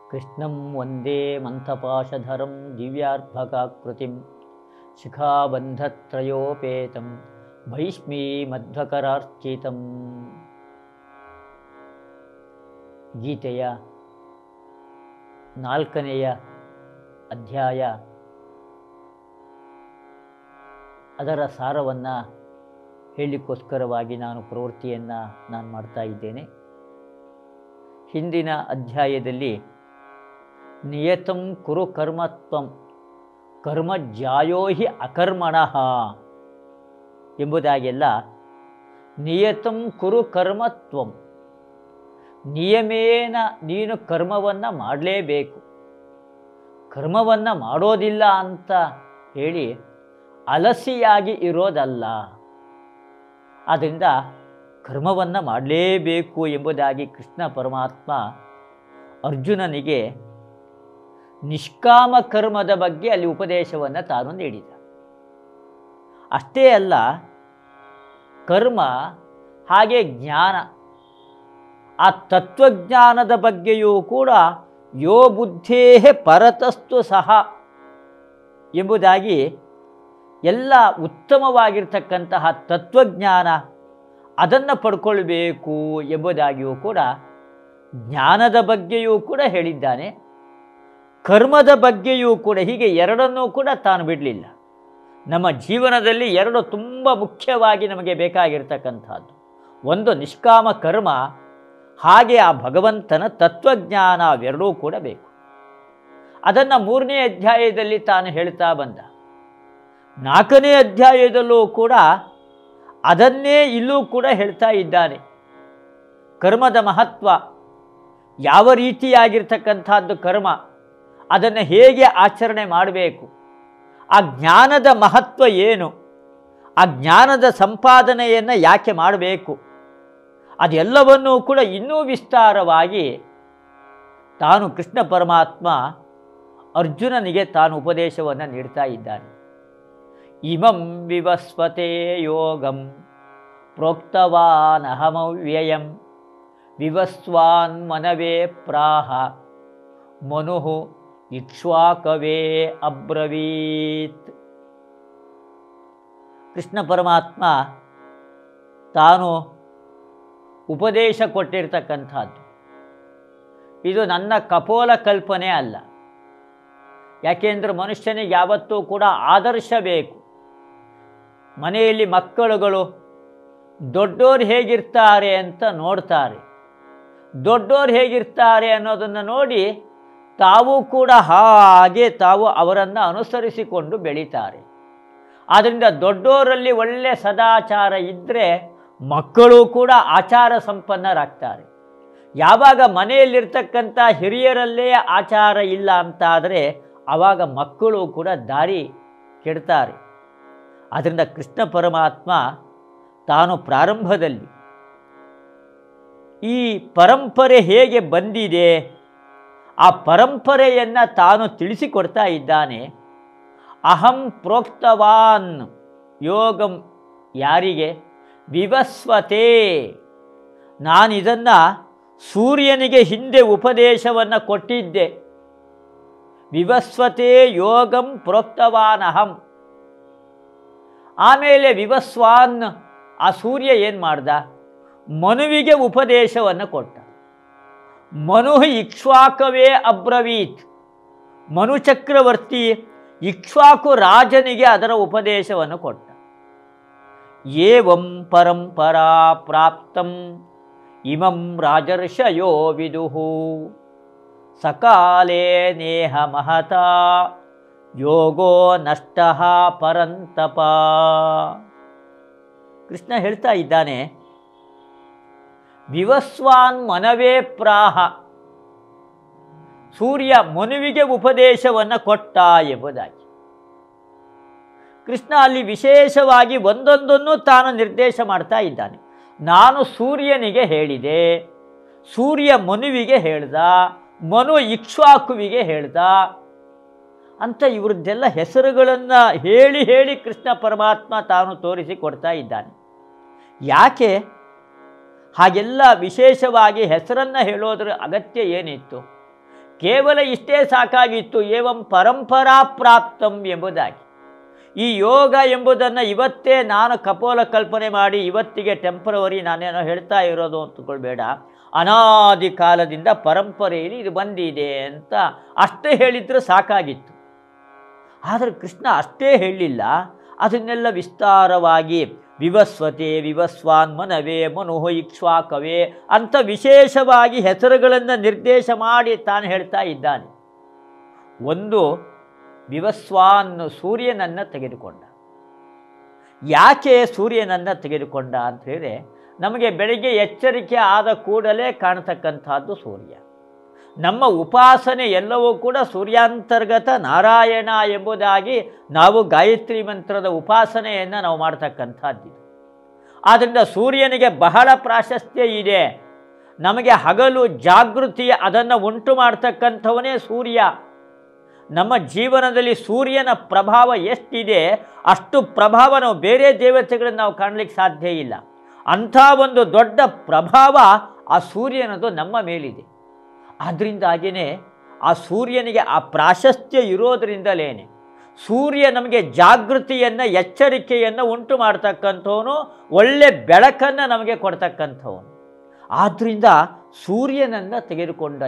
ಕೃಷ್ಣಂ ವಂದೇ ಮಂಥಪಾಶಧರಂ ದಿವ್ಯಾರ್ಭಕಾಕೃತಿಂ ಶಿಖಾಬಂಧತ್ರಯೋಪೇತಂ ಭೈಷ್ಮೀಮಧ್ವಕರಾರ್ಚಿತಂ. ಗೀತೆಯ 4ನೆಯ ಅಧ್ಯಾಯ, ಅದರ ಸಾರವನ್ನು ಹೇಳಲಿಕ್ಕೋಸ್ಕರವಾಗಿ ಪ್ರವೃತ್ತಿಯನ್ನು ಮಾಡ್ತಾ ಇದ್ದೇನೆ. ಹಿಂದಿನ ಅಧ್ಯಾಯದಲ್ಲಿ ನಿಯತಂ ಕುರು ಕರ್ಮತ್ವಂ ಕರ್ಮ ಜಾಯೋ ಹಿ ಅಕರ್ಮಣಃ ಎಂಬುದಾಗೆಲ್ಲ ನಿಯತಂ ಕುರು ಕರ್ಮತ್ವಂ, ನಿಯಮೇನ ನೀನು ಕರ್ಮವನ್ನು ಮಾಡಲೇಬೇಕು, ಕರ್ಮವನ್ನು ಮಾಡೋದಿಲ್ಲ ಅಂತ ಹೇಳಿ ಅಲಸಿಯಾಗಿ ಇರೋದಲ್ಲ. ಆದ್ದರಿಂದ ಕರ್ಮವನ್ನು ಮಾಡಲೇಬೇಕು ಎಂಬುದಾಗಿ ಕೃಷ್ಣ ಪರಮಾತ್ಮ ಅರ್ಜುನನಿಗೆ ನಿಷ್ಕಾಮ ಕರ್ಮದ ಬಗ್ಗೆ ಅಲ್ಲಿ ಉಪದೇಶವನ್ನು ತಾನು ನೀಡಿದ. ಅಷ್ಟೇ ಅಲ್ಲ, ಕರ್ಮ ಹಾಗೆ ಜ್ಞಾನ, ಆ ತತ್ವಜ್ಞಾನದ ಬಗ್ಗೆಯೂ ಕೂಡ ಯೋ ಬುದ್ಧೇ ಪರತಸ್ತು ಸಹ ಎಂಬುದಾಗಿ ಎಲ್ಲ ಉತ್ತಮವಾಗಿರ್ತಕ್ಕಂತಹ ತತ್ವಜ್ಞಾನ ಅದನ್ನು ಪಡ್ಕೊಳ್ಬೇಕು ಎಂಬುದಾಗಿಯೂ ಕೂಡ ಜ್ಞಾನದ ಬಗ್ಗೆಯೂ ಕೂಡ ಹೇಳಿದ್ದಾನೆ, ಕರ್ಮದ ಬಗ್ಗೆಯೂ ಕೂಡ. ಹೀಗೆ ಎರಡನ್ನೂ ಕೂಡ ತಾನು ಬಿಡಲಿಲ್ಲ. ನಮ್ಮ ಜೀವನದಲ್ಲಿ ಎರಡು ತುಂಬ ಮುಖ್ಯವಾಗಿ ನಮಗೆ ಬೇಕಾಗಿರ್ತಕ್ಕಂಥದ್ದು, ಒಂದು ನಿಷ್ಕಾಮ ಕರ್ಮ, ಹಾಗೆ ಆ ಭಗವಂತನ ತತ್ವಜ್ಞಾನ, ಅವೆರಡೂ ಕೂಡ ಬೇಕು. ಅದನ್ನು 3ನೇ ಅಧ್ಯಾಯದಲ್ಲಿ ತಾನು ಹೇಳ್ತಾ ಬಂದ. 4ನೇ ಅಧ್ಯಾಯದಲ್ಲೂ ಕೂಡ ಅದನ್ನೇ ಇಲ್ಲೂ ಕೂಡ ಹೇಳ್ತಾ ಇದ್ದಾನೆ. ಕರ್ಮದ ಮಹತ್ವ, ಯಾವ ರೀತಿಯಾಗಿರ್ತಕ್ಕಂಥದ್ದು ಕರ್ಮ, ಅದನ್ನು ಹೇಗೆ ಆಚರಣೆ ಮಾಡಬೇಕು, ಆ ಜ್ಞಾನದ ಮಹತ್ವ ಏನು, ಆ ಜ್ಞಾನದ ಸಂಪಾದನೆಯನ್ನು ಯಾಕೆ ಮಾಡಬೇಕು, ಅದೆಲ್ಲವನ್ನೂ ಕೂಡ ಇನ್ನೂ ವಿಸ್ತಾರವಾಗಿ ತಾನು ಕೃಷ್ಣ ಪರಮಾತ್ಮ ಅರ್ಜುನನಿಗೆ ತಾನು ಉಪದೇಶವನ್ನು ನೀಡ್ತಾ ಇದ್ದಾನೆ. ಇಮಂ ವಿವಸ್ವತೆ ಯೋಗಂ ಪ್ರೋಕ್ತವಾನಹಮವ್ಯಯಂ ವಿವಸ್ವಾನ್ ಮನವೇ ಪ್ರಾಹ ಮನುಃ ಇಕ್ಷ್ವಾಕವೇ ಅಬ್ರವೀತ್. ಕೃಷ್ಣ ಪರಮಾತ್ಮ ತಾನು ಉಪದೇಶ ಕೊಟ್ಟಿರ್ತಕ್ಕಂಥದ್ದು ಇದು ನನ್ನ ಕಪೋಲ ಕಲ್ಪನೆ ಅಲ್ಲ. ಯಾಕೆಂದರೆ ಮನುಷ್ಯನಿಗೆ ಯಾವತ್ತೂ ಕೂಡ ಆದರ್ಶ ಬೇಕು. ಮನೆಯಲ್ಲಿ ಮಕ್ಕಳುಗಳು ದೊಡ್ಡೋರು ಹೇಗಿರ್ತಾರೆ ಅಂತ ನೋಡ್ತಾರೆ, ದೊಡ್ಡೋರು ಹೇಗಿರ್ತಾರೆ ಅನ್ನೋದನ್ನು ನೋಡಿ ತಾವು ಕೂಡ ಹಾಗೆ ತಾವು ಅವರನ್ನು ಅನುಸರಿಸಿಕೊಂಡು ಬೆಳೀತಾರೆ. ಆದ್ದರಿಂದ ದೊಡ್ಡೋರಲ್ಲಿ ಒಳ್ಳೆಯ ಸದಾಚಾರ ಇದ್ದರೆ ಮಕ್ಕಳು ಕೂಡ ಆಚಾರ ಸಂಪನ್ನರಾಗ್ತಾರೆ. ಯಾವಾಗ ಮನೆಯಲ್ಲಿರ್ತಕ್ಕಂಥ ಹಿರಿಯರಲ್ಲೇ ಆಚಾರ ಇಲ್ಲ ಅಂತಾದರೆ ಆವಾಗ ಮಕ್ಕಳು ಕೂಡ ದಾರಿ ಕೆಡ್ತಾರೆ. ಆದ್ದರಿಂದ ಕೃಷ್ಣ ಪರಮಾತ್ಮ ತಾನು ಪ್ರಾರಂಭದಲ್ಲಿ ಈ ಪರಂಪರೆ ಹೇಗೆ ಬಂದಿದೆ, ಆ ಪರಂಪರೆಯನ್ನು ತಾನು ತಿಳಿಸಿಕೊಡ್ತಾ ಇದ್ದಾನೆ. ಅಹಂ ಪ್ರೋಕ್ತವಾನ್ ಯೋಗಂ, ಯಾರಿಗೆ? ವಿವಸ್ವತೆ, ನಾನಿದನ್ನು ಸೂರ್ಯನಿಗೆ ಹಿಂದೆ ಉಪದೇಶವನ್ನು ಕೊಟ್ಟಿದ್ದೆ. ವಿವಸ್ವತೆ ಯೋಗಂ ಪ್ರೋಕ್ತವಾನ್ ಅಹಂ. ಆಮೇಲೆ ವಿವಸ್ವಾನ್, ಆ ಸೂರ್ಯ ಏನು ಮಾಡ್ದ? ಮನುವಿಗೆ ಉಪದೇಶವನ್ನು ಕೊಟ್ಟ. ಮನು ಇಕ್ಷ್ವಾಕವೇ ಅಬ್ರವೀತ್, ಮನು ಚಕ್ರವರ್ತಿ ಇಕ್ಷ್ವಾಕು ರಾಜನಿಗೆ ಅದರ ಉಪದೇಶವನ್ನು ಕೊಟ್ಟ. ಏವಂ ಪರಂಪರಾ ಪ್ರಾಪ್ತಂ ಇಮಂ ರಾಜರ್ಷಯೋ ವಿದುಹು ಸಕಾಲೇ ನೇಹ ಮಹತಾ ಯೋಗೋ ನಷ್ಟಃ ಪರಂತಪ. ಕೃಷ್ಣ ಹೇಳ್ತಾ ಇದ್ದಾನೆ, ವಿವಸ್ವಾನ್ ಮನವೇ ಪ್ರಾಹ, ಸೂರ್ಯ ಮನುವಿಗೆ ಉಪದೇಶವನ್ನು ಕೊಟ್ಟ ಎಂಬುದಾಗಿ. ಕೃಷ್ಣ ಅಲ್ಲಿ ವಿಶೇಷವಾಗಿ ಒಂದೊಂದನ್ನು ತಾನು ನಿರ್ದೇಶ ಮಾಡ್ತಾ ಇದ್ದಾನೆ. ನಾನು ಸೂರ್ಯನಿಗೆ ಹೇಳಿದೆ, ಸೂರ್ಯ ಮನುವಿಗೆ ಹೇಳ್ದ, ಮನು ಇಕ್ಷ್ವಾಕುವಿಗೆ ಹೇಳ್ದ ಅಂತ ಇವ್ರದ್ದೆಲ್ಲ ಹೆಸರುಗಳನ್ನು ಹೇಳಿ ಹೇಳಿ ಕೃಷ್ಣ ಪರಮಾತ್ಮ ತಾನು ತೋರಿಸಿಕೊಡ್ತಾ ಇದ್ದಾನೆ. ಯಾಕೆ ಹಾಗೆಲ್ಲ ವಿಶೇಷವಾಗಿ ಹೆಸರನ್ನು ಹೇಳೋದ್ರ ಅಗತ್ಯ ಏನಿತ್ತು? ಕೇವಲ ಇಷ್ಟೇ ಸಾಕಾಗಿತ್ತು. ಏವಂ ಪರಂಪರಾ ಪ್ರಾಪ್ತಂ ಎಂಬುದಾಗಿ. ಈ ಯೋಗ ಎಂಬುದನ್ನು ಇವತ್ತೇ ನಾನು ಕಪೋಲ ಕಲ್ಪನೆ ಮಾಡಿ ಇವತ್ತಿಗೆ ಟೆಂಪರವರಿ ನಾನೇನೋ ಹೇಳ್ತಾ ಇರೋದು ಅಂತಕೊಳ್ಬೇಡ. ಅನಾದಿ ಕಾಲದಿಂದ ಪರಂಪರೆಯಲ್ಲಿ ಇದು ಬಂದಿದೆ ಅಂತ ಅಷ್ಟೇ ಹೇಳಿದ್ರೆ ಸಾಕಾಗಿತ್ತು. ಆದರೆ ಕೃಷ್ಣ ಅಷ್ಟೇ ಹೇಳಲಿಲ್ಲ, ಅದನ್ನೆಲ್ಲ ವಿಸ್ತಾರವಾಗಿ ವಿವಸ್ವತೆ, ವಿವಸ್ವಾನ್, ಮನವೇ, ಮನುಃ, ಇಕ್ಷ್ವಾಕವೇ ಅಂತ ವಿಶೇಷವಾಗಿ ಹೆಸರುಗಳನ್ನು ನಿರ್ದೇಶ ಮಾಡಿ ತಾನು ಹೇಳ್ತಾ ಇದ್ದಾನೆ. ಒಂದು ವಿವಸ್ವಾನ್ ಸೂರ್ಯನನ್ನು ತೆಗೆದುಕೊಂಡ. ಯಾಕೆ ಸೂರ್ಯನನ್ನು ತೆಗೆದುಕೊಂಡ ಅಂತ ಹೇಳಿದ್ರೆ, ನಮಗೆ ಬೆಳಗ್ಗೆ ಎಚ್ಚರಿಕೆ ಆದ ಕೂಡಲೇ ಕಾಣತಕ್ಕಂಥದ್ದು ಸೂರ್ಯ. ನಮ್ಮ ಉಪಾಸನೆ ಎಲ್ಲವೂ ಕೂಡ ಸೂರ್ಯಾಂತರ್ಗತ ನಾರಾಯಣ ಎಂಬುದಾಗಿ ನಾವು ಗಾಯತ್ರಿ ಮಂತ್ರದ ಉಪಾಸನೆಯನ್ನು ನಾವು ಮಾಡ್ತಕ್ಕಂಥದ್ದು. ಆದ್ದರಿಂದ ಸೂರ್ಯನಿಗೆ ಬಹಳ ಪ್ರಾಶಸ್ತ್ಯ ಇದೆ. ನಮಗೆ ಹಗಲು ಜಾಗೃತಿ ಅದನ್ನು ಉಂಟು ಮಾಡ್ತಕ್ಕಂಥವನೇ ಸೂರ್ಯ. ನಮ್ಮ ಜೀವನದಲ್ಲಿ ಸೂರ್ಯನ ಪ್ರಭಾವ ಎಷ್ಟಿದೆ ಅಷ್ಟು ಪ್ರಭಾವ ನಾವು ಬೇರೆ ದೇವತೆಗಳನ್ನು ನಾವು ಕಾಣಲಿಕ್ಕೆ ಸಾಧ್ಯ ಇಲ್ಲ. ಅಂಥ ಒಂದು ದೊಡ್ಡ ಪ್ರಭಾವ ಆ ಸೂರ್ಯನದು ನಮ್ಮ ಮೇಲಿದೆ. ಆದ್ದರಿಂದಾಗಿಯೇ ಆ ಸೂರ್ಯನಿಗೆ ಆ ಪ್ರಾಶಸ್ತ್ಯ ಇರೋದರಿಂದಲೇ ಸೂರ್ಯ ನಮಗೆ ಜಾಗೃತಿಯನ್ನು, ಎಚ್ಚರಿಕೆಯನ್ನು ಉಂಟು ಮಾಡ್ತಕ್ಕಂಥವನು, ಒಳ್ಳೆ ಬೆಳಕನ್ನು ನಮಗೆ ಕೊಡ್ತಕ್ಕಂಥವನು. ಆದ್ದರಿಂದ ಸೂರ್ಯನನ್ನು ತೆಗೆದುಕೊಂಡ.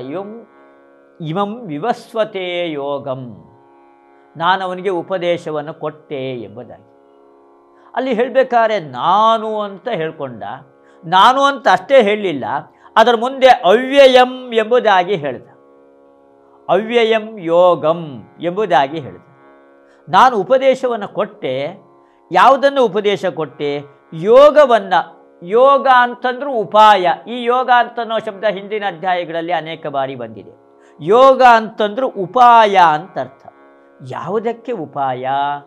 ಇಮಂ ವಿವಸ್ವತೆ ಯೋಗಂ, ನಾನು ಅವನಿಗೆ ಉಪದೇಶವನ್ನು ಕೊಟ್ಟೆ ಎಂಬುದಾಗಿ. ಅಲ್ಲಿ ಹೇಳಬೇಕಾದ್ರೆ ನಾನು ಅಂತ ಹೇಳ್ಕೊಂಡ. ನಾನು ಅಂತ ಅಷ್ಟೇ ಹೇಳಲಿಲ್ಲ, ಅದರ ಮುಂದೆ ಅವ್ಯಯಂ ಎಂಬುದಾಗಿ ಹೇಳ್ದ. ಅವ್ಯಯಂ ಯೋಗಂ ಎಂಬುದಾಗಿ ಹೇಳ್ದ. ನಾನು ಉಪದೇಶವನ್ನು ಕೊಟ್ಟೆ. ಯಾವುದನ್ನು ಉಪದೇಶ ಕೊಟ್ಟೆ? ಯೋಗವನ್ನು. ಯೋಗ ಅಂತಂದ್ರೂ ಉಪಾಯ. ಈ ಯೋಗ ಅಂತನ್ನೋ ಶಬ್ದ ಹಿಂದಿನ ಅಧ್ಯಾಯಗಳಲ್ಲಿ ಅನೇಕ ಬಾರಿ ಬಂದಿದೆ. ಯೋಗ ಅಂತಂದ್ರೂ ಉಪಾಯ ಅಂತ ಅರ್ಥ. ಯಾವುದಕ್ಕೆ ಉಪಾಯ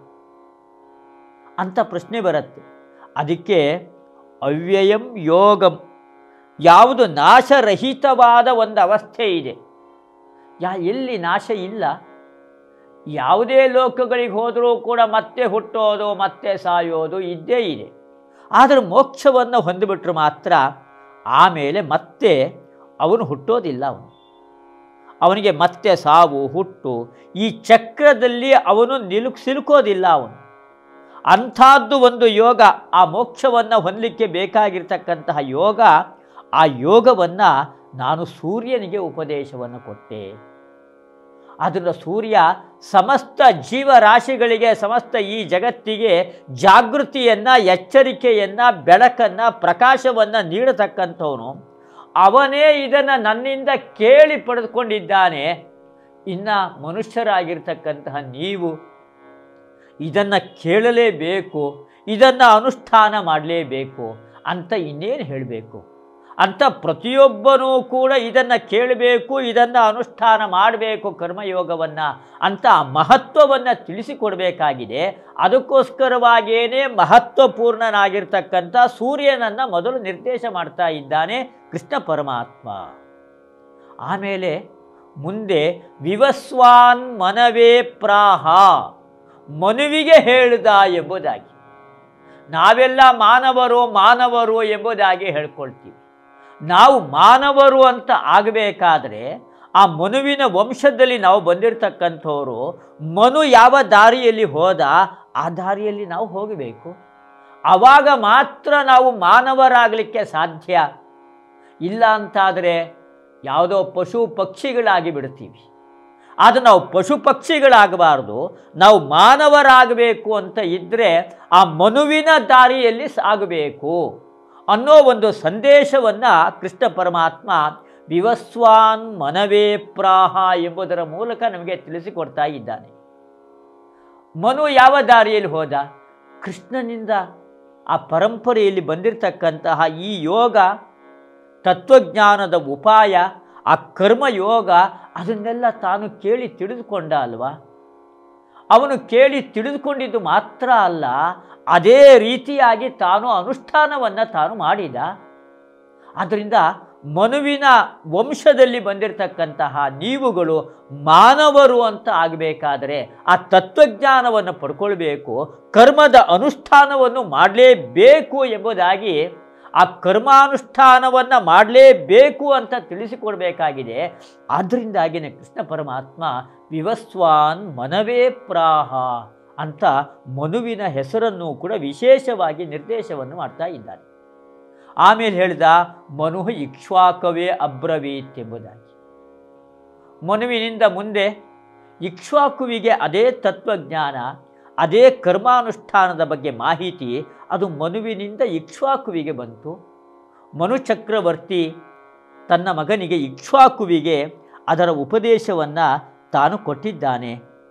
ಅಂತ ಪ್ರಶ್ನೆ ಬರುತ್ತೆ. ಅದಕ್ಕೆ ಅವ್ಯಯಂ ಯೋಗಂ, ಯಾವುದು ನಾಶರಹಿತವಾದ ಒಂದು ಅವಸ್ಥೆ ಇದೆ. ಎಲ್ಲಿ ನಾಶ ಇಲ್ಲ. ಯಾವುದೇ ಲೋಕಗಳಿಗೆ ಹೋದರೂ ಕೂಡ ಮತ್ತೆ ಹುಟ್ಟೋದು, ಮತ್ತೆ ಸಾಯೋದು ಇದ್ದೇ ಇದೆ. ಆದರೆ ಮೋಕ್ಷವನ್ನು ಹೊಂದಿಬಿಟ್ರು ಮಾತ್ರ ಆಮೇಲೆ ಮತ್ತೆ ಅವನು ಹುಟ್ಟೋದಿಲ್ಲ. ಅವನಿಗೆ ಮತ್ತೆ ಸಾವು ಹುಟ್ಟು ಈ ಚಕ್ರದಲ್ಲಿ ಅವನು ಸಿಲುಕೋದಿಲ್ಲ. ಅಂಥದ್ದು ಒಂದು ಯೋಗ. ಆ ಮೋಕ್ಷವನ್ನು ಹೊಂದಲಿಕ್ಕೆ ಬೇಕಾಗಿರ್ತಕ್ಕಂತಹ ಯೋಗ. ಆ ಯೋಗವನ್ನು ನಾನು ಸೂರ್ಯನಿಗೆ ಉಪದೇಶವನ್ನು ಕೊಟ್ಟೆ. ಅದರಿಂದ ಸೂರ್ಯ ಸಮಸ್ತ ಜೀವರಾಶಿಗಳಿಗೆ, ಸಮಸ್ತ ಈ ಜಗತ್ತಿಗೆ ಜಾಗೃತಿಯನ್ನು, ಎಚ್ಚರಿಕೆಯನ್ನು, ಬೆಳಕನ್ನು, ಪ್ರಕಾಶವನ್ನು ನೀಡತಕ್ಕಂಥವನು. ಅವನೇ ಇದನ್ನು ನನ್ನಿಂದ ಕೇಳಿ ಪಡೆದುಕೊಂಡಿದ್ದಾನೆ. ಇನ್ನು ಮನುಷ್ಯರಾಗಿರ್ತಕ್ಕಂತಹ ನೀವು ಇದನ್ನು ಕೇಳಲೇಬೇಕು, ಇದನ್ನು ಅನುಷ್ಠಾನ ಮಾಡಲೇಬೇಕು ಅಂತ ಇನ್ನೇನು ಹೇಳಬೇಕು ಅಂತ ಪ್ರತಿಯೊಬ್ಬನೂ ಕೂಡ ಇದನ್ನು ಕೇಳಬೇಕು, ಇದನ್ನು ಅನುಷ್ಠಾನ ಮಾಡಬೇಕು ಕರ್ಮಯೋಗವನ್ನು ಅಂತ ಮಹತ್ವವನ್ನು ತಿಳಿಸಿಕೊಡಬೇಕಾಗಿದೆ. ಅದಕ್ಕೋಸ್ಕರವಾಗಿಯೇ ಮಹತ್ವಪೂರ್ಣನಾಗಿರ್ತಕ್ಕಂಥ ಸೂರ್ಯನನ್ನು ಮೊದಲು ನಿರ್ದೇಶ ಮಾಡ್ತಾ ಇದ್ದಾನೆ ಕೃಷ್ಣ ಪರಮಾತ್ಮ. ಆಮೇಲೆ ಮುಂದೆ ವಿವಸ್ವಾನ್ ಮನವೇ ಪ್ರಾಹ, ಮನುವಿಗೆ ಹೇಳಿದ ಎಂಬುದಾಗಿ. ನಾವೆಲ್ಲ ಮಾನವರು ಎಂಬುದಾಗಿ ಹೇಳ್ಕೊಳ್ತೀವಿ. ನಾವು ಮಾನವರು ಅಂತ ಆಗಬೇಕಾದ್ರೆ ಆ ಮನುವಿನ ವಂಶದಲ್ಲಿ ನಾವು ಬಂದಿರತಕ್ಕಂಥವರು. ಮನು ಯಾವ ದಾರಿಯಲ್ಲಿ ಹೋದ ಆ ದಾರಿಯಲ್ಲಿ ನಾವು ಹೋಗಬೇಕು. ಆವಾಗ ಮಾತ್ರ ನಾವು ಮಾನವರಾಗಲಿಕ್ಕೆ ಸಾಧ್ಯ. ಇಲ್ಲ ಅಂತಾದರೆ ಯಾವುದೋ ಪಶು ಪಕ್ಷಿಗಳಾಗಿ ಬಿಡ್ತೀವಿ. ಆದರೆ ನಾವು ಪಶು ಪಕ್ಷಿಗಳಾಗಬಾರ್ದು, ನಾವು ಮಾನವರಾಗಬೇಕು ಅಂತ ಇದ್ದರೆ ಆ ಮನುವಿನ ದಾರಿಯಲ್ಲಿ ಸಾಗಬೇಕು ಅನ್ನೋ ಒಂದು ಸಂದೇಶವನ್ನು ಕೃಷ್ಣ ಪರಮಾತ್ಮ ವಿವಸ್ವಾನ್ ಮನವೇ ಪ್ರಾಹ ಎಂಬುದರ ಮೂಲಕ ನಮಗೆ ತಿಳಿಸಿಕೊಡ್ತಾ ಇದ್ದಾನೆ. ಮನು ಯಾವ ದಾರಿಯಲ್ಲಿ ಹೋದ? ಕೃಷ್ಣನಿಂದ ಆ ಪರಂಪರೆಯಲ್ಲಿ ಬಂದಿರತಕ್ಕಂತಹ ಈ ಯೋಗ, ತತ್ವಜ್ಞಾನದ ಉಪಾಯ, ಆ ಕರ್ಮಯೋಗ, ಅದನ್ನೆಲ್ಲ ತಾನು ಕೇಳಿ ತಿಳಿದುಕೊಂಡ ಅಲ್ವಾ. ಅವನು ಕೇಳಿ ತಿಳಿದುಕೊಂಡಿದ್ದು ಮಾತ್ರ ಅಲ್ಲ, ಅದೇ ರೀತಿಯಾಗಿ ತಾನು ಅನುಷ್ಠಾನವನ್ನು ತಾನು ಮಾಡಿದ. ಆದ್ದರಿಂದ ಮನುವಿನ ವಂಶದಲ್ಲಿ ಬಂದಿರತಕ್ಕಂತಹ ನೀವುಗಳು ಮಾನವರು ಅಂತ ಆಗಬೇಕಾದರೆ ಆ ತತ್ವಜ್ಞಾನವನ್ನು ಪಡ್ಕೊಳ್ಬೇಕು, ಕರ್ಮದ ಅನುಷ್ಠಾನವನ್ನು ಮಾಡಲೇಬೇಕು ಎಂಬುದಾಗಿ ಆ ಕರ್ಮಾನುಷ್ಠಾನವನ್ನು ಮಾಡಲೇಬೇಕು ಅಂತ ತಿಳಿಸಿಕೊಡಬೇಕಾಗಿದೆ. ಆದ್ದರಿಂದಾಗಿಯೇ ಕೃಷ್ಣ ಪರಮಾತ್ಮ ವಿವಸ್ವಾನ್ ಮನವೇ ಪ್ರಾಹ ಅಂತ ಮನುವಿನ ಹೆಸರನ್ನು ಕೂಡ ವಿಶೇಷವಾಗಿ ನಿರ್ದೇಶವನ್ನು ಮಾಡ್ತಾ ಇದ್ದಾನೆ. ಆಮೇಲೆ ಹೇಳಿದ ಮನು ಇಕ್ಷ್ವಾಕವೇ ಅಬ್ರವೀತ್ ಎಂಬುದಾಗಿ. ಮನುವಿನಿಂದ ಮುಂದೆ ಇಕ್ಷ್ವಾಕುವಿಗೆ ಅದೇ ತತ್ವಜ್ಞಾನ, ಅದೇ ಕರ್ಮಾನುಷ್ಠಾನದ ಬಗ್ಗೆ ಮಾಹಿತಿ ಅದು ಮನುವಿನಿಂದ ಇಕ್ಷ್ವಾಕುವಿಗೆ ಬಂತು. ಮನು ಚಕ್ರವರ್ತಿ ತನ್ನ ಮಗನಿಗೆ ಇಕ್ಷ್ವಾಕುವಿಗೆ ಅದರ ಉಪದೇಶವನ್ನು ತಾನು ಕೊಟ್ಟಿದ್ದಾನೆ.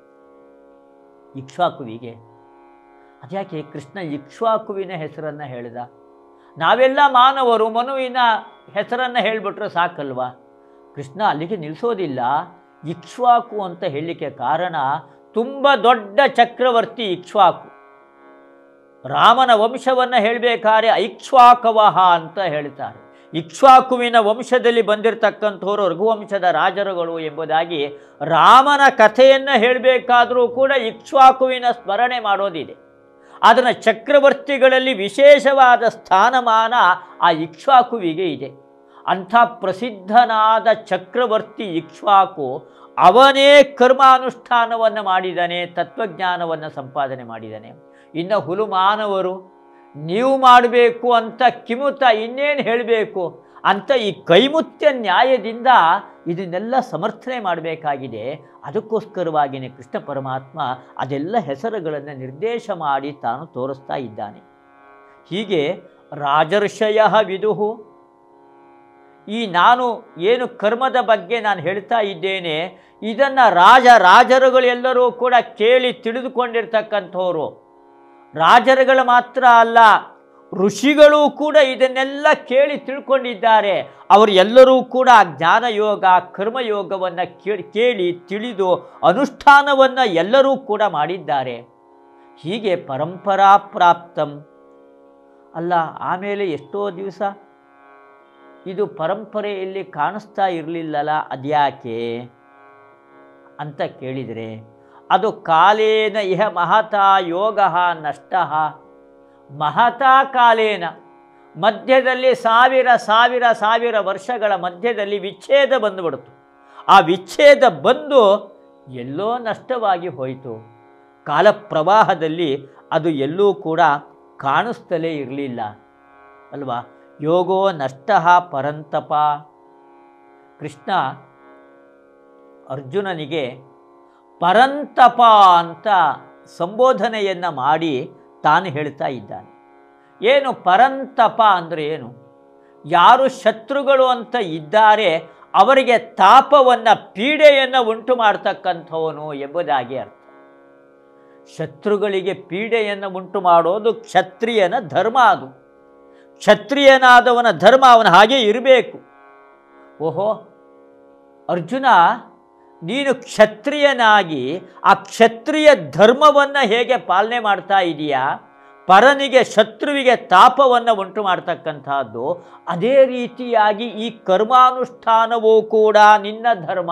ಇಕ್ಷ್ವಾಕುವಿಗೆ ಅದ್ಯಾಕೆ ಕೃಷ್ಣ ಇಕ್ಷ್ವಾಕುವಿನ ಹೆಸರನ್ನು ಹೇಳಿದ? ನಾವೆಲ್ಲ ಮಾನವರು ಮನುವಿನ ಹೆಸರನ್ನು ಹೇಳಿಬಿಟ್ರೆ ಸಾಕಲ್ವಾ? ಕೃಷ್ಣ ಅಲ್ಲಿಗೆ ನಿಲ್ಲಿಸೋದಿಲ್ಲ. ಇಕ್ಷ್ವಾಕು ಅಂತ ಹೇಳಲಿಕ್ಕೆ ಕಾರಣ ತುಂಬ ದೊಡ್ಡ ಚಕ್ರವರ್ತಿ ಇಕ್ಷ್ವಾಕು. ರಾಮನ ವಂಶವನ್ನು ಹೇಳಬೇಕಾದ್ರೆ ಐಕ್ಷ್ವಾಕವಹ ಅಂತ ಹೇಳ್ತಾರೆ. ಇಕ್ಷ್ವಾಕುವಿನ ವಂಶದಲ್ಲಿ ಬಂದಿರತಕ್ಕಂಥವರು ರಘುವಂಶದ ರಾಜರುಗಳು ಎಂಬುದಾಗಿ ರಾಮನ ಕಥೆಯನ್ನು ಹೇಳಬೇಕಾದರೂ ಕೂಡ ಇಕ್ಷ್ವಾಕುವಿನ ಸ್ಮರಣೆ ಮಾಡೋದಿದೆ. ಅದನ್ನು ಚಕ್ರವರ್ತಿಗಳಲ್ಲಿ ವಿಶೇಷವಾದ ಸ್ಥಾನಮಾನ ಆ ಇಕ್ಷ್ವಾಕುವಿಗೆ ಇದೆ. ಅಂಥ ಪ್ರಸಿದ್ಧನಾದ ಚಕ್ರವರ್ತಿ ಇಕ್ಷ್ವಾಕು ಅವನೇ ಕರ್ಮಾನುಷ್ಠಾನವನ್ನು ಮಾಡಿದ್ದಾನೆ, ತತ್ವಜ್ಞಾನವನ್ನು ಸಂಪಾದನೆ ಮಾಡಿದ್ದಾನೆ. ಇನ್ನು ಹುಲು ಮಾನವರು ನೀವು ಮಾಡಬೇಕು ಅಂತ ಕಿಮುತ ಇನ್ನೇನು ಹೇಳಬೇಕು ಅಂತ ಈ ಕೈಮುತ್ಯ ನ್ಯಾಯದಿಂದ ಇದನ್ನೆಲ್ಲ ಸಮರ್ಥನೆ ಮಾಡಬೇಕಾಗಿದೆ. ಅದಕ್ಕೋಸ್ಕರವಾಗಿಯೇ ಕೃಷ್ಣ ಪರಮಾತ್ಮ ಅದೆಲ್ಲ ಹೆಸರುಗಳನ್ನು ನಿರ್ದೇಶ ಮಾಡಿ ತಾನು ತೋರಿಸ್ತಾ ಇದ್ದಾನೆ. ಹೀಗೆ ರಾಜರ್ಷಯ ವಿದುಹು, ಈ ನಾನು ಏನು ಕರ್ಮದ ಬಗ್ಗೆ ನಾನು ಹೇಳ್ತಾ ಇದ್ದೇನೆ ಇದನ್ನು ರಾಜರುಗಳೆಲ್ಲರೂ ಕೂಡ ಕೇಳಿ ತಿಳಿದುಕೊಂಡಿರ್ತಕ್ಕಂಥವ್ರು. ರಾಜರುಗಳು ಮಾತ್ರ ಅಲ್ಲ, ಋಷಿಗಳು ಕೂಡ ಇದನ್ನೆಲ್ಲ ಕೇಳಿ ತಿಳ್ಕೊಂಡಿದ್ದಾರೆ. ಅವರು ಎಲ್ಲರೂ ಕೂಡ ಜ್ಞಾನಯೋಗ ಕರ್ಮಯೋಗವನ್ನು ಕೇಳಿ ತಿಳಿದು ಅನುಷ್ಠಾನವನ್ನು ಎಲ್ಲರೂ ಕೂಡ ಮಾಡಿದ್ದಾರೆ. ಹೀಗೆ ಪರಂಪರಾ ಪ್ರಾಪ್ತಂ ಅಲ್ಲ. ಆಮೇಲೆ ಎಷ್ಟೋ ದಿವಸ ಇದು ಪರಂಪರೆಯಲ್ಲಿ ಕಾಣಿಸ್ತಾ ಇರಲಿಲ್ಲಲ್ಲ, ಅದ್ಯಾಕೆ ಅಂತ ಕೇಳಿದರೆ ಅದು ಕಾಲೇನ ಇಹ ಮಹತಾ ಯೋಗ ನಷ್ಟ. ಮಹತಾ ಕಾಲೇನ, ಮಧ್ಯದಲ್ಲಿ ಸಾವಿರ ವರ್ಷಗಳ ಮಧ್ಯದಲ್ಲಿ ವಿಚ್ಛೇದ ಬಂದುಬಿಡ್ತು. ಆ ವಿಚ್ಛೇದ ಬಂದು ಎಲ್ಲೋ ನಷ್ಟವಾಗಿ ಹೋಯಿತು. ಕಾಲ ಪ್ರವಾಹದಲ್ಲಿ ಅದು ಎಲ್ಲೂ ಕೂಡ ಕಾಣಿಸ್ತಲೇ ಇರಲಿಲ್ಲ ಅಲ್ವಾ? ಯೋಗೋ ನಷ್ಟ ಪರಂತಪ. ಕೃಷ್ಣ ಅರ್ಜುನನಿಗೆ ಪರಂತಪ ಅಂತ ಸಂಬೋಧನೆಯನ್ನು ಮಾಡಿ ತಾನು ಹೇಳ್ತಾ ಇದ್ದಾನೆ. ಏನು ಪರಂತಪ ಅಂದರೆ ಏನು? ಯಾರು ಶತ್ರುಗಳು ಅಂತ ಇದ್ದಾರೆ ಅವರಿಗೆ ತಾಪವನ್ನು ಪೀಡೆಯನ್ನು ಉಂಟು ಮಾಡ್ತಕ್ಕಂಥವನು ಎಂಬುದಾಗಿ ಅರ್ಥ. ಶತ್ರುಗಳಿಗೆ ಪೀಡೆಯನ್ನು ಉಂಟು ಮಾಡೋದು ಕ್ಷತ್ರಿಯನ ಧರ್ಮ. ಅದು ಕ್ಷತ್ರಿಯನಾದವನ ಧರ್ಮ, ಅವನ ಹಾಗೆ ಇರಬೇಕು. ಓಹೋ ಅರ್ಜುನ, ನೀನು ಕ್ಷತ್ರಿಯನಾಗಿ ಆ ಕ್ಷತ್ರಿಯ ಧರ್ಮವನ್ನು ಹೇಗೆ ಪಾಲನೆ ಮಾಡ್ತಾ ಇದೆಯಾ? ಪರನಿಗೆ ಶತ್ರುವಿಗೆ ತಾಪವನ್ನು ಉಂಟು ಮಾಡ್ತಕ್ಕಂಥದ್ದು, ಅದೇ ರೀತಿಯಾಗಿ ಈ ಕರ್ಮಾನುಷ್ಠಾನವೂ ಕೂಡ ನಿನ್ನ ಧರ್ಮ.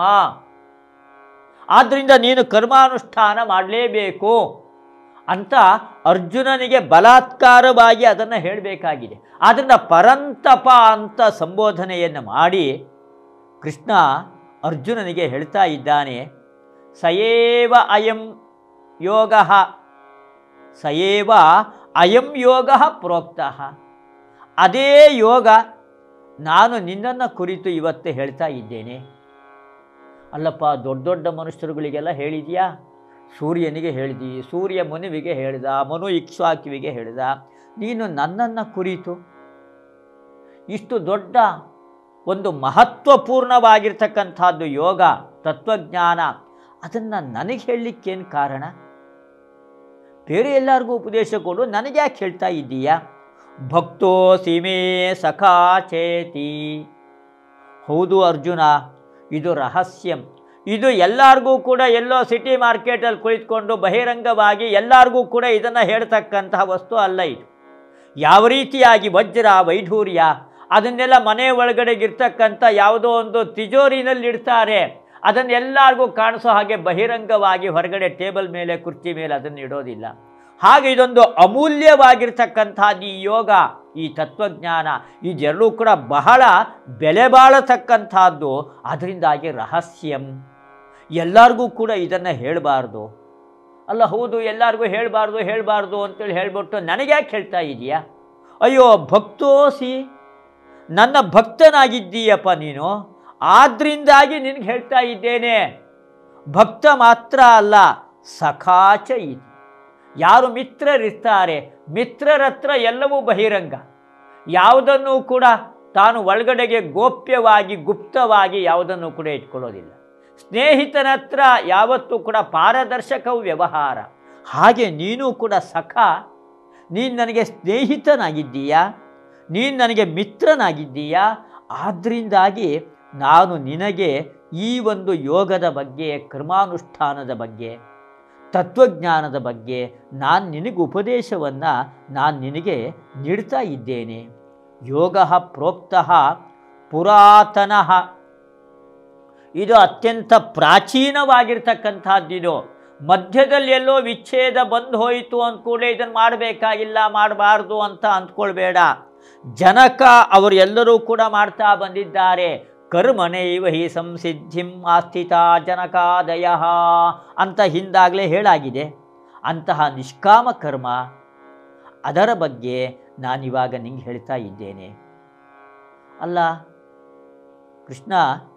ಆದ್ದರಿಂದ ನೀನು ಕರ್ಮಾನುಷ್ಠಾನ ಮಾಡಲೇಬೇಕು ಅಂತ ಅರ್ಜುನನಿಗೆ ಬಲಾತ್ಕಾರವಾಗಿ ಅದನ್ನು ಹೇಳಬೇಕಾಗಿದೆ. ಆದ್ದರಿಂದ ಪರಂತಪ ಅಂತ ಸಂಬೋಧನೆಯನ್ನು ಮಾಡಿ ಕೃಷ್ಣ ಅರ್ಜುನನಿಗೆ ಹೇಳ್ತಾ ಇದ್ದಾನೆ, ಸಯೇವ ಅಯಂ ಯೋಗ, ಸಯೇವ ಅಯಂ ಯೋಗ ಪ್ರೋಕ್ತಃ. ಅದೇ ಯೋಗ ನಾನು ನಿನ್ನನ್ನು ಕುರಿತು ಇವತ್ತು ಹೇಳ್ತಾ ಇದ್ದೇನೆ. ಅಲ್ಲಪ್ಪ, ದೊಡ್ಡ ದೊಡ್ಡ ಮನುಷ್ಯರುಗಳಿಗೆಲ್ಲ ಹೇಳಿದೆಯಾ? ಸೂರ್ಯನಿಗೆ ಹೇಳಿದಿ, ಸೂರ್ಯ ಮನುವಿಗೆ ಹೇಳಿದ, ಮನು ಇಕ್ಷ್ವಾಕುವಿಗೆ ಹೇಳಿದ. ನೀನು ನನ್ನನ್ನು ಕುರಿತು ಇಷ್ಟು ದೊಡ್ಡ ಒಂದು ಮಹತ್ವಪೂರ್ಣವಾಗಿರ್ತಕ್ಕಂಥದ್ದು ಯೋಗ ತತ್ವಜ್ಞಾನ, ಅದನ್ನು ನನಗೆ ಹೇಳಲಿಕ್ಕೇನು ಕಾರಣ? ಬೇರೆ ಎಲ್ಲರಿಗೂ ಉಪದೇಶ ಕೊಡು, ನನಗೆ ಯಾಕೆ ಹೇಳ್ತಾ ಇದ್ದೀಯಾ? ಭಕ್ತೋ ಸೀಮೆ ಸಖಾ ಚೇತಿ. ಹೌದು ಅರ್ಜುನ, ಇದು ರಹಸ್ಯಂ. ಇದು ಎಲ್ಲರಿಗೂ ಕೂಡ ಎಲ್ಲೋ ಸಿಟಿ ಮಾರ್ಕೆಟಲ್ಲಿ ಕುಳಿತುಕೊಂಡು ಬಹಿರಂಗವಾಗಿ ಎಲ್ಲರಿಗೂ ಕೂಡ ಇದನ್ನು ಹೇಳ್ತಕ್ಕಂತಹ ವಸ್ತು ಅಲ್ಲ. ಇದು ಯಾವ ರೀತಿಯಾಗಿ ವಜ್ರ ವೈಢೂರ್ಯ ಅದನ್ನೆಲ್ಲ ಮನೆ ಒಳಗಡೆಗಿರ್ತಕ್ಕಂಥ ಯಾವುದೋ ಒಂದು ತಿಜೋರಿನಲ್ಲಿ ಇಡ್ತಾರೆ, ಅದನ್ನೆಲ್ಲರಿಗೂ ಕಾಣಿಸೋ ಹಾಗೆ ಬಹಿರಂಗವಾಗಿ ಹೊರಗಡೆ ಟೇಬಲ್ ಮೇಲೆ ಕುರ್ಚಿ ಮೇಲೆ ಅದನ್ನು ಇಡೋದಿಲ್ಲ. ಹಾಗೆ ಇದೊಂದು ಅಮೂಲ್ಯವಾಗಿರ್ತಕ್ಕಂಥದ್ದು ಈ ಯೋಗ. ಈ ತತ್ವಜ್ಞಾನ ಇದೆರಡೂ ಕೂಡ ಬಹಳ ಬೆಲೆ ಬಾಳತಕ್ಕಂಥದ್ದು. ಅದರಿಂದಾಗಿ ರಹಸ್ಯಂ. ಎಲ್ಲರಿಗೂ ಕೂಡ ಇದನ್ನು ಹೇಳಬಾರ್ದು. ಅಲ್ಲ, ಹೌದು, ಎಲ್ಲರಿಗೂ ಹೇಳಬಾರ್ದು ಅಂತೇಳಿ ಹೇಳ್ಬಿಟ್ಟು ನನಗೆ ಯಾಕೆ ಹೇಳ್ತಾ ಇದೀಯಾ? ಅಯ್ಯೋ ಭಕ್ತೋಸಿ, ನನ್ನ ಭಕ್ತನಾಗಿದ್ದೀಯಪ್ಪ ನೀನು, ಆದ್ರಿಂದಾಗಿ ನಿನಗೆ ಹೇಳ್ತಾ ಇದ್ದೇನೆ. ಭಕ್ತ ಮಾತ್ರ ಅಲ್ಲ, ಸಖಾಚ ಇದೆ. ಯಾರು ಮಿತ್ರರಿರ್ತಾರೆ, ಮಿತ್ರರ ಹತ್ರ ಎಲ್ಲವೂ ಬಹಿರಂಗ. ಯಾವುದನ್ನು ಕೂಡ ತಾನು ಒಳಗಡೆಗೆ ಗೋಪ್ಯವಾಗಿ ಗುಪ್ತವಾಗಿ ಯಾವುದನ್ನು ಕೂಡ ಇಟ್ಕೊಳ್ಳೋದಿಲ್ಲ. ಸ್ನೇಹಿತನ ಹತ್ರ ಯಾವತ್ತೂ ಕೂಡ ಪಾರದರ್ಶಕವು ವ್ಯವಹಾರ. ಹಾಗೆ ನೀನು ಕೂಡ ಸಖ, ನೀನು ನನಗೆ ಸ್ನೇಹಿತನಾಗಿದ್ದೀಯಾ, ನೀನು ನನಗೆ ಮಿತ್ರನಾಗಿದ್ದೀಯಾ. ಆದ್ದರಿಂದಾಗಿ ನಾನು ನಿನಗೆ ಈ ಒಂದು ಯೋಗದ ಬಗ್ಗೆ, ಕರ್ಮಾನುಷ್ಠಾನದ ಬಗ್ಗೆ, ತತ್ವಜ್ಞಾನದ ಬಗ್ಗೆ ನಾನು ನಿನಗೆ ಉಪದೇಶವನ್ನು ನಾನು ನಿನಗೆ ನೀಡ್ತಾ ಇದ್ದೇನೆ. ಯೋಗ ಪ್ರೋಕ್ತಃ ಪುರಾತನಃ, ಇದು ಅತ್ಯಂತ ಪ್ರಾಚೀನವಾಗಿರ್ತಕ್ಕಂಥದ್ದಿದು. ಮಧ್ಯದಲ್ಲಿ ಎಲ್ಲೋ ವಿಚ್ಛೇದ ಬಂದು ಹೋಯಿತು ಅಂದ್ಕೂಡಲೇ ಇದನ್ನು ಮಾಡಬೇಕಾಗಿಲ್ಲ, ಮಾಡಬಾರ್ದು ಅಂತ ಅಂದ್ಕೊಳ್ಬೇಡ. ಜನಕ ಅವರೆಲ್ಲರೂ ಕೂಡ ಮಾಡ್ತಾ ಬಂದಿದ್ದಾರೆ. ಕರ್ಮಣೈವ ಹಿ ಸಂಸಿದ್ಧಿಂ ಆಸ್ಥಿತ ಜನಕಾದಯ ಅಂತ ಹಿಂದಾಗಲೇ ಹೇಳಾಗಿದೆ. ಅಂತಹ ನಿಷ್ಕಾಮ ಕರ್ಮ, ಅದರ ಬಗ್ಗೆ ನಾನಿವಾಗ ನಿಂಗೆ ಹೇಳ್ತಾ ಇದ್ದೇನೆ. ಅಲ್ಲ ಕೃಷ್ಣ,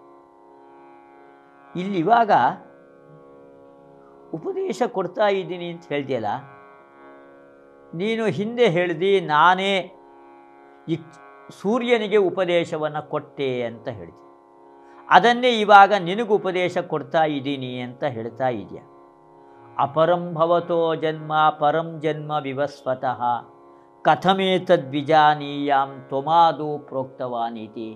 ಇಲ್ಲಿವಾಗ ಉಪದೇಶ ಕೊಡ್ತಾ ಇದ್ದೀನಿ ಅಂತ ಹೇಳ್ದೆಯಲ್ಲ, ನೀನು ಹಿಂದೆ ಹೇಳ್ದಿ ನಾನೇ ಈ ಸೂರ್ಯನಿಗೆ ಉಪದೇಶವನ್ನು ಕೊಟ್ಟೆ ಅಂತ ಹೇಳಿದೆ. ಅದನ್ನೇ ಇವಾಗ ನಿನಗೆ ಉಪದೇಶ ಕೊಡ್ತಾ ಇದ್ದೀನಿ ಅಂತ ಹೇಳ್ತಾ ಇದೆಯಾ. ಅಪರಂ ಭವತೋ ಜನ್ಮ ಪರಂ ಜನ್ಮ ವಿವಸ್ವತಃ ಕಥಮೇತದ್ವಿಜಾನೀಯಾಂ ತ್ವಮಾದು ಪ್ರೋಕ್ತವಾನೀತಿ.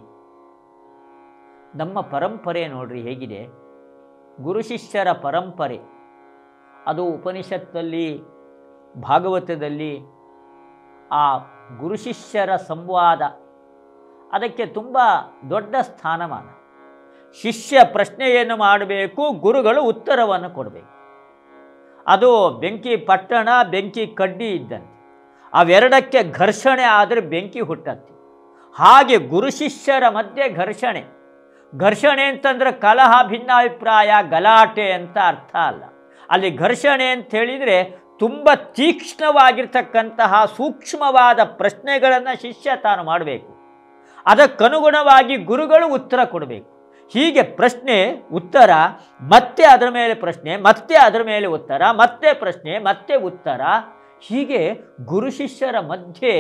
ನಮ್ಮ ಪರಂಪರೆ ನೋಡ್ರಿ ಹೇಗಿದೆ, ಗುರು ಶಿಷ್ಯರ ಪರಂಪರೆ. ಅದು ಉಪನಿಷತ್ತಲ್ಲಿ, ಭಾಗವತದಲ್ಲಿ ಆ ಗುರು ಶಿಷ್ಯರ ಸಂವಾದ, ಅದಕ್ಕೆ ತುಂಬ ದೊಡ್ಡ ಸ್ಥಾನಮಾನ. ಶಿಷ್ಯ ಪ್ರಶ್ನೆಯನ್ನು ಮಾಡಬೇಕು, ಗುರುಗಳು ಉತ್ತರವನ್ನು ಕೊಡಬೇಕು. ಅದು ಬೆಂಕಿ ಪಟ್ಟಣ, ಬೆಂಕಿ ಕಡ್ಡಿ ಇದ್ದಂತೆ. ಅವೆರಡಕ್ಕೆ ಘರ್ಷಣೆ ಆದರೆ ಬೆಂಕಿ ಹುಟ್ಟತ್ತೆ. ಹಾಗೆ ಗುರು ಶಿಷ್ಯರ ಮಧ್ಯೆ ಘರ್ಷಣೆ. ಘರ್ಷಣೆ ಅಂತಂದ್ರೆ ಕಲಹ, ಭಿನ್ನಾಭಿಪ್ರಾಯ, ಗಲಾಟೆ ಅಂತ ಅರ್ಥ ಅಲ್ಲ. ಅಲ್ಲಿ ಘರ್ಷಣೆ ಅಂತ ಹೇಳಿದರೆ ತುಂಬ ತೀಕ್ಷ್ಣವಾಗಿರ್ತಕ್ಕಂತಹ ಸೂಕ್ಷ್ಮವಾದ ಪ್ರಶ್ನೆಗಳನ್ನು ಶಿಷ್ಯ ತಾನು ಮಾಡಬೇಕು. ಅದಕ್ಕನುಗುಣವಾಗಿ ಗುರುಗಳು ಉತ್ತರ ಕೊಡಬೇಕು. ಹೀಗೆ ಪ್ರಶ್ನೆ ಉತ್ತರ, ಮತ್ತೆ ಅದರ ಮೇಲೆ ಪ್ರಶ್ನೆ, ಮತ್ತೆ ಅದರ ಮೇಲೆ ಉತ್ತರ, ಮತ್ತೆ ಪ್ರಶ್ನೆ, ಮತ್ತೆ ಉತ್ತರ. ಹೀಗೆ ಗುರು ಶಿಷ್ಯರ ಮಧ್ಯೆ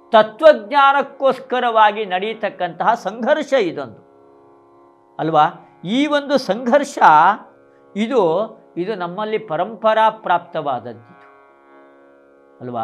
ತತ್ವಜ್ಞಾನಕ್ಕೋಸ್ಕರವಾಗಿ ನಡೆಯತಕ್ಕಂತಹ ಸಂಘರ್ಷ ಇದೊಂದು ಅಲ್ವಾ. ಈ ಒಂದು ಸಂಘರ್ಷ ಇದು ನಮ್ಮಲ್ಲಿ ಪರಂಪರಾ ಪ್ರಾಪ್ತವಾದದ್ದು ಅಲ್ವಾ.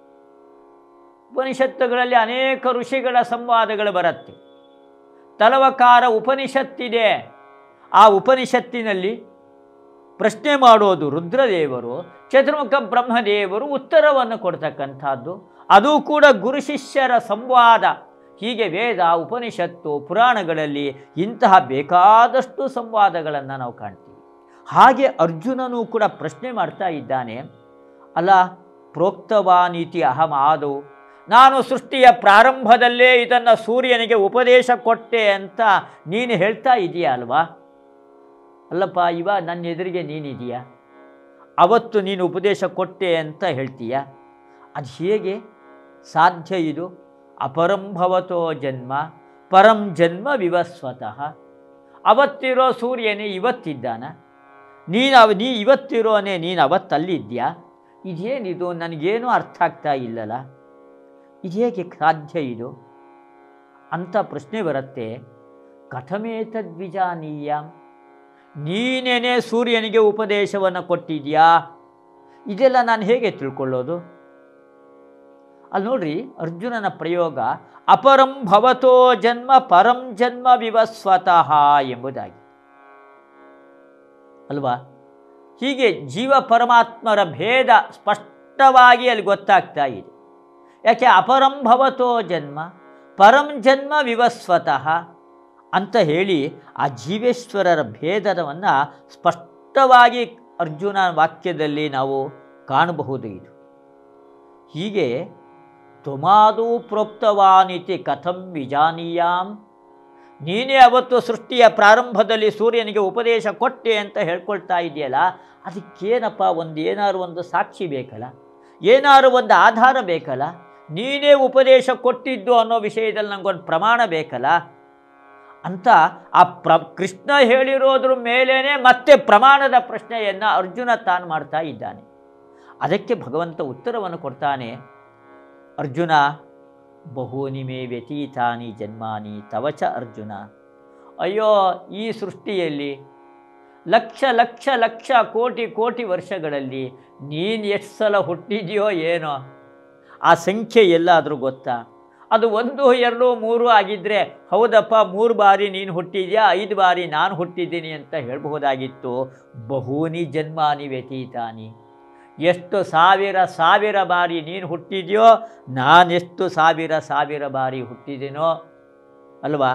ಉಪನಿಷತ್ತುಗಳಲ್ಲಿ ಅನೇಕ ಋಷಿಗಳ ಸಂವಾದಗಳು ಬರುತ್ತೆ. ತಲವಕಾರ ಉಪನಿಷತ್ತಿದೆ. ಆ ಉಪನಿಷತ್ತಿನಲ್ಲಿ ಪ್ರಶ್ನೆ ಮಾಡೋದು ರುದ್ರದೇವರು, ಚತುರ್ಮುಖ ಬ್ರಹ್ಮದೇವರು ಉತ್ತರವನ್ನು ಕೊಡ್ತಕ್ಕಂಥದ್ದು. ಅದು ಕೂಡ ಗುರು ಶಿಷ್ಯರ ಸಂವಾದ. ಹೀಗೆ ವೇದ, ಉಪನಿಷತ್ತು, ಪುರಾಣಗಳಲ್ಲಿ ಇಂತಹ ಬೇಕಾದಷ್ಟು ಸಂವಾದಗಳನ್ನು ನಾವು ಕಾಣ್ತೀವಿ. ಹಾಗೆ ಅರ್ಜುನನೂ ಕೂಡ ಪ್ರಶ್ನೆ ಮಾಡ್ತಾ ಇದ್ದಾನೆ. ಅಲ್ಲ, ಪ್ರೋಕ್ತವಾನೀತಿ ಅಹಂ ಆದೌ, ನಾನು ಸೃಷ್ಟಿಯ ಪ್ರಾರಂಭದಲ್ಲೇ ಇದನ್ನು ಸೂರ್ಯನಿಗೆ ಉಪದೇಶ ಕೊಟ್ಟೆ ಅಂತ ನೀನು ಹೇಳ್ತಾ ಇದೆಯಾ ಅಲ್ವಾ. ಅಲ್ಲಪ್ಪ, ಇವಾಗ ನನ್ನ ಎದುರಿಗೆ ನೀನಿದೆಯಾ, ಅವತ್ತು ನೀನು ಉಪದೇಶ ಕೊಟ್ಟೆ ಅಂತ ಹೇಳ್ತೀಯ. ಅದು ಹೇಗೆ ಸಾಧ್ಯ ಇದು? ಅಪರಂ ಭವತೋ ಜನ್ಮ ಪರಂ ಜನ್ಮ ವಿವಸ್ವತಃ. ಅವತ್ತಿರೋ ಸೂರ್ಯನೇ ಇವತ್ತಿದ್ದಾನ, ನೀ ಇವತ್ತಿರೋನೇ ನೀನು ಅವತ್ತಲ್ಲಿದ್ಯಾ. ಇದೇನಿದು, ನನಗೇನೂ ಅರ್ಥ ಆಗ್ತಾ ಇಲ್ಲಲ್ಲ, ಇದು ಹೇಗೆ ಸಾಧ್ಯ ಇದು ಅಂತ ಪ್ರಶ್ನೆ ಬರುತ್ತೆ. ಕಥಮೇತದ್ವಿಜಾನೀಯ, ನೀನೇನೇ ಸೂರ್ಯನಿಗೆ ಉಪದೇಶವನ್ನು ಕೊಟ್ಟಿದ್ಯಾ, ಇದೆಲ್ಲ ನಾನು ಹೇಗೆ ತಿಳ್ಕೊಳ್ಳೋದು? ಅಲ್ಲಿ ನೋಡ್ರಿ, ಅರ್ಜುನನ ಪ್ರಯೋಗ ಅಪರಂ ಭವತೋ ಜನ್ಮ ಪರಂ ಜನ್ಮ ವಿವಸ್ವತಃ ಎಂಬುದಾಗಿ ಅಲ್ವಾ. ಹೀಗೆ ಜೀವ ಪರಮಾತ್ಮರ ಭೇದ ಸ್ಪಷ್ಟವಾಗಿ ಅಲ್ಲಿ ಗೊತ್ತಾಗ್ತಾ ಇದೆ. ಯಾಕೆ ಅಪರಂ ಭವತೋ ಜನ್ಮ ಪರಂ ಜನ್ಮ ವಿವಸ್ವತಃ ಅಂತ ಹೇಳಿ ಆ ಜೀವೇಶ್ವರರ ಭೇದವನ್ನು ಸ್ಪಷ್ಟವಾಗಿ ಅರ್ಜುನ ವಾಕ್ಯದಲ್ಲಿ ನಾವು ಕಾಣಬಹುದು. ಇದು ಹೀಗೆ ತುಮಾದು ಪ್ರೋಕ್ತವಾನಿತಿ ಕಥಂ ವಿಜಾನೀಯಾಂ. ನೀನೇ ಅವತ್ತು ಸೃಷ್ಟಿಯ ಪ್ರಾರಂಭದಲ್ಲಿ ಸೂರ್ಯನಿಗೆ ಉಪದೇಶ ಕೊಟ್ಟೆ ಅಂತ ಹೇಳ್ಕೊಳ್ತಾ ಇದೆಯಲ್ಲ, ಅದಕ್ಕೇನಪ್ಪ ಏನಾದ್ರು ಒಂದು ಸಾಕ್ಷಿ ಬೇಕಲ್ಲ, ಏನಾದ್ರು ಒಂದು ಆಧಾರ ಬೇಕಲ್ಲ. ನೀನೇ ಉಪದೇಶ ಕೊಟ್ಟಿದ್ದು ಅನ್ನೋ ವಿಷಯದಲ್ಲಿ ನನಗೊಂದು ಪ್ರಮಾಣ ಬೇಕಲ್ಲ ಅಂತ ಆ ಕೃಷ್ಣ ಹೇಳಿರೋದ್ರ ಮೇಲೇನೆ ಮತ್ತೆ ಪ್ರಮಾಣದ ಪ್ರಶ್ನೆಯನ್ನು ಅರ್ಜುನ ತಾನು ಮಾಡ್ತಾ ಇದ್ದಾನೆ. ಅದಕ್ಕೆ ಭಗವಂತ ಉತ್ತರವನ್ನು ಕೊಡ್ತಾನೆ. ಅರ್ಜುನ, ಬಹೂನಿ ಮೇ ವ್ಯತೀತಾನಿ ಜನ್ಮಾನಿ ತವಚ ಅರ್ಜುನ. ಅಯ್ಯೋ, ಈ ಸೃಷ್ಟಿಯಲ್ಲಿ ಲಕ್ಷ ಲಕ್ಷ ಲಕ್ಷ ಕೋಟಿ ಕೋಟಿ ವರ್ಷಗಳಲ್ಲಿ ನೀನು ಎಷ್ಟು ಸಲ ಹುಟ್ಟಿದೆಯೋ ಏನೋ, ಆ ಸಂಖ್ಯೆ ಎಲ್ಲಾದರೂ ಗೊತ್ತಾ? ಅದು 1, 2, 3 ಆಗಿದ್ದರೆ ಹೌದಪ್ಪ 3 ಬಾರಿ ನೀನು ಹುಟ್ಟಿದ್ಯಾ, 5 ಬಾರಿ ನಾನು ಹುಟ್ಟಿದ್ದೀನಿ ಅಂತ ಹೇಳಬಹುದಾಗಿತ್ತು. ಬಹೂನಿ ಜನ್ಮಾನಿ ವ್ಯತೀತಾನಿ, ಎಷ್ಟು ಸಾವಿರ ಬಾರಿ ನೀನು ಹುಟ್ಟಿದೆಯೋ, ನಾನೆಷ್ಟು ಸಾವಿರ ಬಾರಿ ಹುಟ್ಟಿದ್ದೀನೋ ಅಲ್ವಾ?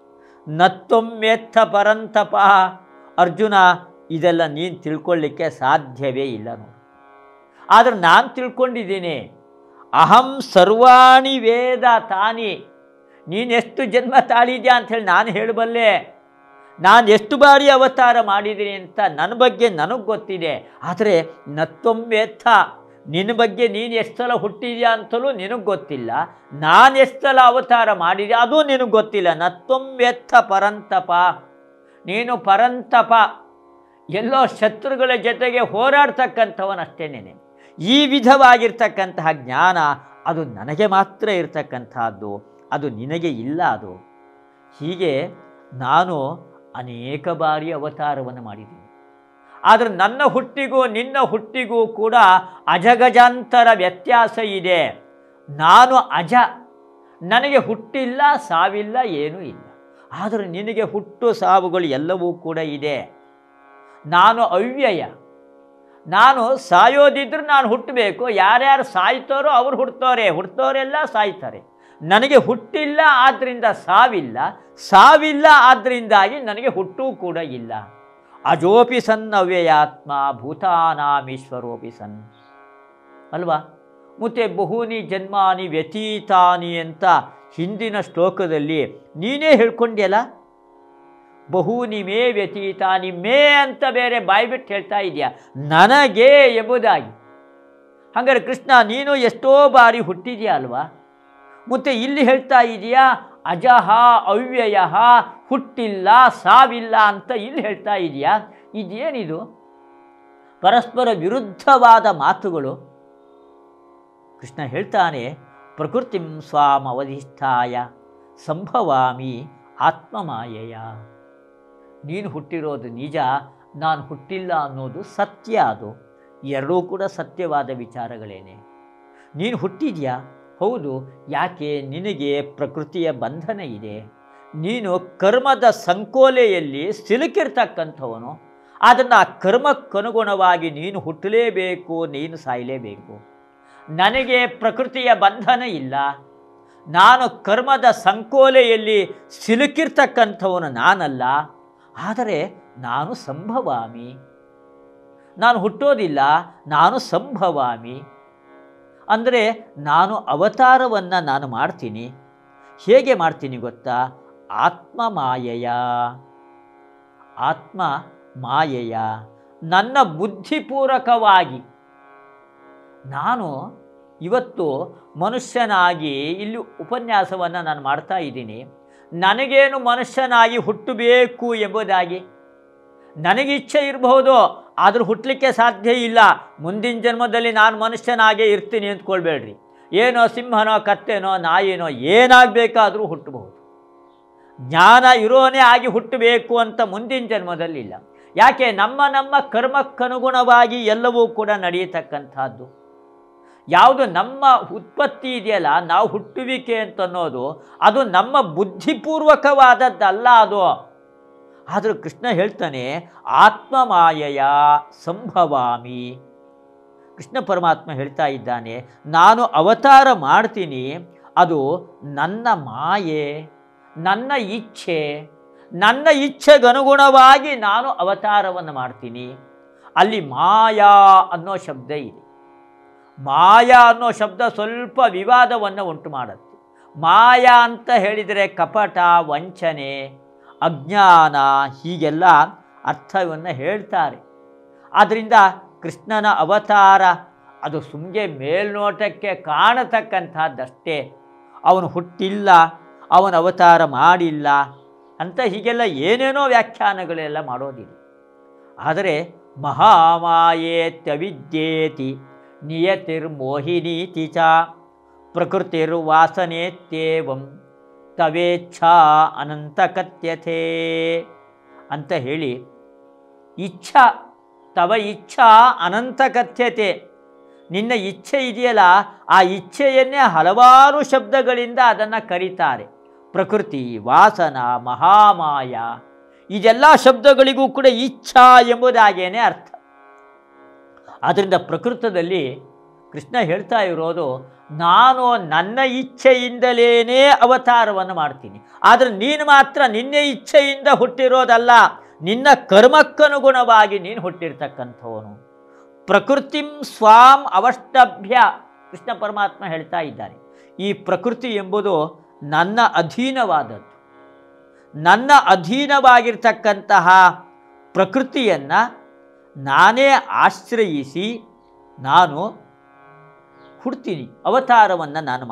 ನತ್ತೊಮ್ಮೆತ್ತ ಪರಂತಪ. ಅರ್ಜುನ, ಇದೆಲ್ಲ ನೀನು ತಿಳ್ಕೊಳ್ಳಿಕ್ಕೆ ಸಾಧ್ಯವೇ ಇಲ್ಲ ನೋಡಿ. ಆದರೆ ನಾನು ತಿಳ್ಕೊಂಡಿದ್ದೀನಿ. ಅಹಂ ಸರ್ವಾಣಿ ವೇದ ತಾನಿ. ನೀನೆಷ್ಟು ಜನ್ಮ ತಾಳಿದ್ಯಾ ಅಂಥೇಳಿ ನಾನು ಹೇಳಬಲ್ಲೆ. ನಾನು ಎಷ್ಟು ಬಾರಿ ಅವತಾರ ಮಾಡಿದ್ದೀನಿ ಅಂತ ನನ್ನ ಬಗ್ಗೆ ನನಗೆ ಗೊತ್ತಿದೆ. ಆದರೆ ನತ್ತೊಮ್ಮೆತ್ತ, ನಿನ್ನ ಬಗ್ಗೆ ನೀನು ಎಷ್ಟು ಸಲ ಹುಟ್ಟಿದ್ಯಾ ಅಂತಲೂ ನಿನಗೆ ಗೊತ್ತಿಲ್ಲ. ನಾನು ಎಷ್ಟು ಸಲ ಅವತಾರ ಮಾಡಿದ್ಯಾ ಅದು ನಿನಗೆ ಗೊತ್ತಿಲ್ಲ. ನತ್ತೊಮ್ಮೆತ್ತ ಪರಂತಪ, ನೀನು ಪರಂತಪ, ಎಲ್ಲೋ ಶತ್ರುಗಳ ಜೊತೆಗೆ ಹೋರಾಡ್ತಕ್ಕಂಥವನಷ್ಟೇನೇನೆ. ಈ ವಿಧವಾಗಿರ್ತಕ್ಕಂತಹ ಜ್ಞಾನ ಅದು ನನಗೆ ಮಾತ್ರ ಇರತಕ್ಕಂಥದ್ದು, ಅದು ನಿನಗೆ ಇಲ್ಲ. ಅದು ಹೀಗೆ ನಾನು ಅನೇಕ ಬಾರಿ ಅವತಾರವನ್ನು ಮಾಡಿದ್ದೀನಿ. ಆದರೆ ನನ್ನ ಹುಟ್ಟಿಗೂ ನಿನ್ನ ಹುಟ್ಟಿಗೂ ಕೂಡ ಅಜಗಜಾಂತರ ವ್ಯತ್ಯಾಸ ಇದೆ. ನಾನು ಅಜ, ನನಗೆ ಹುಟ್ಟಿಲ್ಲ, ಸಾವಿಲ್ಲ, ಏನೂ ಇಲ್ಲ. ಆದರೆ ನಿನಗೆ ಹುಟ್ಟು ಸಾವುಗಳು ಎಲ್ಲವೂ ಕೂಡ ಇದೆ. ನಾನು ಅವ್ಯಯ, ನಾನು ಸಾಯೋದಿದ್ರೂ ನಾನು ಹುಟ್ಟಬೇಕು. ಯಾರ್ಯಾರು ಸಾಯ್ತಾರೋ ಅವರು ಹುಟ್ಟೋರೆಲ್ಲ ಸಾಯ್ತಾರೆ. ನನಗೆ ಹುಟ್ಟಿಲ್ಲ, ಆದ್ದರಿಂದ ಸಾವಿಲ್ಲ, ಸಾವಿಲ್ಲ ಆದ್ದರಿಂದಾಗಿ ನನಗೆ ಹುಟ್ಟೂ ಕೂಡ ಇಲ್ಲ. ಅಜೋಪಿ ಸನ್ ಅವ್ಯಯಾತ್ಮ ಭೂತಾನಾಮೀಶ್ವರೋಪಿ ಸನ್ ಅಲ್ವಾ? ಮತ್ತು ಬಹೂನಿ ಜನ್ಮಾನಿ ವ್ಯತೀತಾನಿ ಅಂತ ಹಿಂದಿನ ಶ್ಲೋಕದಲ್ಲಿ ನೀನೇ ಹೇಳ್ಕೊಂಡಿಯಲ್ಲ. ಬಹೂನಿ ಮೇ ವ್ಯತೀತಾನಿ, ಮೇ ಅಂತ ಬೇರೆ ಬಾಯ್ಬಿಟ್ಟು ಹೇಳ್ತಾ ಇದೆಯಾ, ನನಗೆ ಎಂಬುದಾಗಿ. ಹಾಗಾದರೆ ಕೃಷ್ಣ ನೀನು ಎಷ್ಟೋ ಬಾರಿ ಹುಟ್ಟಿದೆಯಾ ಅಲ್ವಾ? ಮತ್ತು ಇಲ್ಲಿ ಹೇಳ್ತಾ ಇದೆಯಾ ಅಜಹ ಅವ್ಯಯ, ಹುಟ್ಟಿಲ್ಲ, ಸಾವಿಲ್ಲ ಅಂತ ಇಲ್ಲಿ ಹೇಳ್ತಾ ಇದೆಯಾ. ಇದೇನಿದು ಪರಸ್ಪರ ವಿರುದ್ಧವಾದ ಮಾತುಗಳು? ಕೃಷ್ಣ ಹೇಳ್ತಾನೆ, ಪ್ರಕೃತಿಂ ಸ್ವಾಂ ಅವಧಿಷ್ಠಾಯ ಸಂಭವಾಮಿ ಆತ್ಮಮಾಯೆಯ. ನೀನು ಹುಟ್ಟಿರೋದು ನಿಜ, ನಾನು ಹುಟ್ಟಿಲ್ಲ ಅನ್ನೋದು ಸತ್ಯ. ಅದು ಎರಡೂ ಕೂಡ ಸತ್ಯವಾದ ವಿಚಾರಗಳೇನೆ. ನೀನು ಹುಟ್ಟಿದ್ಯಾ? ಹೌದು. ಯಾಕೆ? ನಿನಗೆ ಪ್ರಕೃತಿಯ ಬಂಧನ ಇದೆ. ನೀನು ಕರ್ಮದ ಸಂಕೋಲೆಯಲ್ಲಿ ಸಿಲುಕಿರ್ತಕ್ಕಂಥವನು. ಅದನ್ನು ಆ ಕರ್ಮಕ್ಕನುಗುಣವಾಗಿ ನೀನು ಹುಟ್ಟಲೇಬೇಕು, ನೀನು ಸಾಯಲೇಬೇಕು. ನನಗೆ ಪ್ರಕೃತಿಯ ಬಂಧನ ಇಲ್ಲ. ನಾನು ಕರ್ಮದ ಸಂಕೋಲೆಯಲ್ಲಿ ಸಿಲುಕಿರ್ತಕ್ಕಂಥವನು ನಾನಲ್ಲ. ಆದರೆ ನಾನು ಸಂಭವಾಮಿ, ನಾನು ಹುಟ್ಟೋದಿಲ್ಲ, ನಾನು ಸಂಭವಾಮಿ. ಅಂದರೆ ನಾನು ಅವತಾರವನ್ನು ನಾನು ಮಾಡ್ತೀನಿ. ಹೇಗೆ ಮಾಡ್ತೀನಿ ಗೊತ್ತಾ? ಆತ್ಮ ಮಾಯೆಯ, ಆತ್ಮ ಮಾಯೆಯ, ನನ್ನ ಬುದ್ಧಿಪೂರ್ವಕವಾಗಿ ನಾನು ಇವತ್ತು ಮನುಷ್ಯನಾಗಿ ಇಲ್ಲಿ ಉಪನ್ಯಾಸವನ್ನು ನಾನು ಮಾಡ್ತಾ ಇದ್ದೀನಿ. ನನಗೇನು ಮನುಷ್ಯನಾಗಿ ಹುಟ್ಟಬೇಕು ಎಂಬುದಾಗಿ ನನಗೆ ಇಚ್ಛೆ ಇರಬಹುದು, ಆದರೂ ಹುಟ್ಟಲಿಕ್ಕೆ ಸಾಧ್ಯ ಇಲ್ಲ. ಮುಂದಿನ ಜನ್ಮದಲ್ಲಿ ನಾನು ಮನುಷ್ಯನಾಗೇ ಇರ್ತೀನಿ ಅಂದ್ಕೊಳ್ಬೇಡ್ರಿ. ಏನೋ ಸಿಂಹನೋ ಕತ್ತೆನೋ ನಾಯಿನೋ ಏನಾಗಬೇಕಾದರೂ ಹುಟ್ಟಬಹುದು. ಜ್ಞಾನ ಇರೋನೇ ಆಗಿ ಹುಟ್ಟಬೇಕು ಅಂತ ಮುಂದಿನ ಜನ್ಮದಲ್ಲಿ ಇಲ್ಲ. ಯಾಕೆ? ನಮ್ಮ ಕರ್ಮಕ್ಕನುಗುಣವಾಗಿ ಎಲ್ಲವೂ ಕೂಡ ನಡೆಯತಕ್ಕಂಥದ್ದು. ಯಾವುದು ನಮ್ಮ ಉತ್ಪತ್ತಿ ಇದೆಯಲ್ಲ, ನಾವು ಹುಟ್ಟುವಿಕೆ ಅಂತನ್ನೋದು ಅದು ನಮ್ಮ ಬುದ್ಧಿಪೂರ್ವಕವಾದದ್ದಲ್ಲ ಅದು. ಆದರೂ ಕೃಷ್ಣ ಹೇಳ್ತಾನೆ ಆತ್ಮ ಮಾಯೆಯ ಸಂಭವಾಮಿ. ಕೃಷ್ಣ ಪರಮಾತ್ಮ ಹೇಳ್ತಾ ಇದ್ದಾನೆ, ನಾನು ಅವತಾರ ಮಾಡ್ತೀನಿ, ಅದು ನನ್ನ ಮಾಯೆ, ನನ್ನ ಇಚ್ಛೆ, ನನ್ನ ಇಚ್ಛೆಗನುಗುಣವಾಗಿ ನಾನು ಅವತಾರವನ್ನು ಮಾಡ್ತೀನಿ. ಅಲ್ಲಿ ಮಾಯಾ ಅನ್ನೋ ಶಬ್ದ ಇದೆ. ಮಾಯಾ ಅನ್ನೋ ಶಬ್ದ ಸ್ವಲ್ಪ ವಿವಾದವನ್ನು ಉಂಟು ಮಾಡುತ್ತೆ. ಮಾಯಾ ಅಂತ ಹೇಳಿದರೆ ಕಪಟ, ವಂಚನೆ, ಅಜ್ಞಾನ ಹೀಗೆಲ್ಲ ಅರ್ಥವನ್ನು ಹೇಳ್ತಾರೆ. ಆದ್ದರಿಂದ ಕೃಷ್ಣನ ಅವತಾರ ಅದು ಸುಮ್ಮನೆ ಮೇಲ್ನೋಟಕ್ಕೆ ಕಾಣತಕ್ಕಂಥದ್ದಷ್ಟೇ. ಅವನು ಹುಟ್ಟಿಲ್ಲ, ಅವನ ಅವತಾರ ಮಾಡಿಲ್ಲ ಅಂತ ಹೀಗೆಲ್ಲ ಏನೇನೋ ವ್ಯಾಖ್ಯಾನಗಳೆಲ್ಲ ಮಾಡೋದಿಲ್ಲ. ಆದರೆ ಮಹಾಮಾಯೇತ್ಯವಿದ್ಯೇತಿ ನಿಯತಿರ್ಮೋಹಿನೀತಿ ಚ ಪ್ರಕೃತಿರ್ವಾಸನೇತ್ಯೇವಂ ತವೇಚ್ಛಾ ಅನಂತ ಕಥ್ಯತೆ ಅಂತ ಹೇಳಿ, ಇಚ್ಛಾ ತವ ಇಚ್ಛಾ ಅನಂತ ಕಥ್ಯತೆ, ನಿನ್ನ ಇಚ್ಛೆ ಇದೆಯಲ್ಲ, ಆ ಇಚ್ಛೆಯನ್ನೇ ಹಲವಾರು ಶಬ್ದಗಳಿಂದ ಅದನ್ನು ಕರೀತಾರೆ. ಪ್ರಕೃತಿ, ವಾಸನ, ಮಹಾಮಾಯ ಇದೆಲ್ಲ ಶಬ್ದಗಳಿಗೂ ಕೂಡ ಇಚ್ಛಾ ಎಂಬುದಾಗೇನೆ ಅರ್ಥ. ಆದ್ದರಿಂದ ಪ್ರಕೃತದಲ್ಲಿ ಕೃಷ್ಣ ಹೇಳ್ತಾ ಇರೋದು, ನಾನು ನನ್ನ ಇಚ್ಛೆಯಿಂದಲೇ ಅವತಾರವನ್ನು ಮಾಡ್ತೀನಿ. ಆದರೆ ನೀನು ಮಾತ್ರ ನಿನ್ನೆ ಇಚ್ಛೆಯಿಂದ ಹುಟ್ಟಿರೋದಲ್ಲ, ನಿನ್ನ ಕರ್ಮಕ್ಕನುಗುಣವಾಗಿ ನೀನು ಹುಟ್ಟಿರ್ತಕ್ಕಂಥವನು. ಪ್ರಕೃತಿಂ ಸ್ವಾಂ ಅವಷ್ಟಭ್ಯ ಕೃಷ್ಣ ಪರಮಾತ್ಮ ಹೇಳ್ತಾ ಇದ್ದಾರೆ. ಈ ಪ್ರಕೃತಿ ಎಂಬುದು ನನ್ನ ಅಧೀನವಾದದ್ದು. ನನ್ನ ಅಧೀನವಾಗಿರ್ತಕ್ಕಂತಹ ಪ್ರಕೃತಿಯನ್ನು ನಾನೇ ಆಶ್ರಯಿಸಿ ನಾನು ಹುಡ್ತೀನಿ, ಅವತಾರವನ್ನು ನಾನು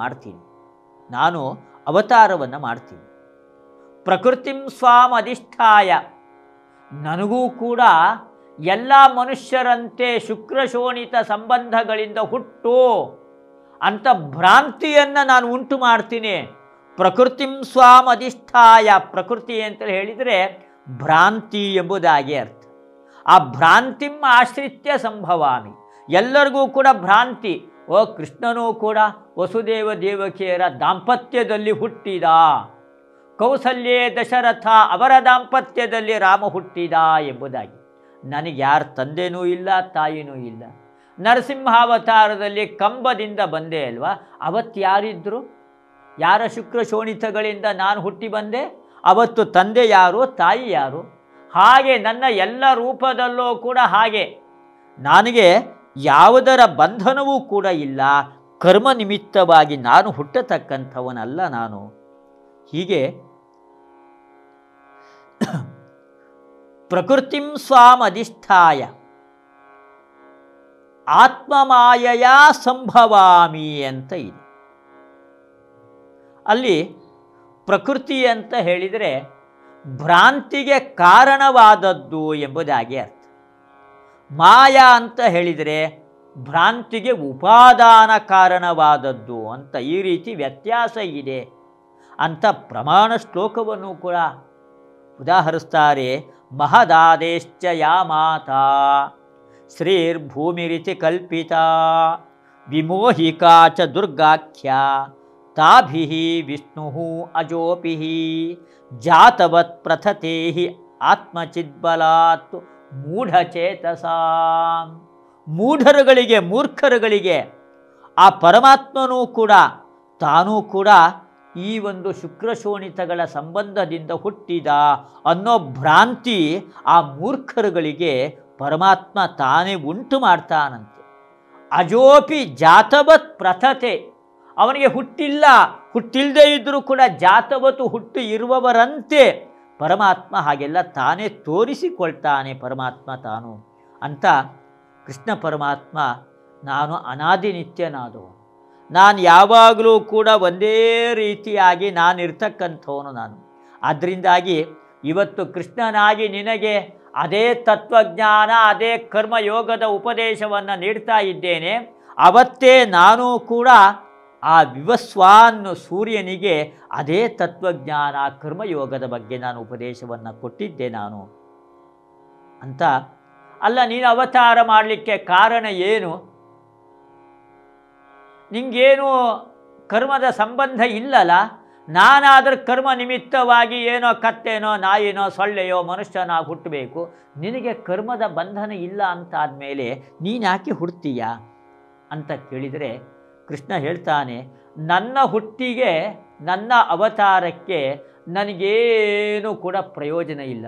ಮಾಡ್ತೀನಿ. ಪ್ರಕೃತಿಂ ಸ್ವಾಂ ಅಧಿಷ್ಠಾಯ, ನನಗೂ ಕೂಡ ಎಲ್ಲ ಮನುಷ್ಯರಂತೆ ಶುಕ್ರಶೋಣಿತ ಸಂಬಂಧಗಳಿಂದ ಹುಟ್ಟು ಅಂತ ಭ್ರಾಂತಿಯನ್ನು ನಾನು ಉಂಟು ಮಾಡ್ತೀನಿ. ಪ್ರಕೃತಿಂ ಸ್ವಾಂ ಅಧಿಷ್ಠಾಯ, ಪ್ರಕೃತಿ ಅಂತ ಹೇಳಿದರೆ ಭ್ರಾಂತಿ ಎಂಬುದಾಗಿ ಅರ್ಥ. ಆ ಭ್ರಾಂತಿಂ ಆಶ್ರಿತ್ಯ ಸಂಭವಾಮಿ, ಎಲ್ಲರಿಗೂ ಕೂಡ ಭ್ರಾಂತಿ. ಕೃಷ್ಣನೂ ಕೂಡ ವಸುದೇವ ದೇವಕಿಯರ ದಾಂಪತ್ಯದಲ್ಲಿ ಹುಟ್ಟಿದ, ಕೌಸಲ್ಯೇ ದಶರಥ ಅವರ ದಾಂಪತ್ಯದಲ್ಲಿ ರಾಮ ಹುಟ್ಟಿದ ಎಂಬುದಾಗಿ. ನನಗೆ ಯಾರ ತಂದೆನೂ ಇಲ್ಲ, ತಾಯಿನೂ ಇಲ್ಲ. ನರಸಿಂಹಾವತಾರದಲ್ಲಿ ಕಂಬದಿಂದ ಬಂದೆ ಅಲ್ವಾ, ಅವತ್ತು ಯಾರಿದ್ದರು? ಯಾರ ಶುಕ್ರ ಶೋಣಿತಗಳಿಂದ ನಾನು ಹುಟ್ಟಿ ಬಂದೆ? ಅವತ್ತು ತಂದೆ ಯಾರು, ತಾಯಿ ಯಾರು? ಹಾಗೆ ನನ್ನ ಎಲ್ಲ ರೂಪದಲ್ಲೂ ಕೂಡ ಹಾಗೆ ನನಗೆ ಯಾವುದರ ಬಂಧನವೂ ಕೂಡ ಇಲ್ಲ. ಕರ್ಮ ನಿಮಿತ್ತವಾಗಿ ನಾನು ಹುಟ್ಟತಕ್ಕಂಥವನಲ್ಲ ನಾನು. ಹೀಗೆ ಪ್ರಕೃತಿಂ ಸ್ವಾಂ ಅಧಿಷ್ಠಾಯ ಆತ್ಮಮಾಯಯ ಸಂಭವಾಮಿ ಅಂತ ಇದೆ. ಅಲ್ಲಿ ಪ್ರಕೃತಿ ಅಂತ ಹೇಳಿದರೆ ಭ್ರಾಂತಿಗೆ ಕಾರಣವಾದದ್ದು ಎಂಬುದಾಗಿ ಅರ್ಥ. ಮಾಯಾ ಅಂತ ಹೇಳಿದರೆ ಭ್ರಾಂತಿಗೆ ಉಪಾದಾನ ಕಾರಣವಾದದ್ದು ಅಂತ, ಈ ರೀತಿ ವ್ಯತ್ಯಾಸ ಇದೆ ಅಂತ ಪ್ರಮಾಣ ಶ್ಲೋಕವನ್ನು ಕೂಡ ಉದಾಹರಿಸ್ತಾರೆ. ಮಹದಾದೇಶ್ಚ ಯಾ ಮಾತಾ ಶ್ರೀರ್ಭೂಮಿರಿತಿ ಕಲ್ಪಿತ ವಿಮೋಹಿಕಾ ಚ ದುರ್ಗಾಖ್ಯ ತಾಭಿಃ ವಿಷ್ಣುಃ ಅಜೋಪಿಃ ಜಾತವತ್ ಪ್ರಥತೆ ಆತ್ಮಚಿದ್ಬಲಾತ್ ಮೂಢಚೇತಸಾಂ. ಮೂರ್ಖರುಗಳಿಗೆ ಆ ಪರಮಾತ್ಮನೂ ಕೂಡ ತಾನೂ ಕೂಡ ಈ ಒಂದು ಶುಕ್ರಶೋಣಿತಗಳ ಸಂಬಂಧದಿಂದ ಹುಟ್ಟಿದ ಅನ್ನೋ ಭ್ರಾಂತಿ ಆ ಮೂರ್ಖರುಗಳಿಗೆ ಪರಮಾತ್ಮ ತಾನೇ ಉಂಟು ಮಾಡ್ತಾನಂತೆ. ಅಜೋಪಿ ಜಾತವತ್ ಪ್ರಥತೆ, ಅವನಿಗೆ ಹುಟ್ಟಿಲ್ಲದೆ ಇದ್ದರೂ ಕೂಡ ಜಾತವತ್ತು ಹುಟ್ಟು ಇರುವವರಂತೆ ಪರಮಾತ್ಮ ಹಾಗೆಲ್ಲ ತಾನೇ ತೋರಿಸಿಕೊಳ್ತಾನೆ ಪರಮಾತ್ಮ ತಾನು ಅಂತ. ಕೃಷ್ಣ ಪರಮಾತ್ಮ ನಾನು ಅನಾದಿ ನಿತ್ಯನಾದವನು, ನಾನು ಯಾವಾಗಲೂ ಕೂಡ ಒಂದೇ ರೀತಿಯಾಗಿ ನಾನಿರ್ತಕ್ಕಂಥವನು ನಾನು. ಆದ್ದರಿಂದಾಗಿ ಇವತ್ತು ಕೃಷ್ಣನಾಗಿ ನಿನಗೆ ಅದೇ ತತ್ವಜ್ಞಾನ, ಅದೇ ಕರ್ಮಯೋಗದ ಉಪದೇಶವನ್ನು ನೀಡ್ತಾ ಇದ್ದೇನೆ. ಅವತ್ತೇ ನಾನು ಕೂಡ ಆ ವಿವಸ್ವಾನ್ ಸೂರ್ಯನಿಗೆ ಅದೇ ತತ್ವಜ್ಞಾನ ಕರ್ಮಯೋಗದ ಬಗ್ಗೆ ನಾನು ಉಪದೇಶವನ್ನು ಕೊಟ್ಟಿದ್ದೆ ನಾನು ಅಂತ. ಅಲ್ಲ, ನೀನು ಅವತಾರ ಮಾಡಲಿಕ್ಕೆ ಕಾರಣ ಏನು? ನಿಂಗೇನು ಕರ್ಮದ ಸಂಬಂಧ ಇಲ್ಲಲ್ಲ. ನಾನಾದರೂ ಕರ್ಮ ನಿಮಿತ್ತವಾಗಿ ಏನೋ ಕತ್ತೇನೋ ನಾಯಿನೋ ಸೊಳ್ಳೆಯೋ ಮನುಷ್ಯನಾಗಿ ಹುಟ್ಟಬೇಕು. ನಿನಗೆ ಕರ್ಮದ ಬಂಧನ ಇಲ್ಲ ಅಂತಾದಮೇಲೆ ನೀನು ಯಾಕೆ ಹುಡ್ತೀಯ ಅಂತ ಕೇಳಿದರೆ ಕೃಷ್ಣ ಹೇಳ್ತಾನೆ, ನನ್ನ ಹುಟ್ಟಿಗೆ ನನ್ನ ಅವತಾರಕ್ಕೆ ನನಗೇನು ಕೂಡ ಪ್ರಯೋಜನ ಇಲ್ಲ.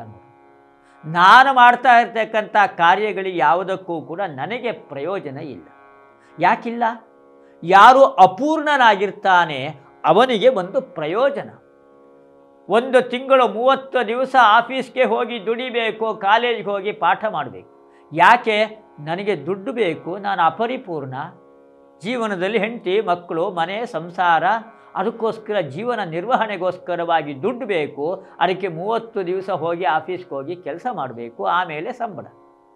ನಾನು ಮಾಡ್ತಾ ಇರ್ತಕ್ಕಂಥ ಕಾರ್ಯಗಳಿಗೆ ಯಾವುದಕ್ಕೂ ಕೂಡ ನನಗೆ ಪ್ರಯೋಜನ ಇಲ್ಲ. ಯಾಕಿಲ್ಲ? ಯಾರು ಅಪೂರ್ಣನಾಗಿರ್ತಾನೆ ಅವನಿಗೆ ಒಂದು ಪ್ರಯೋಜನ. ಒಂದು ತಿಂಗಳು 30 ದಿವಸ ಆಫೀಸ್ಗೆ ಹೋಗಿ ದುಡಿಬೇಕು, ಕಾಲೇಜ್ಗೆ ಹೋಗಿ ಪಾಠ ಮಾಡಬೇಕು. ಯಾಕೆ? ನನಗೆ ದುಡ್ಡು ಬೇಕು, ನಾನು ಅಪರಿಪೂರ್ಣ. ಜೀವನದಲ್ಲಿ ಹೆಂಡತಿ ಮಕ್ಕಳು ಮನೆ ಸಂಸಾರ, ಅದಕ್ಕೋಸ್ಕರ ಜೀವನ ನಿರ್ವಹಣೆಗೋಸ್ಕರವಾಗಿ ದುಡ್ಡು ಬೇಕು. ಅದಕ್ಕೆ 30 ದಿವಸ ಹೋಗಿ ಆಫೀಸ್ಗೆ ಹೋಗಿ ಕೆಲಸ ಮಾಡಬೇಕು, ಆಮೇಲೆ ಸಂಬಳ.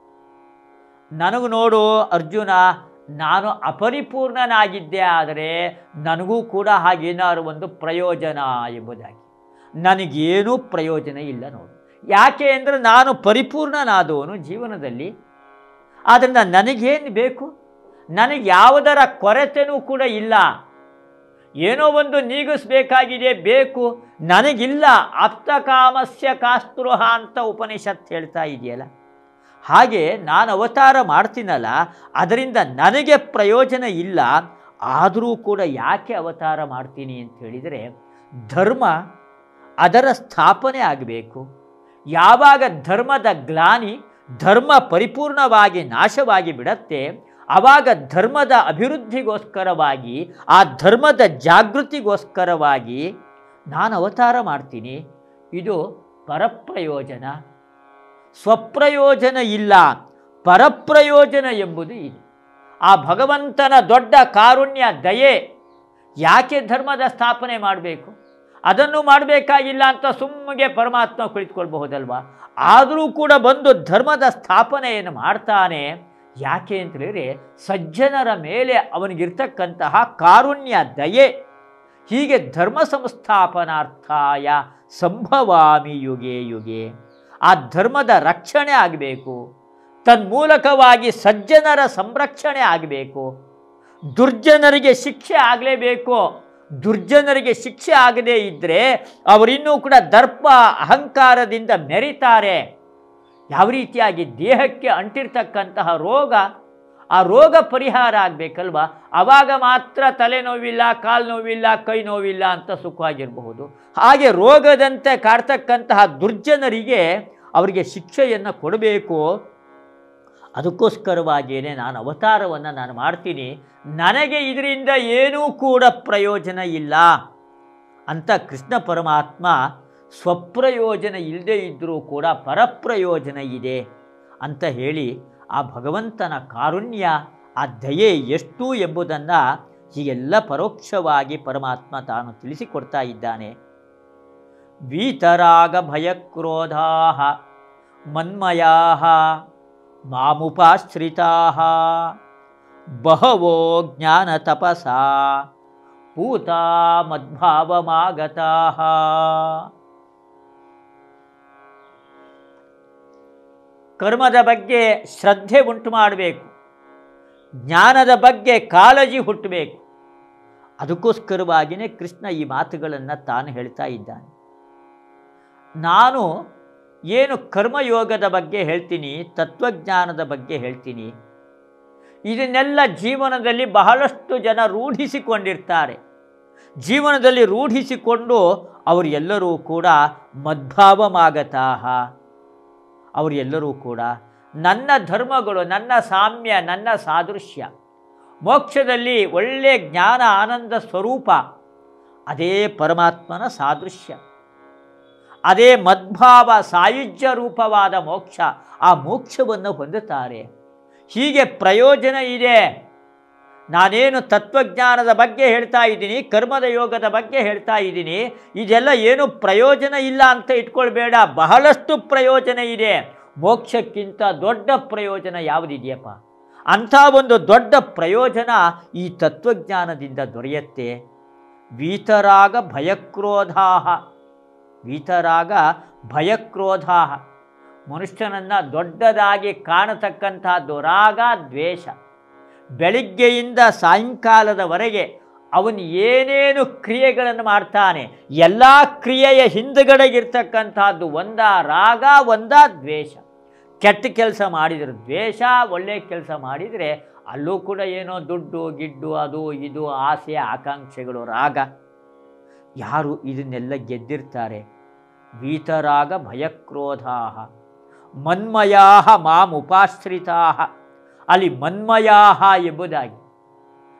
ನನಗೂ ನೋಡು ಅರ್ಜುನ, ನಾನು ಅಪರಿಪೂರ್ಣನಾಗಿದ್ದೆ, ಆದರೆ ನನಗೂ ಕೂಡ ಹಾಗೇನಾದ್ರು ಒಂದು ಪ್ರಯೋಜನ ಎಂಬುದಾಗಿ. ನನಗೇನೂ ಪ್ರಯೋಜನ ಇಲ್ಲ ನೋಡು. ಯಾಕೆ ಅಂದರೆ ನಾನು ಪರಿಪೂರ್ಣನಾದವನು ಜೀವನದಲ್ಲಿ. ಆದ್ದರಿಂದ ನನಗೇನು ಬೇಕು? ನನಗೆ ಯಾವುದರ ಕೊರತೆನೂ ಕೂಡ ಇಲ್ಲ. ಏನೋ ಒಂದು ನೀಗಿಸ್ಬೇಕಾಗಿದೆ, ಬೇಕು, ನನಗಿಲ್ಲ. ಆಪ್ತಕಾಮಸ್ಯ ಕಾಸ್ತೃಹ ಅಂತ ಉಪನಿಷತ್ ಹೇಳ್ತಾ ಇದೆಯಲ್ಲ. ಹಾಗೆ ನಾನು ಅವತಾರ ಮಾಡ್ತೀನಲ್ಲ, ಅದರಿಂದ ನನಗೆ ಪ್ರಯೋಜನ ಇಲ್ಲ. ಆದರೂ ಕೂಡ ಯಾಕೆ ಅವತಾರ ಮಾಡ್ತೀನಿ ಅಂತ ಹೇಳಿದರೆ, ಧರ್ಮ ಅದರ ಸ್ಥಾಪನೆ ಆಗಬೇಕು. ಯಾವಾಗ ಧರ್ಮದ ಗ್ಲಾನಿ, ಧರ್ಮ ಪರಿಪೂರ್ಣವಾಗಿ ನಾಶವಾಗಿ ಬಿಡತ್ತೆ, ಆವಾಗ ಧರ್ಮದ ಅಭಿವೃದ್ಧಿಗೋಸ್ಕರವಾಗಿ, ಆ ಧರ್ಮದ ಜಾಗೃತಿಗೋಸ್ಕರವಾಗಿ ನಾನು ಅವತಾರ ಮಾಡ್ತೀನಿ. ಇದು ಪರಪ್ರಯೋಜನ. ಸ್ವಪ್ರಯೋಜನ ಇಲ್ಲ, ಪರಪ್ರಯೋಜನ ಎಂಬುದು ಇದೆ. ಆ ಭಗವಂತನ ದೊಡ್ಡ ಕಾರುಣ್ಯ, ದಯೆ. ಯಾಕೆ ಧರ್ಮದ ಸ್ಥಾಪನೆ ಮಾಡಬೇಕು? ಅದನ್ನು ಮಾಡಬೇಕಾಗಿಲ್ಲ ಅಂತ ಸುಮ್ಮಗೆ ಪರಮಾತ್ಮ ಕುಳಿತುಕೊಳ್ಬಹುದಲ್ವ? ಆದರೂ ಕೂಡ ಬಂದು ಧರ್ಮದ ಸ್ಥಾಪನೆಯನ್ನು ಮಾಡ್ತಾನೆ. ಯಾಕೆ ಅಂತ ಹೇಳಿದರೆ, ಸಜ್ಜನರ ಮೇಲೆ ಅವನಿಗಿರ್ತಕ್ಕಂತಹ ಕಾರುಣ್ಯ, ದಯೆ. ಹೀಗೆ ಧರ್ಮ ಸಂಸ್ಥಾಪನಾರ್ಥಾಯ ಸಂಭವಾಮಿ ಯುಗೆ ಯುಗೆ. ಆ ಧರ್ಮದ ರಕ್ಷಣೆ ಆಗಬೇಕು, ತನ್ಮೂಲಕವಾಗಿ ಸಜ್ಜನರ ಸಂರಕ್ಷಣೆ ಆಗಬೇಕು. ದುರ್ಜನರಿಗೆ ಶಿಕ್ಷೆ ಆಗಲೇಬೇಕು. ದುರ್ಜನರಿಗೆ ಶಿಕ್ಷೆ ಆಗದೇ ಇದ್ದರೆ ಅವರಿನ್ನೂ ಕೂಡ ದರ್ಪ ಅಹಂಕಾರದಿಂದ ಮೆರಿತಾರೆ. ಯಾವ ರೀತಿಯಾಗಿ ದೇಹಕ್ಕೆ ಅಂಟಿರ್ತಕ್ಕಂತಹ ರೋಗ, ಆ ರೋಗ ಪರಿಹಾರ ಆಗಬೇಕಲ್ವ? ಆವಾಗ ಮಾತ್ರ ತಲೆನೋವಿಲ್ಲ, ಕಾಲು ನೋವಿಲ್ಲ, ಕೈ ನೋವಿಲ್ಲ ಅಂತ ಸುಖವಾಗಿರಬಹುದು. ಹಾಗೆ ರೋಗದಂತೆ ಕಾಡ್ತಕ್ಕಂತಹ ದುರ್ಜನರಿಗೆ ಅವರಿಗೆ ಶಿಕ್ಷೆಯನ್ನು ಕೊಡಬೇಕು. ಅದಕ್ಕೋಸ್ಕರವಾಗಿಯೇ ನಾನು ಅವತಾರವನ್ನು ನಾನು ಮಾಡ್ತೀನಿ. ನನಗೆ ಇದರಿಂದ ಏನೂ ಕೂಡ ಪ್ರಯೋಜನ ಇಲ್ಲ ಅಂತ ಕೃಷ್ಣ ಪರಮಾತ್ಮ ಸ್ವಪ್ರಯೋಜನ ಇಲ್ಲದೇ ಇದ್ದರೂ ಕೂಡ ಪರಪ್ರಯೋಜನ ಇದೆ ಅಂತ ಹೇಳಿ, ಆ ಭಗವಂತನ ಕಾರುಣ್ಯ, ಆ ದಯೆ ಎಷ್ಟು ಎಂಬುದನ್ನು ಹೀಗೆಲ್ಲ ಪರೋಕ್ಷವಾಗಿ ಪರಮಾತ್ಮ ತಾನು ತಿಳಿಸಿಕೊಡ್ತಾ ಇದ್ದಾನೆ. ವೀತರಾಗ ಭಯಕ್ರೋಧಾ ಮನ್ಮಯಾ ಮಾಮುಪಾಶ್ರಿತಾ ಬಹವೋ ಜ್ಞಾನ ತಪಸಾ ಪೂತಾ ಮದ್ಭಾವಮಾಗತಾ. ಕರ್ಮದ ಬಗ್ಗೆ ಶ್ರದ್ಧೆ ಉಂಟು ಮಾಡಬೇಕು, ಜ್ಞಾನದ ಬಗ್ಗೆ ಕಾಳಜಿ ಹುಟ್ಟಬೇಕು. ಅದಕ್ಕೋಸ್ಕರವಾಗಿಯೇ ಕೃಷ್ಣ ಈ ಮಾತುಗಳನ್ನು ತಾನು ಹೇಳ್ತಾ ಇದ್ದಾನೆ. ನಾನು ಏನು ಕರ್ಮಯೋಗದ ಬಗ್ಗೆ ಹೇಳ್ತೀನಿ, ತತ್ವಜ್ಞಾನದ ಬಗ್ಗೆ ಹೇಳ್ತೀನಿ, ಇದನ್ನೆಲ್ಲ ಜೀವನದಲ್ಲಿ ಬಹಳಷ್ಟು ಜನ ರೂಢಿಸಿಕೊಂಡಿರ್ತಾರೆ. ಜೀವನದಲ್ಲಿ ರೂಢಿಸಿಕೊಂಡು ಅವರೆಲ್ಲರೂ ಕೂಡ ಮದ್ಭಾವಮಾಗತಾಹ. ಅವರೆಲ್ಲರೂ ಕೂಡ ನನ್ನ ಧರ್ಮಗಳು, ನನ್ನ ಸಾಮ್ಯ, ನನ್ನ ಸಾದೃಶ್ಯ, ಮೋಕ್ಷದಲ್ಲಿ ಒಳ್ಳೆಯ ಜ್ಞಾನ ಆನಂದ ಸ್ವರೂಪ, ಅದೇ ಪರಮಾತ್ಮನ ಸಾದೃಶ್ಯ, ಅದೇ ಮದ್ಭಾವ ಸಾಯುಜ್ಯ ರೂಪವಾದ ಮೋಕ್ಷ. ಆ ಮೋಕ್ಷವನ್ನು ಹೊಂದುತ್ತಾರೆ. ಹೀಗೆ ಪ್ರಯೋಜನ ಇದೆ. ನಾನೇನು ತತ್ವಜ್ಞಾನದ ಬಗ್ಗೆ ಹೇಳ್ತಾ ಇದ್ದೀನಿ, ಕರ್ಮದ ಯೋಗದ ಬಗ್ಗೆ ಹೇಳ್ತಾ ಇದ್ದೀನಿ, ಇದೆಲ್ಲ ಏನು ಪ್ರಯೋಜನ ಇಲ್ಲ ಅಂತ ಇಟ್ಕೊಳ್ಬೇಡ. ಬಹಳಷ್ಟು ಪ್ರಯೋಜನ ಇದೆ. ಮೋಕ್ಷಕ್ಕಿಂತ ದೊಡ್ಡ ಪ್ರಯೋಜನ ಯಾವುದಿದೆಯಪ್ಪ? ಅಂಥ ಒಂದು ದೊಡ್ಡ ಪ್ರಯೋಜನ ಈ ತತ್ವಜ್ಞಾನದಿಂದ ದೊರೆಯುತ್ತೆ. ವೀತರಾಗ ಭಯಕ್ರೋಧಾ. ವೀತರಾಗ ಭಯಕ್ರೋಧಾ, ಮನುಷ್ಯನನ್ನು ದೊಡ್ಡದಾಗಿ ಕಾಣತಕ್ಕಂಥದ್ದು ರಾಗ, ದ್ವೇಷ. ಬೆಳಿಗ್ಗೆಯಿಂದ ಸಾಯಂಕಾಲದವರೆಗೆ ಅವನು ಏನೇನು ಕ್ರಿಯೆಗಳನ್ನು ಮಾಡ್ತಾನೆ, ಎಲ್ಲ ಕ್ರಿಯೆಯ ಹಿಂದುಗಡೆಗಿರ್ತಕ್ಕಂಥದ್ದು ಒಂದ ರಾಗ, ಒಂದ ದ್ವೇಷ. ಕೆಟ್ಟ ಕೆಲಸ ಮಾಡಿದರೆ ದ್ವೇಷ, ಒಳ್ಳೆಯ ಕೆಲಸ ಮಾಡಿದರೆ ಅಲ್ಲೂ ಕೂಡ ಏನೋ ದುಡ್ಡು ಗಿಡ್ಡು, ಅದು ಇದು, ಆಸೆ ಆಕಾಂಕ್ಷೆಗಳು, ರಾಗ. ಯಾರು ಇದನ್ನೆಲ್ಲ ಗೆದ್ದಿರ್ತಾರೆ? ವೀತರಾಗ ಭಯಕ್ರೋಧಾ ಮನ್ಮಯಾ ಮಾಮುಪಾಶ್ರಿತಾ. ಅಲ್ಲಿ ಮನ್ಮಯಾ ಎಂಬುದಾಗಿ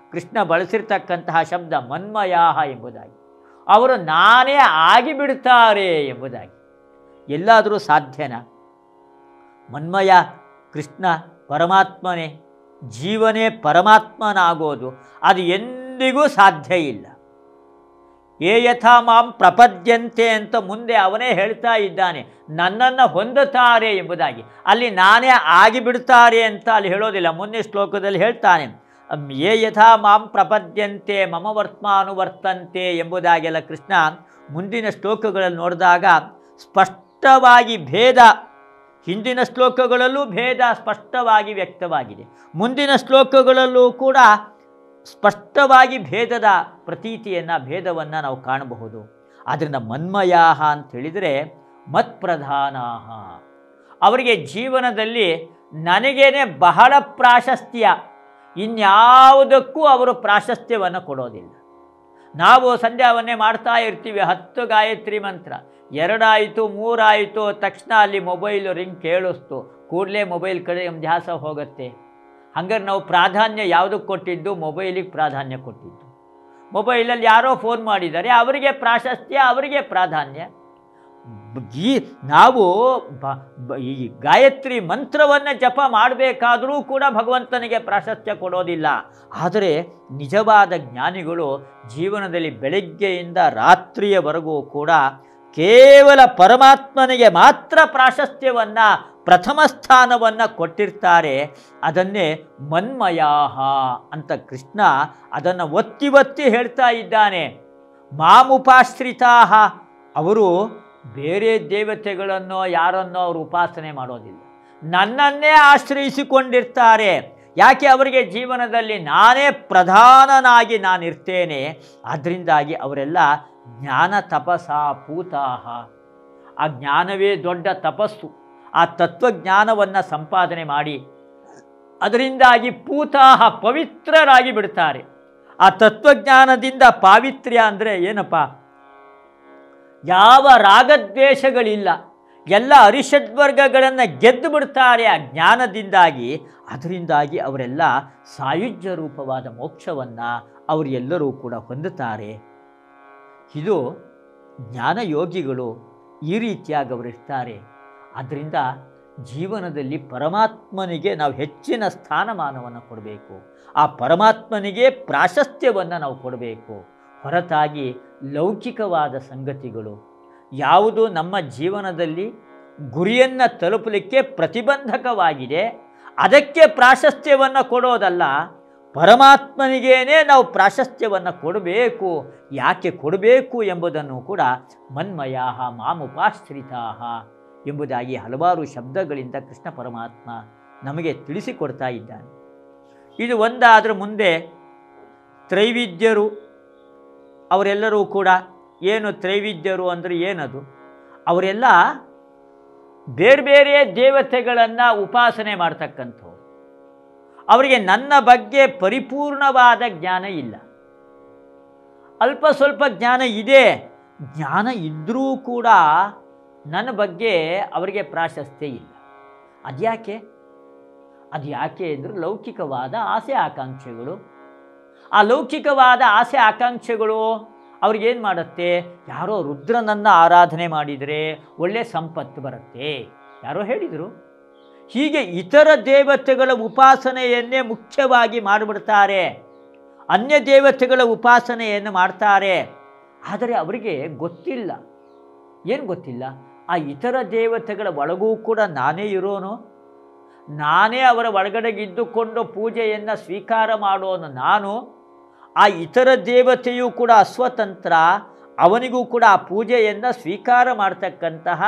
ಕೃಷ್ಣ ಬಳಸಿರ್ತಕ್ಕಂತಹ ಶಬ್ದ ಮನ್ಮಯಾಹ ಎಂಬುದಾಗಿ. ಅವರು ನಾನೇ ಆಗಿಬಿಡ್ತಾರೆ ಎಂಬುದಾಗಿ. ಎಲ್ಲಾದರೂ ಸಾಧ್ಯನಾ? ಮನ್ಮಯ ಕೃಷ್ಣ ಪರಮಾತ್ಮನೇ, ಜೀವನೇ ಪರಮಾತ್ಮನಾಗೋದು ಅದು ಎಂದಿಗೂ ಸಾಧ್ಯ ಇಲ್ಲ. ಏ ಯಥಾ ಮಾಂ ಪ್ರಪದ್ಯಂತೆ ಅಂತ ಮುಂದೆ ಅವನೇ ಹೇಳ್ತಾ ಇದ್ದಾನೆ, ನನ್ನನ್ನು ಹೊಂದುತ್ತಾರೆ ಎಂಬುದಾಗಿ. ಅಲ್ಲಿ ನಾನೇ ಆಗಿಬಿಡ್ತಾರೆ ಅಂತ ಅಲ್ಲಿ ಹೇಳೋದಿಲ್ಲ. ಮುಂದೆ ಶ್ಲೋಕದಲ್ಲಿ ಹೇಳ್ತಾನೆ, ಏ ಯಥಾ ಮಾಂ ಪ್ರಪದ್ಯಂತೆ ಮಮ ವರ್ತ್ಮಾನುವರ್ತಂತೆ ಎಂಬುದಾಗೆಲ್ಲ ಕೃಷ್ಣ ಮುಂದಿನ ಶ್ಲೋಕಗಳಲ್ಲಿ ನೋಡಿದಾಗ ಸ್ಪಷ್ಟವಾಗಿ ಭೇದ, ಹಿಂದಿನ ಶ್ಲೋಕಗಳಲ್ಲೂ ಭೇದ ಸ್ಪಷ್ಟವಾಗಿ ವ್ಯಕ್ತವಾಗಿದೆ, ಮುಂದಿನ ಶ್ಲೋಕಗಳಲ್ಲೂ ಕೂಡ ಸ್ಪಷ್ಟವಾಗಿ ಭೇದದ ಪ್ರತೀತಿಯನ್ನು, ಭೇದವನ್ನು ನಾವು ಕಾಣಬಹುದು. ಆದ್ದರಿಂದ ಮನ್ಮಯಾಹ ಅಂತ ಹೇಳಿದರೆ ಮತ್ಪ್ರಧಾನಾಹ, ಅವರಿಗೆ ಜೀವನದಲ್ಲಿ ನನಗೇನೆ ಬಹಳ ಪ್ರಾಶಸ್ತ್ಯ, ಇನ್ಯಾವುದಕ್ಕೂ ಅವರು ಪ್ರಾಶಸ್ತ್ಯವನ್ನು ಕೊಡೋದಿಲ್ಲ. ನಾವು ಸಂಧ್ಯಾವನ್ನೇ ಮಾಡ್ತಾ ಇರ್ತೀವಿ, 10 ಗಾಯತ್ರಿ ಮಂತ್ರ, 2 ಆಯಿತು 3 ಆಯಿತು, ತಕ್ಷಣ ಅಲ್ಲಿ ಮೊಬೈಲು ರಿಂಗ್ ಕೇಳಿಸ್ತು, ಕೂಡಲೇ ಮೊಬೈಲ್ ಕಡೆ ಧ್ಯಾಸ ಹೋಗುತ್ತೆ. ಹಂಗಾರೆ ನಾವು ಪ್ರಾಧಾನ್ಯ ಯಾವುದಕ್ಕೆ ಕೊಟ್ಟಿದ್ದು? ಮೊಬೈಲಿಗೆ ಪ್ರಾಧಾನ್ಯ ಕೊಟ್ಟಿದ್ದು. ಮೊಬೈಲಲ್ಲಿ ಯಾರೋ ಫೋನ್ ಮಾಡಿದ್ದಾರೆ, ಅವರಿಗೆ ಪ್ರಾಶಸ್ತ್ಯ, ಅವರಿಗೆ ಪ್ರಾಧಾನ್ಯ. ನಾವು ಈ ಗಾಯತ್ರಿ ಮಂತ್ರವನ್ನು ಜಪ ಮಾಡಬೇಕಾದರೂ ಕೂಡ ಭಗವಂತನಿಗೆ ಪ್ರಾಶಸ್ತ್ಯ ಕೊಡೋದಿಲ್ಲ. ಆದರೆ ನಿಜವಾದ ಜ್ಞಾನಿಗಳು ಜೀವನದಲ್ಲಿ ಬೆಳಗ್ಗೆಯಿಂದ ರಾತ್ರಿಯವರೆಗೂ ಕೂಡ ಕೇವಲ ಪರಮಾತ್ಮನಿಗೆ ಮಾತ್ರ ಪ್ರಾಶಸ್ತ್ಯವನ್ನು, ಪ್ರಥಮ ಸ್ಥಾನವನ್ನು ಕೊಟ್ಟಿರ್ತಾರೆ. ಅದನ್ನೇ ಮನ್ಮಯಾಹ ಅಂತ ಕೃಷ್ಣ ಅದನ್ನು ಒತ್ತಿ ಒತ್ತಿ ಹೇಳ್ತಾ ಇದ್ದಾನೆ. ಮಾಮುಪಾಶ್ರಿತಾಹ, ಅವರು ಬೇರೆ ದೇವತೆಗಳನ್ನೋ ಯಾರನ್ನೋ ಅವರು ಉಪಾಸನೆ ಮಾಡೋದಿಲ್ಲ, ನನ್ನನ್ನೇ ಆಶ್ರಯಿಸಿಕೊಂಡಿರ್ತಾರೆ. ಯಾಕೆ? ಅವರಿಗೆ ಜೀವನದಲ್ಲಿ ನಾನೇ ಪ್ರಧಾನನಾಗಿ ನಾನಿರ್ತೇನೆ. ಆದ್ದರಿಂದಾಗಿ ಅವರೆಲ್ಲ ಜ್ಞಾನ ತಪಸಾ ಪೂತಾಹ, ಆ ಜ್ಞಾನವೇ ದೊಡ್ಡ ತಪಸ್ಸು. ಆ ತತ್ವಜ್ಞಾನವನ್ನು ಸಂಪಾದನೆ ಮಾಡಿ ಅದರಿಂದಾಗಿ ಪೂತಾಹ ಪವಿತ್ರರಾಗಿ ಬಿಡ್ತಾರೆ. ಆ ತತ್ವಜ್ಞಾನದಿಂದ ಪಾವಿತ್ರ್ಯ ಅಂದರೆ ಏನಪ್ಪ? ಯಾವ ರಾಗದ್ವೇಷಗಳಿಲ್ಲ, ಎಲ್ಲ ಅರಿಷಡ್ವರ್ಗಗಳನ್ನು ಗೆದ್ದು ಬಿಡ್ತಾರೆ ಆ ಜ್ಞಾನದಿಂದಾಗಿ. ಅದರಿಂದಾಗಿ ಅವರೆಲ್ಲ ಸಾಯುಜ್ಯ ರೂಪವಾದ ಮೋಕ್ಷವನ್ನು ಅವರೆಲ್ಲರೂ ಕೂಡ ಹೊಂದುತ್ತಾರೆ. ಇದು ಜ್ಞಾನಯೋಗಿಗಳು ಈ ರೀತಿಯಾಗಿ ಅವರಿರ್ತಾರೆ. ಆದ್ದರಿಂದ ಜೀವನದಲ್ಲಿ ಪರಮಾತ್ಮನಿಗೆ ನಾವು ಹೆಚ್ಚಿನ ಸ್ಥಾನಮಾನವನ್ನು ಕೊಡಬೇಕು, ಆ ಪರಮಾತ್ಮನಿಗೆ ಪ್ರಾಶಸ್ತ್ಯವನ್ನು ನಾವು ಕೊಡಬೇಕು. ಹೊರತಾಗಿ ಲೌಕಿಕವಾದ ಸಂಗತಿಗಳು ಯಾವುದು ನಮ್ಮ ಜೀವನದಲ್ಲಿ ಗುರಿಯನ್ನು ತಲುಪಲಿಕ್ಕೆ ಪ್ರತಿಬಂಧಕವಾಗಿದೆ, ಅದಕ್ಕೆ ಪ್ರಾಶಸ್ತ್ಯವನ್ನು ಕೊಡೋದಲ್ಲ, ಪರಮಾತ್ಮನಿಗೇನೆ ನಾವು ಪ್ರಾಶಸ್ತ್ಯವನ್ನು ಕೊಡಬೇಕು. ಯಾಕೆ ಕೊಡಬೇಕು ಎಂಬುದನ್ನು ಕೂಡ ಮನ್ಮಯಾಹ ಮಾಮುಪಾಶ್ರಿತಾಹ ಎಂಬುದಾಗಿ ಹಲವಾರು ಶಬ್ದಗಳಿಂದ ಕೃಷ್ಣ ಪರಮಾತ್ಮ ನಮಗೆ ತಿಳಿಸಿಕೊಡ್ತಾ ಇದ್ದಾನೆ. ಇದು ಒಂದಾದರೂ ಮುಂದೆ ತ್ರೈವಿದ್ಯರು ಅವರೆಲ್ಲರೂ ಕೂಡ ಏನು ತ್ರೈವಿದ್ಯರು ಅಂದರೆ ಏನದು? ಅವರೆಲ್ಲ ಬೇರೆ ಬೇರೆ ದೇವತೆಗಳನ್ನು ಉಪಾಸನೆ ಮಾಡ್ತಕ್ಕಂಥವ್ರು. ಅವರಿಗೆ ನನ್ನ ಬಗ್ಗೆ ಪರಿಪೂರ್ಣವಾದ ಜ್ಞಾನ ಇಲ್ಲ, ಅಲ್ಪ ಸ್ವಲ್ಪ ಜ್ಞಾನ ಇದೆ. ಜ್ಞಾನ ಇದ್ದರೂ ಕೂಡ ನನ್ನ ಬಗ್ಗೆ ಅವರಿಗೆ ಪ್ರಾಶಸ್ತ್ಯ ಇಲ್ಲ. ಅದ್ಯಾಕೆ? ಅದು ಯಾಕೆ ಅಂದರೆ ಲೌಕಿಕವಾದ ಆಸೆ ಆಕಾಂಕ್ಷೆಗಳು. ಆ ಲೌಕಿಕವಾದ ಆಸೆ ಆಕಾಂಕ್ಷೆಗಳು ಅವ್ರಿಗೇನು ಮಾಡುತ್ತೆ? ಯಾರೋ ರುದ್ರನನ್ನು ಆರಾಧನೆ ಮಾಡಿದರೆ ಒಳ್ಳೆ ಸಂಪತ್ತು ಬರುತ್ತೆ, ಯಾರೋ ಹೇಳಿದರು. ಹೀಗೆ ಇತರ ದೇವತೆಗಳ ಉಪಾಸನೆಯನ್ನೇ ಮುಖ್ಯವಾಗಿ ಮಾಡಿಬಿಡ್ತಾರೆ, ಅನ್ಯ ದೇವತೆಗಳ ಉಪಾಸನೆಯನ್ನು ಮಾಡ್ತಾರೆ. ಆದರೆ ಅವರಿಗೆ ಗೊತ್ತಿಲ್ಲ. ಏನು ಗೊತ್ತಿಲ್ಲ? ಆ ಇತರ ದೇವತೆಗಳ ಒಳಗೂ ಕೂಡ ನಾನೇ ಇರೋನು, ನಾನೇ ಅವರ ಒಳಗಡೆಗಿದ್ದುಕೊಂಡು ಪೂಜೆಯನ್ನು ಸ್ವೀಕಾರ ಮಾಡೋನು ನಾನು. ಆ ಇತರ ದೇವತೆಯೂ ಕೂಡ ಅಸ್ವತಂತ್ರ, ಅವನಿಗೂ ಕೂಡ ಆ ಪೂಜೆಯನ್ನು ಸ್ವೀಕಾರ ಮಾಡ್ತಕ್ಕಂತಹ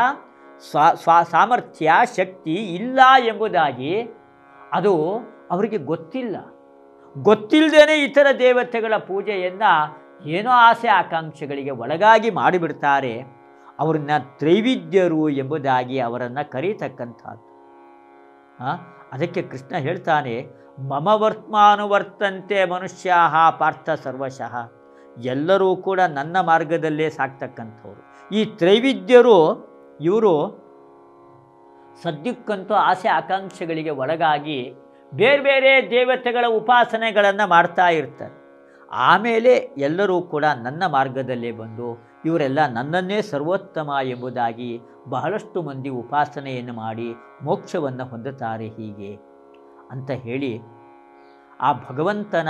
ಸಾಮರ್ಥ್ಯ ಶಕ್ತಿ ಇಲ್ಲ ಎಂಬುದಾಗಿ ಅದು ಅವರಿಗೆ ಗೊತ್ತಿಲ್ಲ. ಗೊತ್ತಿಲ್ಲದೇ ಇತರ ದೇವತೆಗಳ ಪೂಜೆಯನ್ನು ಏನೋ ಆಸೆ ಆಕಾಂಕ್ಷೆಗಳಿಗೆ ಒಳಗಾಗಿ ಮಾಡಿಬಿಡ್ತಾರೆ. ಅವ್ರನ್ನ ತ್ರೈವಿದ್ಯರು ಎಂಬುದಾಗಿ ಅವರನ್ನು ಕರೀತಕ್ಕಂಥದ್ದು. ಅದಕ್ಕೆ ಕೃಷ್ಣ ಹೇಳ್ತಾನೆ, ಮಮ ವರ್ತ್ಮಾನುವರ್ತಂತೆ ಮನುಷ್ಯಾಹ ಪಾರ್ಥ ಸರ್ವಶಃ. ಎಲ್ಲರೂ ಕೂಡ ನನ್ನ ಮಾರ್ಗದಲ್ಲೇ ಸಾಕ್ತಕ್ಕಂಥವ್ರು. ಈ ತ್ರೈವಿದ್ಯರು ಇವರು ಸದ್ಯಕ್ಕಂತೂ ಆಸೆ ಆಕಾಂಕ್ಷೆಗಳಿಗೆ ಒಳಗಾಗಿ ಬೇರೆ ಬೇರೆ ದೇವತೆಗಳ ಉಪಾಸನೆಗಳನ್ನು ಮಾಡ್ತಾ ಇರ್ತಾರೆ. ಆಮೇಲೆ ಎಲ್ಲರೂ ಕೂಡ ನನ್ನ ಮಾರ್ಗದಲ್ಲೇ ಬಂದು ಇವರೆಲ್ಲ ನನ್ನನ್ನೇ ಸರ್ವೋತ್ತಮ ಎಂಬುದಾಗಿ ಬಹಳಷ್ಟು ಮಂದಿ ಉಪಾಸನೆಯನ್ನು ಮಾಡಿ ಮೋಕ್ಷವನ್ನು ಹೊಂದುತ್ತಾರೆ ಹೀಗೆ ಅಂತ ಹೇಳಿ ಆ ಭಗವಂತನ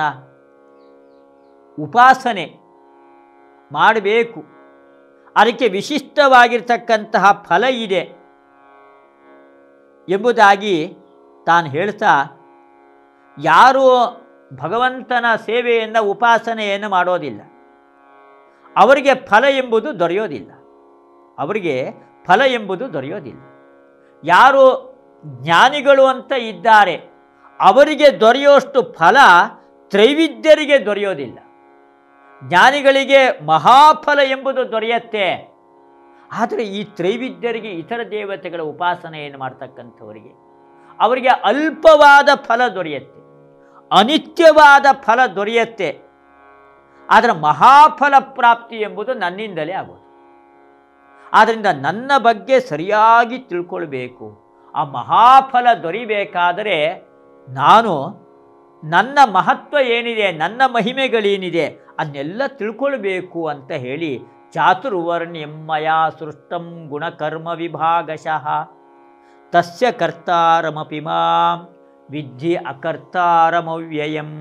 ಉಪಾಸನೆ ಮಾಡಬೇಕು. ಅದಕ್ಕೆ ವಿಶಿಷ್ಟವಾಗಿರ್ತಕ್ಕಂತಹ ಫಲ ಇದೆ ಎಂಬುದಾಗಿ ತಾನು ಹೇಳ್ತಾ, ಯಾರು ಭಗವಂತನ ಸೇವೆಯನ್ನು ಉಪಾಸನೆಯನ್ನು ಮಾಡೋದಿಲ್ಲ ಅವರಿಗೆ ಫಲ ಎಂಬುದು ದೊರೆಯೋದಿಲ್ಲ. ಅವರಿಗೆ ಫಲ ಎಂಬುದು ದೊರೆಯೋದಿಲ್ಲ. ಯಾರು ಜ್ಞಾನಿಗಳು ಅಂತ ಇದ್ದಾರೆ ಅವರಿಗೆ ದೊರೆಯುವಷ್ಟು ಫಲ ತ್ರೈವಿದ್ಯರಿಗೆ ದೊರೆಯೋದಿಲ್ಲ. ಜ್ಞಾನಿಗಳಿಗೆ ಮಹಾಫಲ ಎಂಬುದು ದೊರೆಯುತ್ತೆ. ಆದರೆ ಈ ತ್ರೈವಿದ್ಯರಿಗೆ, ಇತರ ದೇವತೆಗಳ ಉಪಾಸನೆಯನ್ನು ಮಾಡ್ತಕ್ಕಂಥವರಿಗೆ ಅವರಿಗೆ ಅಲ್ಪವಾದ ಫಲ ದೊರೆಯುತ್ತೆ, ಅನಿತ್ಯವಾದ ಫಲ ದೊರೆಯುತ್ತೆ. ಆದರೆ ಮಹಾಫಲ ಪ್ರಾಪ್ತಿ ಎಂಬುದು ನನ್ನಿಂದಲೇ ಆಗೋದು. ಆದ್ದರಿಂದ ನನ್ನ ಬಗ್ಗೆ ಸರಿಯಾಗಿ ತಿಳ್ಕೊಳ್ಬೇಕು. ಆ ಮಹಾಫಲ ದೊರಿಬೇಕಾದರೆ ನಾನು ನನ್ನ ಮಹತ್ವ ಏನಿದೆ, ನನ್ನ ಮಹಿಮೆಗಳೇನಿದೆ ಅದನ್ನೆಲ್ಲ ತಿಳ್ಕೊಳ್ಬೇಕು ಅಂತ ಹೇಳಿ ಚಾತುರ್ವರ್ಣ್ಯಂ ಮಯಾ ಸೃಷ್ಟಂ ಗುಣಕರ್ಮ ವಿಭಾಗಶಃ ತಸ್ಯ ಕರ್ತಾರಮಪಿ ಮಾಂ ವಿದ್ಧಿ ಅಕರ್ತಾರಮವ್ಯಯಂ.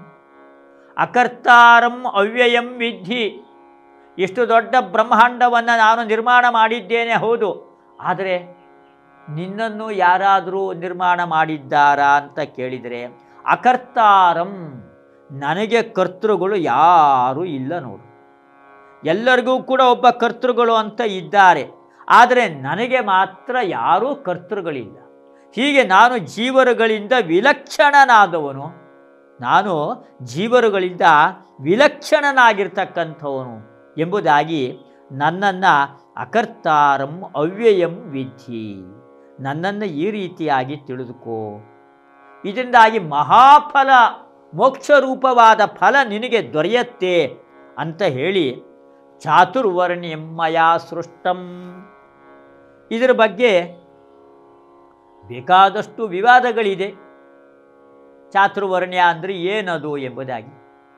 ಅಕರ್ತಾರಂ ಅವ್ಯಯಂ ವಿದ್ಧಿ. ಇಷ್ಟು ದೊಡ್ಡ ಬ್ರಹ್ಮಾಂಡವನ್ನು ನಾನು ನಿರ್ಮಾಣ ಮಾಡಿದ್ದೇನೆ, ಹೌದು. ಆದರೆ ನಿನ್ನನ್ನು ಯಾರಾದರೂ ನಿರ್ಮಾಣ ಮಾಡಿದ್ದಾರಾ ಅಂತ ಕೇಳಿದರೆ ಅಕರ್ತಾರಂ, ನನಗೆ ಕರ್ತೃಗಳು ಯಾರೂ ಇಲ್ಲ ನೋಡು. ಎಲ್ಲರಿಗೂ ಕೂಡ ಒಬ್ಬ ಕರ್ತೃಗಳು ಅಂತ ಇದ್ದಾರೆ, ಆದರೆ ನನಗೆ ಮಾತ್ರ ಯಾರೂ ಕರ್ತೃಗಳಿಲ್ಲ. ಹೀಗೆ ನಾನು ಜೀವರುಗಳಿಂದ ವಿಲಕ್ಷಣನಾದವನು, ನಾನು ಜೀವರುಗಳಿಂದ ವಿಲಕ್ಷಣನಾಗಿರ್ತಕ್ಕಂಥವನು ಎಂಬುದಾಗಿ ನನ್ನನ್ನು ಅಕರ್ತಾರಂ ಅವ್ಯಯಂ ವಿದ್ಧಿ, ನನ್ನನ್ನು ಈ ರೀತಿಯಾಗಿ ತಿಳಿದುಕೋ. ಇದರಿಂದಾಗಿ ಮಹಾಫಲ, ಮೋಕ್ಷರೂಪವಾದ ಫಲ ನಿನಗೆ ದೊರೆಯುತ್ತೆ ಅಂತ ಹೇಳಿ ಚಾತುರ್ವರ್ಣ್ಯಂ ಮಯಾ ಸೃಷ್ಟಂ. ಇದರ ಬಗ್ಗೆ ಬೇಕಾದಷ್ಟು ವಿವಾದಗಳಿದೆ. ಚಾತುರ್ವರ್ಣ್ಯ ಅಂದರೆ ಏನದು ಎಂಬುದಾಗಿ.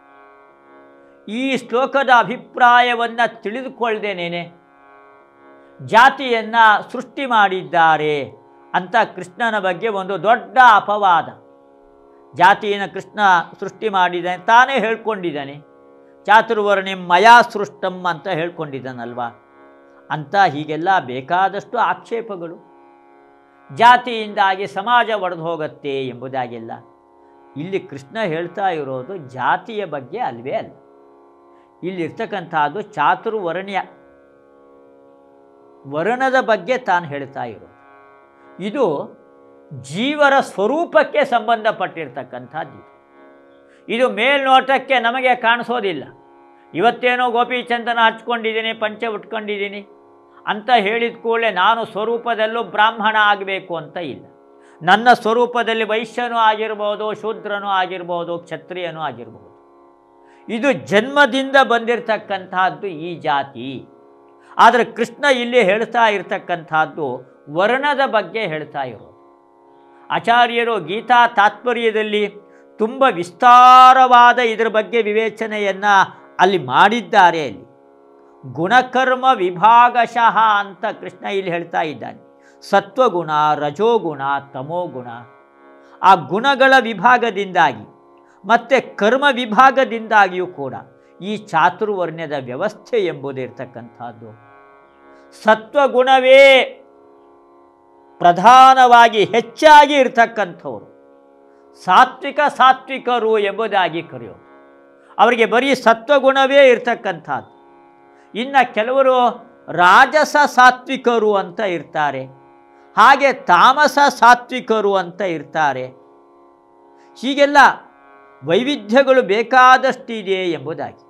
ಈ ಶ್ಲೋಕದ ಅಭಿಪ್ರಾಯವನ್ನು ತಿಳಿದುಕೊಳ್ಳದೇನೆ ಜಾತಿಯನ್ನು ಸೃಷ್ಟಿ ಮಾಡಿದ್ದಾರೆ ಅಂತ ಕೃಷ್ಣನ ಬಗ್ಗೆ ಒಂದು ದೊಡ್ಡ ಅಪವಾದ. ಜಾತಿಯನ್ನು ಕೃಷ್ಣ ಸೃಷ್ಟಿ ಮಾಡಿದ್ದಾನೆ, ತಾನೇ ಹೇಳ್ಕೊಂಡಿದ್ದಾನೆ. ಚಾತುರ್ವರ್ಣ್ಯಂ ಮಯಾ ಸೃಷ್ಟಂ ಅಂತ ಹೇಳ್ಕೊಂಡಿದ್ದಾನಲ್ವ ಅಂತ ಹೀಗೆಲ್ಲ ಬೇಕಾದಷ್ಟು ಆಕ್ಷೇಪಗಳು. ಜಾತಿಯಿಂದಾಗಿ ಸಮಾಜ ಒಡೆದು ಹೋಗುತ್ತೆ ಎಂಬುದಾಗೆಲ್ಲ. ಇಲ್ಲಿ ಕೃಷ್ಣ ಹೇಳ್ತಾ ಇರೋದು ಜಾತಿಯ ಬಗ್ಗೆ ಅಲ್ವೇ ಅಲ್ಲ. ಇಲ್ಲಿರ್ತಕ್ಕಂಥದ್ದು ಚಾತುರ್ವರ್ಣ್ಯ, ವರ್ಣದ ಬಗ್ಗೆ ತಾನು ಹೇಳ್ತಾ ಇರೋದು. ಇದು ಜೀವರ ಸ್ವರೂಪಕ್ಕೆ ಸಂಬಂಧಪಟ್ಟಿರ್ತಕ್ಕಂಥದ್ದು. ಇದು ಮೇಲ್ನೋಟಕ್ಕೆ ನಮಗೆ ಕಾಣಿಸೋದಿಲ್ಲ. ಇವತ್ತೇನೋ ಗೋಪಿಚಂದನ ಹಚ್ಕೊಂಡಿದ್ದೀನಿ, ಪಂಚೆ ಉಟ್ಕೊಂಡಿದ್ದೀನಿ ಅಂತ ಹೇಳಿದ ಕೂಡಲೇ ನಾನು ಸ್ವರೂಪದಲ್ಲೂ ಬ್ರಾಹ್ಮಣ ಆಗಬೇಕು ಅಂತ ಇಲ್ಲ. ನನ್ನ ಸ್ವರೂಪದಲ್ಲಿ ವೈಶ್ಯನೂ ಆಗಿರ್ಬೋದು, ಶೂದ್ರನೂ ಆಗಿರ್ಬೋದು, ಕ್ಷತ್ರಿಯನೂ ಆಗಿರ್ಬೋದು. ಇದು ಜನ್ಮದಿಂದ ಬಂದಿರತಕ್ಕಂಥದ್ದು ಈ ಜಾತಿ. ಆದರೆ ಕೃಷ್ಣ ಇಲ್ಲಿ ಹೇಳ್ತಾ ಇರ್ತಕ್ಕಂಥದ್ದು ವರ್ಣದ ಬಗ್ಗೆ ಹೇಳ್ತಾ ಇರೋದು. ಆಚಾರ್ಯರು ಗೀತಾ ತಾತ್ಪರ್ಯದಲ್ಲಿ ತುಂಬ ವಿಸ್ತಾರವಾದ ಇದರ ಬಗ್ಗೆ ವಿವೇಚನೆಯನ್ನು ಅಲ್ಲಿ ಮಾಡಿದ್ದಾರೆ. ಅಲ್ಲಿ ಗುಣಕರ್ಮ ವಿಭಾಗಶಃ ಅಂತ ಕೃಷ್ಣ ಇಲ್ಲಿ ಹೇಳ್ತಾ ಇದ್ದಾನೆ. ಸತ್ವಗುಣ, ರಜೋಗುಣ, ತಮೋಗುಣ, ಆ ಗುಣಗಳ ವಿಭಾಗದಿಂದಾಗಿ ಮತ್ತು ಕರ್ಮ ವಿಭಾಗದಿಂದಾಗಿಯೂ ಕೂಡ ಈ ಚಾತುರ್ವರ್ಣ್ಯದ ವ್ಯವಸ್ಥೆ ಎಂಬುದಿರ್ತಕ್ಕಂಥದ್ದು. ಸತ್ವಗುಣವೇ ಪ್ರಧಾನವಾಗಿ ಹೆಚ್ಚಾಗಿ ಇರ್ತಕ್ಕಂಥವ್ರು ಸಾತ್ವಿಕರು ಎಂಬುದಾಗಿ ಕರೆಯೋದು. ಅವರಿಗೆ ಬರೀ ಸತ್ವಗುಣವೇ ಇರ್ತಕ್ಕಂಥದ್ದು. ಇನ್ನು ಕೆಲವರು ರಾಜಸ ಸಾತ್ವಿಕರು ಅಂತ ಇರ್ತಾರೆ, ಹಾಗೆ ತಾಮಸ ಸಾತ್ವಿಕರು ಅಂತ ಇರ್ತಾರೆ. ಹೀಗೆಲ್ಲ ವೈವಿಧ್ಯಗಳು ಬೇಕಾದಷ್ಟಿದೆ ಎಂಬುದಾಗಿ.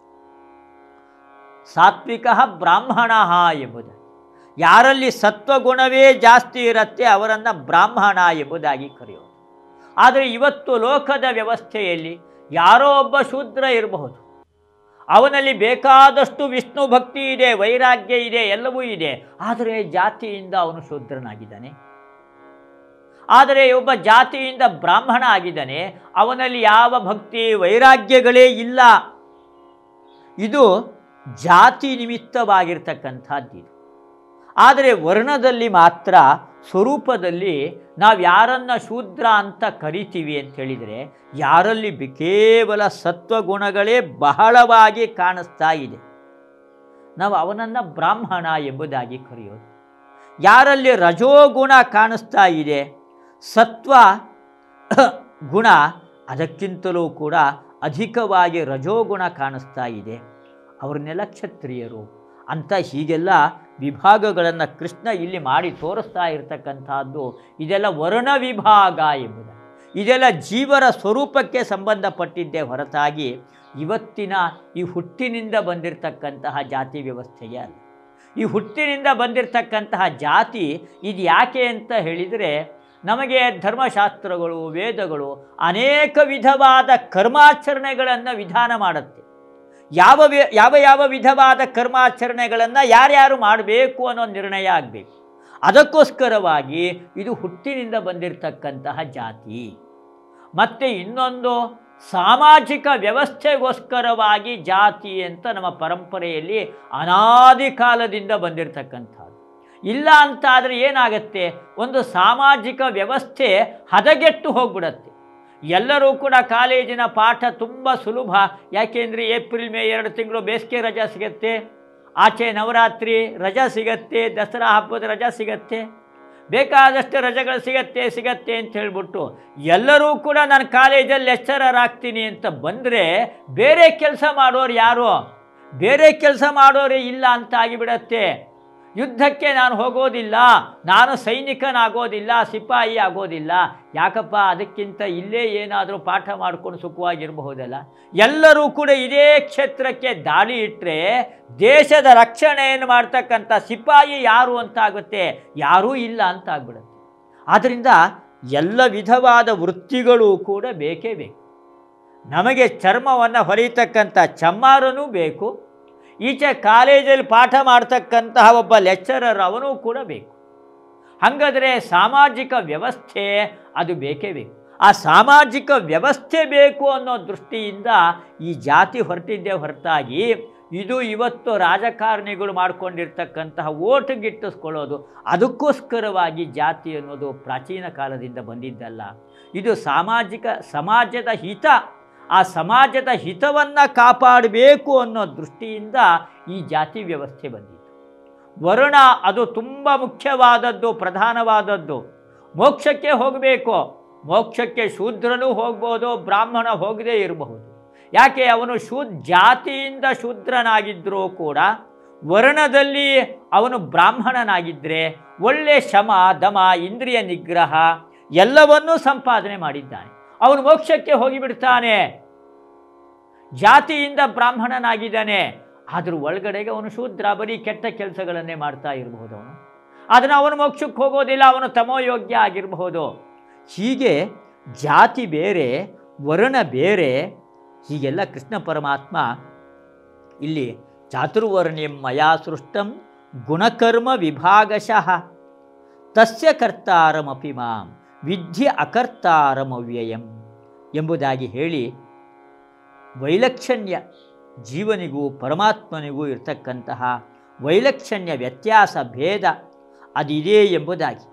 ಸಾತ್ವಿಕ ಬ್ರಾಹ್ಮಣ ಎಂಬುದಾಗಿ, ಯಾರಲ್ಲಿ ಸತ್ವಗುಣವೇ ಜಾಸ್ತಿ ಇರುತ್ತೆ ಅವರನ್ನು ಬ್ರಾಹ್ಮಣ ಎಂಬುದಾಗಿ ಕರೆಯೋದು. ಆದರೆ ಇವತ್ತು ಲೋಕದ ವ್ಯವಸ್ಥೆಯಲ್ಲಿ ಯಾರೋ ಒಬ್ಬ ಶೂದ್ರ ಇರಬಹುದು, ಅವನಲ್ಲಿ ಬೇಕಾದಷ್ಟು ವಿಷ್ಣು ಭಕ್ತಿ ಇದೆ, ವೈರಾಗ್ಯ ಇದೆ, ಎಲ್ಲವೂ ಇದೆ, ಆದರೆ ಜಾತಿಯಿಂದ ಅವನು ಶೂದ್ರನಾಗಿದ್ದಾನೆ. ಆದರೆ ಒಬ್ಬ ಜಾತಿಯಿಂದ ಬ್ರಾಹ್ಮಣ ಆಗಿದ್ದಾನೆ, ಅವನಲ್ಲಿ ಯಾವ ಭಕ್ತಿ ವೈರಾಗ್ಯಗಳೇ ಇಲ್ಲ. ಇದು ಜಾತಿ ನಿಮಿತ್ತವಾಗಿರ್ತಕ್ಕಂಥದ್ದು. ಆದರೆ ವರ್ಣದಲ್ಲಿ ಮಾತ್ರ, ಸ್ವರೂಪದಲ್ಲಿ ನಾವು ಯಾರನ್ನ ಶೂದ್ರ ಅಂತ ಕರಿತೀವಿ ಅಂತ ಹೇಳಿದರೆ, ಯಾರಲ್ಲಿ ಕೇವಲ ಸತ್ವಗುಣಗಳೇ ಬಹಳವಾಗಿ ಕಾಣಿಸ್ತಾ ಇದೆ, ನಾವು ಅವನನ್ನು ಬ್ರಾಹ್ಮಣ ಎಂಬುದಾಗಿ ಕರೆಯೋದು. ಯಾರಲ್ಲಿ ರಜೋಗುಣ ಕಾಣಿಸ್ತಾ ಇದೆ, ಸತ್ವ ಗುಣ ಅದಕ್ಕಿಂತಲೂ ಕೂಡ ಅಧಿಕವಾಗಿ ರಜೋಗುಣ ಕಾಣಿಸ್ತಾ ಇದೆ, ಅವ್ರನ್ನೆಲ್ಲ ಕ್ಷತ್ರಿಯರು ಅಂತ ಹೀಗೆಲ್ಲ ವಿಭಾಗಗಳನ್ನು ಕೃಷ್ಣ ಇಲ್ಲಿ ಮಾಡಿ ತೋರಿಸ್ತಾ ಇರತಕ್ಕಂಥದ್ದು. ಇದೆಲ್ಲ ವರ್ಣ ವಿಭಾಗ ಎಂಬುದು, ಇದೆಲ್ಲ ಜೀವರ ಸ್ವರೂಪಕ್ಕೆ ಸಂಬಂಧಪಟ್ಟಿದ್ದೇ ಹೊರತಾಗಿ ಇವತ್ತಿನ ಈ ಹುಟ್ಟಿನಿಂದ ಬಂದಿರತಕ್ಕಂತಹ ಜಾತಿ ವ್ಯವಸ್ಥೆಗೆ ಅಲ್ಲ. ಈ ಹುಟ್ಟಿನಿಂದ ಬಂದಿರತಕ್ಕಂತಹ ಜಾತಿ ಇದು ಯಾಕೆ ಅಂತ ಹೇಳಿದರೆ, ನಮಗೆ ಧರ್ಮಶಾಸ್ತ್ರಗಳು, ವೇದಗಳು ಅನೇಕ ವಿಧವಾದ ಕರ್ಮಾಚರಣೆಗಳನ್ನು ವಿಧಾನ ಮಾಡುತ್ತೆ. ಯಾವ ಯಾವ ವಿಧವಾದ ಕರ್ಮಾಚರಣೆಗಳನ್ನು ಯಾರ್ಯಾರು ಮಾಡಬೇಕು ಅನ್ನೋ ನಿರ್ಣಯ ಆಗಬೇಕು. ಅದಕ್ಕೋಸ್ಕರವಾಗಿ ಇದು ಹುಟ್ಟಿನಿಂದ ಬಂದಿರತಕ್ಕಂತಹ ಜಾತಿ. ಮತ್ತು ಇನ್ನೊಂದು ಸಾಮಾಜಿಕ ವ್ಯವಸ್ಥೆಗೋಸ್ಕರವಾಗಿ ಜಾತಿ ಅಂತ ನಮ್ಮ ಪರಂಪರೆಯಲ್ಲಿ ಅನಾದಿ ಕಾಲದಿಂದ ಬಂದಿರತಕ್ಕಂಥದ್ದು. ಇಲ್ಲ ಅಂತಾದರೆ ಏನಾಗುತ್ತೆ, ಒಂದು ಸಾಮಾಜಿಕ ವ್ಯವಸ್ಥೆ ಹದಗೆಟ್ಟು ಹೋಗ್ಬಿಡತ್ತೆ. ಎಲ್ಲರೂ ಕೂಡ ಕಾಲೇಜಿನ ಪಾಠ ತುಂಬ ಸುಲಭ, ಯಾಕೆಂದರೆ ಏಪ್ರಿಲ್ ಮೇ 2 ತಿಂಗಳು ಬೇಸಿಗೆ ರಜಾ ಸಿಗತ್ತೆ, ಆಚೆ ನವರಾತ್ರಿ ರಜಾ ಸಿಗತ್ತೆ, ದಸರಾ ಹಬ್ಬದ ರಜಾ ಸಿಗತ್ತೆ, ಬೇಕಾದಷ್ಟು ರಜೆಗಳು ಸಿಗತ್ತೆ ಅಂತ ಹೇಳ್ಬಿಟ್ಟು ಎಲ್ಲರೂ ಕೂಡ ನಾನು ಕಾಲೇಜಲ್ಲಿ ಲೆಕ್ಚರರ್ ಆಗ್ತೀನಿ ಅಂತ ಬಂದರೆ ಬೇರೆ ಕೆಲಸ ಮಾಡೋರು ಯಾರೋ, ಬೇರೆ ಕೆಲಸ ಮಾಡೋರೇ ಇಲ್ಲ ಅಂತ ಆಗಿಬಿಡತ್ತೆ. ಯುದ್ಧಕ್ಕೆ ನಾನು ಹೋಗೋದಿಲ್ಲ, ನಾನು ಸೈನಿಕನಾಗೋದಿಲ್ಲ, ಸಿಪಾಯಿ ಆಗೋದಿಲ್ಲ. ಯಾಕಪ್ಪ, ಅದಕ್ಕಿಂತ ಇಲ್ಲೇ ಏನಾದರೂ ಪಾಠ ಮಾಡ್ಕೊಂಡು ಸುಖವಾಗಿರಬಹುದಲ್ಲ. ಎಲ್ಲರೂ ಕೂಡ ಇದೇ ಕ್ಷೇತ್ರಕ್ಕೆ ದಾಳಿ ಇಟ್ಟರೆ ದೇಶದ ರಕ್ಷಣೆಯನ್ನು ಮಾಡ್ತಕ್ಕಂಥ ಸಿಪಾಯಿ ಯಾರು ಅಂತ ಆಗುತ್ತೆ, ಯಾರೂ ಇಲ್ಲ ಅಂತ ಆಗ್ಬಿಡುತ್ತೆ. ಆದ್ದರಿಂದ ಎಲ್ಲ ವಿಧವಾದ ವೃತ್ತಿಗಳು ಕೂಡ ಬೇಕೇ ಬೇಕು. ನಮಗೆ ಚರ್ಮವನ್ನು ಹೊರೀತಕ್ಕಂಥ ಚಮ್ಮಾರನೂ ಬೇಕು, ಈಚೆ ಕಾಲೇಜಲ್ಲಿ ಪಾಠ ಮಾಡ್ತಕ್ಕಂತಹ ಒಬ್ಬ ಲೆಕ್ಚರರ್ ಅವನೂ ಕೂಡ ಬೇಕು. ಹಾಗಾದರೆ ಸಾಮಾಜಿಕ ವ್ಯವಸ್ಥೆ ಅದು ಬೇಕೇ ಬೇಕು. ಆ ಸಾಮಾಜಿಕ ವ್ಯವಸ್ಥೆ ಬೇಕು ಅನ್ನೋ ದೃಷ್ಟಿಯಿಂದ ಈ ಜಾತಿ ಹೊರಟಿದ್ದೇ ಹೊರತಾಗಿ ಇದು ಇವತ್ತು ರಾಜಕಾರಣಿಗಳು ಮಾಡಿಕೊಂಡಿರ್ತಕ್ಕಂತಹ ಓಟ್ ಗಿಟ್ಟಿಸ್ಕೊಳ್ಳೋದು, ಅದಕ್ಕೋಸ್ಕರವಾಗಿ ಜಾತಿ ಅನ್ನೋದು ಪ್ರಾಚೀನ ಕಾಲದಿಂದ ಬಂದಿದ್ದಲ್ಲ. ಇದು ಸಮಾಜದ ಹಿತ, ಆ ಸಮಾಜದ ಹಿತವನ್ನು ಕಾಪಾಡಬೇಕು ಅನ್ನೋ ದೃಷ್ಟಿಯಿಂದ ಈ ಜಾತಿ ವ್ಯವಸ್ಥೆ ಬಂದಿತ್ತು. ವರ್ಣ ಅದು ತುಂಬ ಮುಖ್ಯವಾದದ್ದು, ಪ್ರಧಾನವಾದದ್ದು. ಮೋಕ್ಷಕ್ಕೆ ಹೋಗಬೇಕು, ಮೋಕ್ಷಕ್ಕೆ ಶೂದ್ರನೂ ಹೋಗ್ಬೋದು, ಬ್ರಾಹ್ಮಣ ಹೋಗದೇ ಇರಬಹುದು. ಯಾಕೆ, ಅವನು ಜಾತಿಯಿಂದ ಶೂದ್ರನಾಗಿದ್ದರೂ ಕೂಡ ವರ್ಣದಲ್ಲಿ ಅವನು ಬ್ರಾಹ್ಮಣನಾಗಿದ್ದರೆ ಒಳ್ಳೆ ಶಮ ದಮ ಇಂದ್ರಿಯ ನಿಗ್ರಹ ಎಲ್ಲವನ್ನೂ ಸಂಪಾದನೆ ಮಾಡಿದ್ದಾನೆ, ಅವನು ಮೋಕ್ಷಕ್ಕೆ ಹೋಗಿಬಿಡ್ತಾನೆ. ಜಾತಿಯಿಂದ ಬ್ರಾಹ್ಮಣನಾಗಿದ್ದಾನೆ, ಆದರೂ ಒಳಗಡೆಗೆ ಅವನು ಶೂದ್ರ, ಬರೀ ಕೆಟ್ಟ ಕೆಲಸಗಳನ್ನೇ ಮಾಡ್ತಾ ಇರಬಹುದು. ಅದನ್ನು ಅವನು ಮೋಕ್ಷಕ್ಕೆ ಹೋಗೋದಿಲ್ಲ, ಅವನು ತಮೋಯೋಗ್ಯ ಆಗಿರಬಹುದು. ಹೀಗೆ ಜಾತಿ ಬೇರೆ, ವರ್ಣ ಬೇರೆ, ಹೀಗೆಲ್ಲ ಕೃಷ್ಣ ಪರಮಾತ್ಮ ಇಲ್ಲಿ ಚಾತುರ್ವರ್ಣ್ಯಂ ಮಯಾ ಸೃಷ್ಟಂ ಗುಣಕರ್ಮ ವಿಭಾಗಶಃ ತಸ್ಯ ಕರ್ತಾರಮಪಿ ಮಾಂ ವಿದ್ಯೆ ಅಕರ್ತಾರಮವ್ಯಯಂ ಎಂಬುದಾಗಿ ಹೇಳಿ, ವೈಲಕ್ಷಣ್ಯ ಜೀವನಿಗೂ ಪರಮಾತ್ಮನಿಗೂ ಇರತಕ್ಕಂತಹ ವೈಲಕ್ಷಣ್ಯ ವ್ಯತ್ಯಾಸ ಭೇದ ಅದಿದೆ ಎಂಬುದಾಗಿ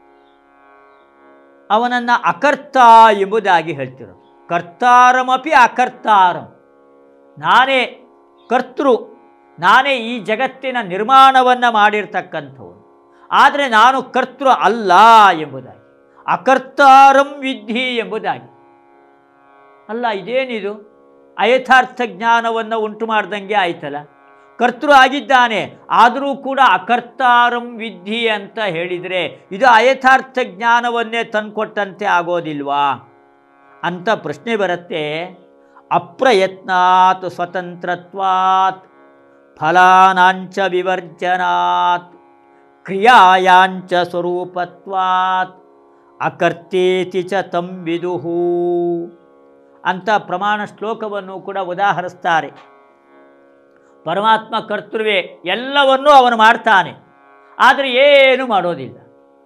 ಅವನನ್ನು ಅಕರ್ತ ಎಂಬುದಾಗಿ ಹೇಳ್ತಿರೋದು. ಕರ್ತಾರಮಪಿ ಅಕರ್ತಾರಂ, ನಾನೇ ಕರ್ತೃ, ನಾನೇ ಈ ಜಗತ್ತಿನ ನಿರ್ಮಾಣವನ್ನು ಮಾಡಿರ್ತಕ್ಕಂಥವನು, ಆದರೆ ನಾನು ಕರ್ತೃ ಅಲ್ಲ ಎಂಬುದಾಗಿ. ಅಕರ್ತಾರಂ ವಿದ್ಧಿ ಎಂಬುದಾಗಿ ಅಲ್ಲ, ಇದೇನಿದು ಅಯಥಾರ್ಥ ಜ್ಞಾನವನ್ನು ಉಂಟು ಮಾಡ್ದಂಗೆ ಆಯ್ತಲ್ಲ. ಕರ್ತೃ ಆಗಿದ್ದಾನೆ, ಆದರೂ ಕೂಡ ಅಕರ್ತಾರಂ ವಿದ್ಧಿ ಅಂತ ಹೇಳಿದರೆ ಇದು ಅಯಥಾರ್ಥ ಜ್ಞಾನವನ್ನೇ ತಂದುಕೊಟ್ಟಂತೆ ಆಗೋದಿಲ್ವಾ ಅಂತ ಪ್ರಶ್ನೆ ಬರುತ್ತೆ. ಅಪ್ರಯತ್ನಾತ್ ಸ್ವತಂತ್ರತ್ವಾತ್ ಫಲಾನಾಂಚ ವಿವರ್ಜನಾತ್ ಕ್ರಿಯಾಯಾಂಚ ಸ್ವರೂಪತ್ವಾತ್ ಅಕರ್ತೇತಿ ಚ ತಂ ವಿದುಹು ಅಂತ ಪ್ರಮಾಣ ಶ್ಲೋಕವನ್ನು ಕೂಡ ಉದಾಹರಿಸ್ತಾರೆ. ಪರಮಾತ್ಮ ಕರ್ತೃವೇ, ಎಲ್ಲವನ್ನೂ ಅವನು ಮಾಡ್ತಾನೆ, ಆದರೆ ಏನು ಮಾಡೋದಿಲ್ಲ.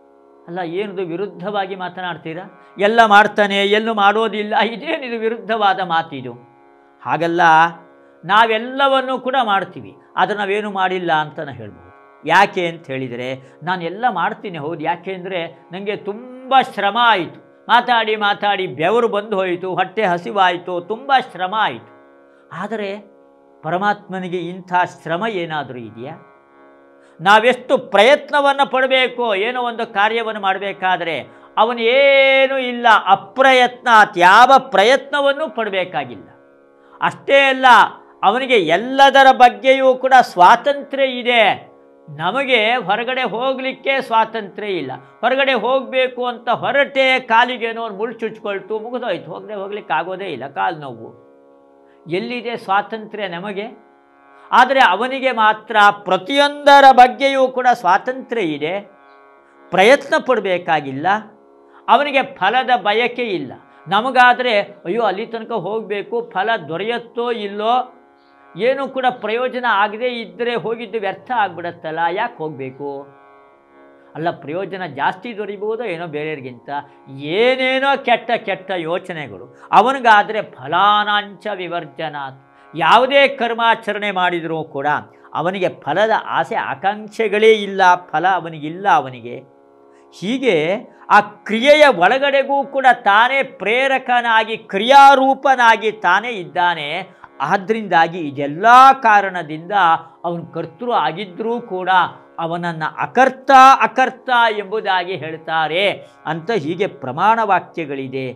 ಅಲ್ಲ, ಏನಿದು ವಿರುದ್ಧವಾಗಿ ಮಾತನಾಡ್ತೀರಾ? ಎಲ್ಲ ಮಾಡ್ತಾನೆ, ಎಲ್ಲೂ ಮಾಡೋದಿಲ್ಲ, ಇದೇನಿದು ವಿರುದ್ಧವಾದ ಮಾತಿದು? ಹಾಗಲ್ಲ, ನಾವೆಲ್ಲವನ್ನೂ ಕೂಡ ಮಾಡ್ತೀವಿ, ಆದರೆ ನಾವೇನು ಮಾಡಿಲ್ಲ ಅಂತ ನಾನು ಹೇಳ್ಬೋದು. ಯಾಕೆ ಅಂತ ಹೇಳಿದರೆ, ನಾನು ಎಲ್ಲ ಮಾಡ್ತೀನಿ ಹೌದು, ಯಾಕೆ ಅಂದರೆ ನನಗೆ ತುಂಬ ಶ್ರಮ ಆಯಿತು, ಮಾತಾಡಿ ಮಾತಾಡಿ ಬೆವರು ಬಂದು ಹೋಯಿತು, ಹೊಟ್ಟೆ ಹಸಿವಾಯಿತು, ತುಂಬ ಶ್ರಮ ಆಯಿತು. ಆದರೆ ಪರಮಾತ್ಮನಿಗೆ ಇಂಥ ಶ್ರಮ ಏನಾದರೂ ಇದೆಯಾ? ನಾವೆಷ್ಟು ಪ್ರಯತ್ನವನ್ನು ಪಡಬೇಕು ಏನೋ ಒಂದು ಕಾರ್ಯವನ್ನು ಮಾಡಬೇಕಾದ್ರೆ, ಅವನು ಏನೂ ಇಲ್ಲ, ಅಪ್ರಯತ್ನ, ಯಾವ ಪ್ರಯತ್ನವನ್ನೂ ಪಡಬೇಕಾಗಿಲ್ಲ. ಅಷ್ಟೇ ಅಲ್ಲ, ಅವನಿಗೆ ಎಲ್ಲದರ ಬಗ್ಗೆಯೂ ಕೂಡ ಸ್ವಾತಂತ್ರ್ಯ ಇದೆ. ನಮಗೆ ಹೊರಗಡೆ ಹೋಗಲಿಕ್ಕೆ ಸ್ವಾತಂತ್ರ್ಯ ಇಲ್ಲ. ಹೊರಗಡೆ ಹೋಗಬೇಕು ಅಂತ ಹೊರಟೆ, ಕಾಲಿಗೇನೋ ಒಂದು ಮುಳ್ಳು ಚುಚ್ಕೊಳ್ತು, ಮುಗಿದೋಯ್ತು, ಹೋಗ್ಲಿಕ್ಕೆ ಆಗೋದೇ ಇಲ್ಲ, ಕಾಲು ನೋವು. ಎಲ್ಲಿದೆ ಸ್ವಾತಂತ್ರ್ಯ ನಮಗೆ? ಆದರೆ ಅವನಿಗೆ ಮಾತ್ರ ಪ್ರತಿಯೊಂದರ ಬಗ್ಗೆಯೂ ಕೂಡ ಸ್ವಾತಂತ್ರ್ಯ ಇದೆ, ಪ್ರಯತ್ನ ಪಡಬೇಕಾಗಿಲ್ಲ, ಅವನಿಗೆ ಫಲದ ಬಯಕೆ ಇಲ್ಲ. ನಮಗಾದರೆ ಅಯ್ಯೋ ಅಲ್ಲಿ ತನಕ ಹೋಗಬೇಕು, ಫಲ ದೊರೆಯುತ್ತೋ ಇಲ್ಲೋ, ಏನೂ ಕೂಡ ಪ್ರಯೋಜನ ಆಗದೇ ಇದ್ದರೆ ಹೋಗಿದ್ದು ವ್ಯರ್ಥ ಆಗಿಬಿಡತ್ತಲ್ಲ, ಯಾಕೆ ಹೋಗಬೇಕು? ಅಲ್ಲ, ಪ್ರಯೋಜನ ಜಾಸ್ತಿ ದೊರೀಬಹುದೋ ಏನೋ ಬೇರೆಯವ್ರಿಗಿಂತ, ಏನೇನೋ ಕೆಟ್ಟ ಕೆಟ್ಟ ಯೋಚನೆಗಳು. ಅವನಿಗಾದರೆ ಫಲಾನಾಂಚ ವಿವರ್ಜನಾತ್, ಯಾವುದೇ ಕರ್ಮಾಚರಣೆ ಮಾಡಿದರೂ ಕೂಡ ಅವನಿಗೆ ಫಲದ ಆಸೆ ಆಕಾಂಕ್ಷೆಗಳೇ ಇಲ್ಲ, ಫಲ ಅವನಿಗಿಲ್ಲ ಅವನಿಗೆ. ಹೀಗೆ ಆ ಕ್ರಿಯೆಯ ಒಳಗಡೆಗೂ ಕೂಡ ತಾನೇ ಪ್ರೇರಕನಾಗಿ, ಕ್ರಿಯಾರೂಪನಾಗಿ ತಾನೇ ಇದ್ದಾನೆ. ಆದ್ದರಿಂದಾಗಿ ಇದೆಲ್ಲ ಕಾರಣದಿಂದ ಅವನು ಕರ್ತೃ ಆಗಿದ್ದರೂ ಕೂಡ ಅವನನ್ನು ಅಕರ್ತ ಎಂಬುದಾಗಿ ಹೇಳ್ತಾರೆ ಅಂತ ಹೀಗೆ ಪ್ರಮಾಣ ವಾಕ್ಯಗಳಿದೆ.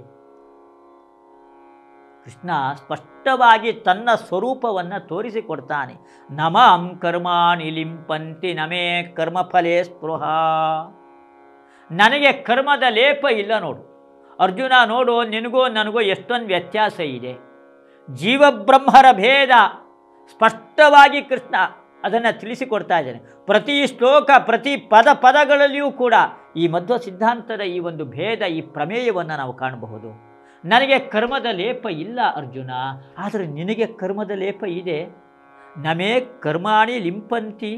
ಕೃಷ್ಣ ಸ್ಪಷ್ಟವಾಗಿ ತನ್ನ ಸ್ವರೂಪವನ್ನು ತೋರಿಸಿಕೊಡ್ತಾನೆ. ನಮಾಂ ಕರ್ಮಾಣಿ ಲಿಂಪಂತಿ ನಮೇ ಕರ್ಮಫಲೇ ಸ್ಪೃಹ. ನನಗೆ ಕರ್ಮದ ಲೇಪ ಇಲ್ಲ ನೋಡು ಅರ್ಜುನ, ನೋಡು ನಿನಗೋ ನನಗೋ ಎಷ್ಟೊಂದು ವ್ಯತ್ಯಾಸ ಇದೆ. ಜೀವಬ್ರಹ್ಮರ ಭೇದ ಸ್ಪಷ್ಟವಾಗಿ ಕೃಷ್ಣ ಅದನ್ನು ತಿಳಿಸಿಕೊಡ್ತಾ ಇದ್ದಾನೆ. ಪ್ರತಿ ಶ್ಲೋಕ, ಪ್ರತಿ ಪದಗಳಲ್ಲಿಯೂ ಕೂಡ ಈ ಮಧ್ವ ಸಿದ್ಧಾಂತದ ಈ ಒಂದು ಭೇದ, ಈ ಪ್ರಮೇಯವನ್ನು ನಾವು ಕಾಣಬಹುದು. ನನಗೆ ಕರ್ಮದ ಲೇಪ ಇಲ್ಲ ಅರ್ಜುನ, ಆದರೆ ನಿನಗೆ ಕರ್ಮದ ಲೇಪ ಇದೆ. ನಮೇ ಕರ್ಮಾಣಿ ಲಿಂಪಂತಿ,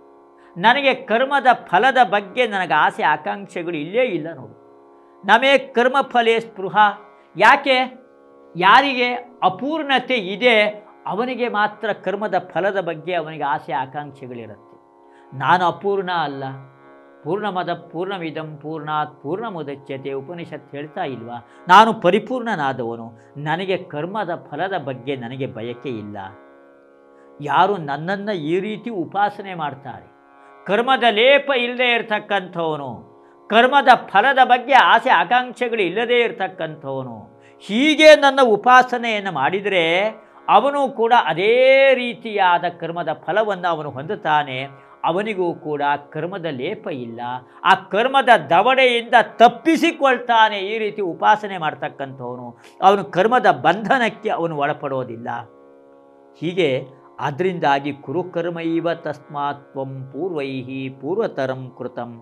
ನನಗೆ ಕರ್ಮದ ಫಲದ ಬಗ್ಗೆ ನನಗೆ ಆಸೆ ಆಕಾಂಕ್ಷೆಗಳು ಇಲ್ಲೇ ಇಲ್ಲ ನೋಡು. ನಮೇ ಕರ್ಮಫಲೇ ಸ್ಪೃಹ. ಯಾಕೆ? ಯಾರಿಗೆ ಅಪೂರ್ಣತೆ ಇದೆ ಅವನಿಗೆ ಮಾತ್ರ ಕರ್ಮದ ಫಲದ ಬಗ್ಗೆ ಅವನಿಗೆ ಆಸೆ ಆಕಾಂಕ್ಷೆಗಳಿರುತ್ತೆ. ನಾನು ಅಪೂರ್ಣ ಅಲ್ಲ, ಪೂರ್ಣಮದ ಪೂರ್ಣಮಿದಂ ಪೂರ್ಣಾತ್ ಪೂರ್ಣಮುದಚ್ಯತೆ ಉಪನಿಷತ್ ಹೇಳ್ತಾ ಇಲ್ವಾ? ನಾನು ಪರಿಪೂರ್ಣನಾದವನು, ನನಗೆ ಕರ್ಮದ ಫಲದ ಬಗ್ಗೆ ನನಗೆ ಬಯಕೆ ಇಲ್ಲ. ಯಾರು ನನ್ನನ್ನು ಈ ರೀತಿ ಉಪಾಸನೆ ಮಾಡ್ತಾರೆ, ಕರ್ಮದ ಲೇಪ ಇಲ್ಲದೆ ಇರತಕ್ಕಂಥವನು, ಕರ್ಮದ ಫಲದ ಬಗ್ಗೆ ಆಸೆ ಆಕಾಂಕ್ಷೆಗಳು ಇಲ್ಲದೇ ಇರತಕ್ಕಂಥವನು, ಹೀಗೆ ನನ್ನ ಉಪಾಸನೆಯನ್ನು ಮಾಡಿದರೆ ಅವನು ಕೂಡ ಅದೇ ರೀತಿಯಾದ ಕರ್ಮದ ಫಲವನ್ನು ಅವನು ಹೊಂದುತ್ತಾನೆ. ಅವನಿಗೂ ಕೂಡ ಕರ್ಮದ ಲೇಪ ಇಲ್ಲ, ಆ ಕರ್ಮದ ದವಡೆಯಿಂದ ತಪ್ಪಿಸಿಕೊಳ್ತಾನೆ. ಈ ರೀತಿ ಉಪಾಸನೆ ಮಾಡ್ತಕ್ಕಂಥವನು ಅವನು ಕರ್ಮದ ಬಂಧನಕ್ಕೆ ಅವನು ಒಳಪಡೋದಿಲ್ಲ. ಹೀಗೆ ಆದ್ದರಿಂದಾಗಿ ಕುರುಕರ್ಮೈವ ತಸ್ಮಾತ್ ತ್ವಂ ಪೂರ್ವೈಹಿ ಪೂರ್ವತರಂ ಕೃತಂ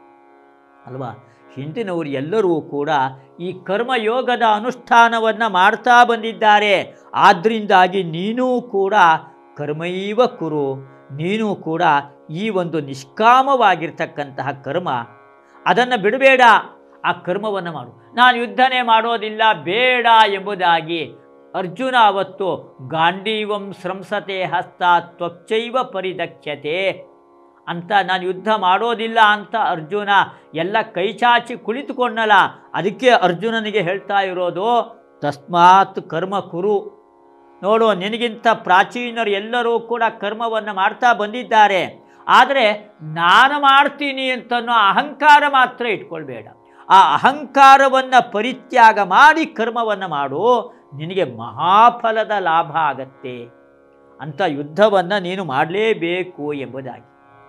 ಅಲ್ವಾ? ಹಿಂದಿನವರು ಎಲ್ಲರೂ ಕೂಡ ಈ ಕರ್ಮಯೋಗದ ಅನುಷ್ಠಾನವನ್ನು ಮಾಡ್ತಾ ಬಂದಿದ್ದಾರೆ. ಆದ್ದರಿಂದಾಗಿ ನೀನೂ ಕೂಡ ಕರ್ಮೈವ ಕುರು, ನೀನು ಕೂಡ ಈ ಒಂದು ನಿಷ್ಕಾಮವಾಗಿರ್ತಕ್ಕಂತಹ ಕರ್ಮ ಅದನ್ನು ಬಿಡಬೇಡ, ಆ ಕರ್ಮವನ್ನು ಮಾಡು. ನಾನು ಯುದ್ಧನೇ ಮಾಡೋದಿಲ್ಲ, ಬೇಡ ಎಂಬುದಾಗಿ ಅರ್ಜುನ ಅವತ್ತು ಗಾಂಡೀವಂ ಸ್ರಂಸತೆ ಹಸ್ತಾತ್ ತ್ವಚ್ಚೈವ ಪರಿದಕ್ಷ್ಯತೆ ಅಂತ, ನಾನು ಯುದ್ಧ ಮಾಡೋದಿಲ್ಲ ಅಂತ ಅರ್ಜುನ ಎಲ್ಲ ಕೈಚಾಚಿ ಕುಳಿತುಕೊಂಡಲ್ಲ. ಅದಕ್ಕೆ ಅರ್ಜುನನಿಗೆ ಹೇಳ್ತಾ ಇರೋದು ತಸ್ಮಾತ್ ಕರ್ಮ ಕುರು. ನೋಡು, ನಿನಗಿಂತ ಪ್ರಾಚೀನರು ಎಲ್ಲರೂ ಕೂಡ ಕರ್ಮವನ್ನು ಮಾಡ್ತಾ ಬಂದಿದ್ದಾರೆ, ಆದರೆ ನಾನು ಮಾಡ್ತೀನಿ ಅಂತನೋ ಅಹಂಕಾರ ಮಾತ್ರ ಇಟ್ಕೊಳ್ಬೇಡ. ಆ ಅಹಂಕಾರವನ್ನು ಪರಿತ್ಯಾಗ ಮಾಡಿ ಕರ್ಮವನ್ನು ಮಾಡು, ನಿನಗೆ ಮಹಾಫಲದ ಲಾಭ ಆಗತ್ತೆ ಅಂತ ಯುದ್ಧವನ್ನು ನೀನು ಮಾಡಲೇಬೇಕು ಎಂಬುದಾಗಿ.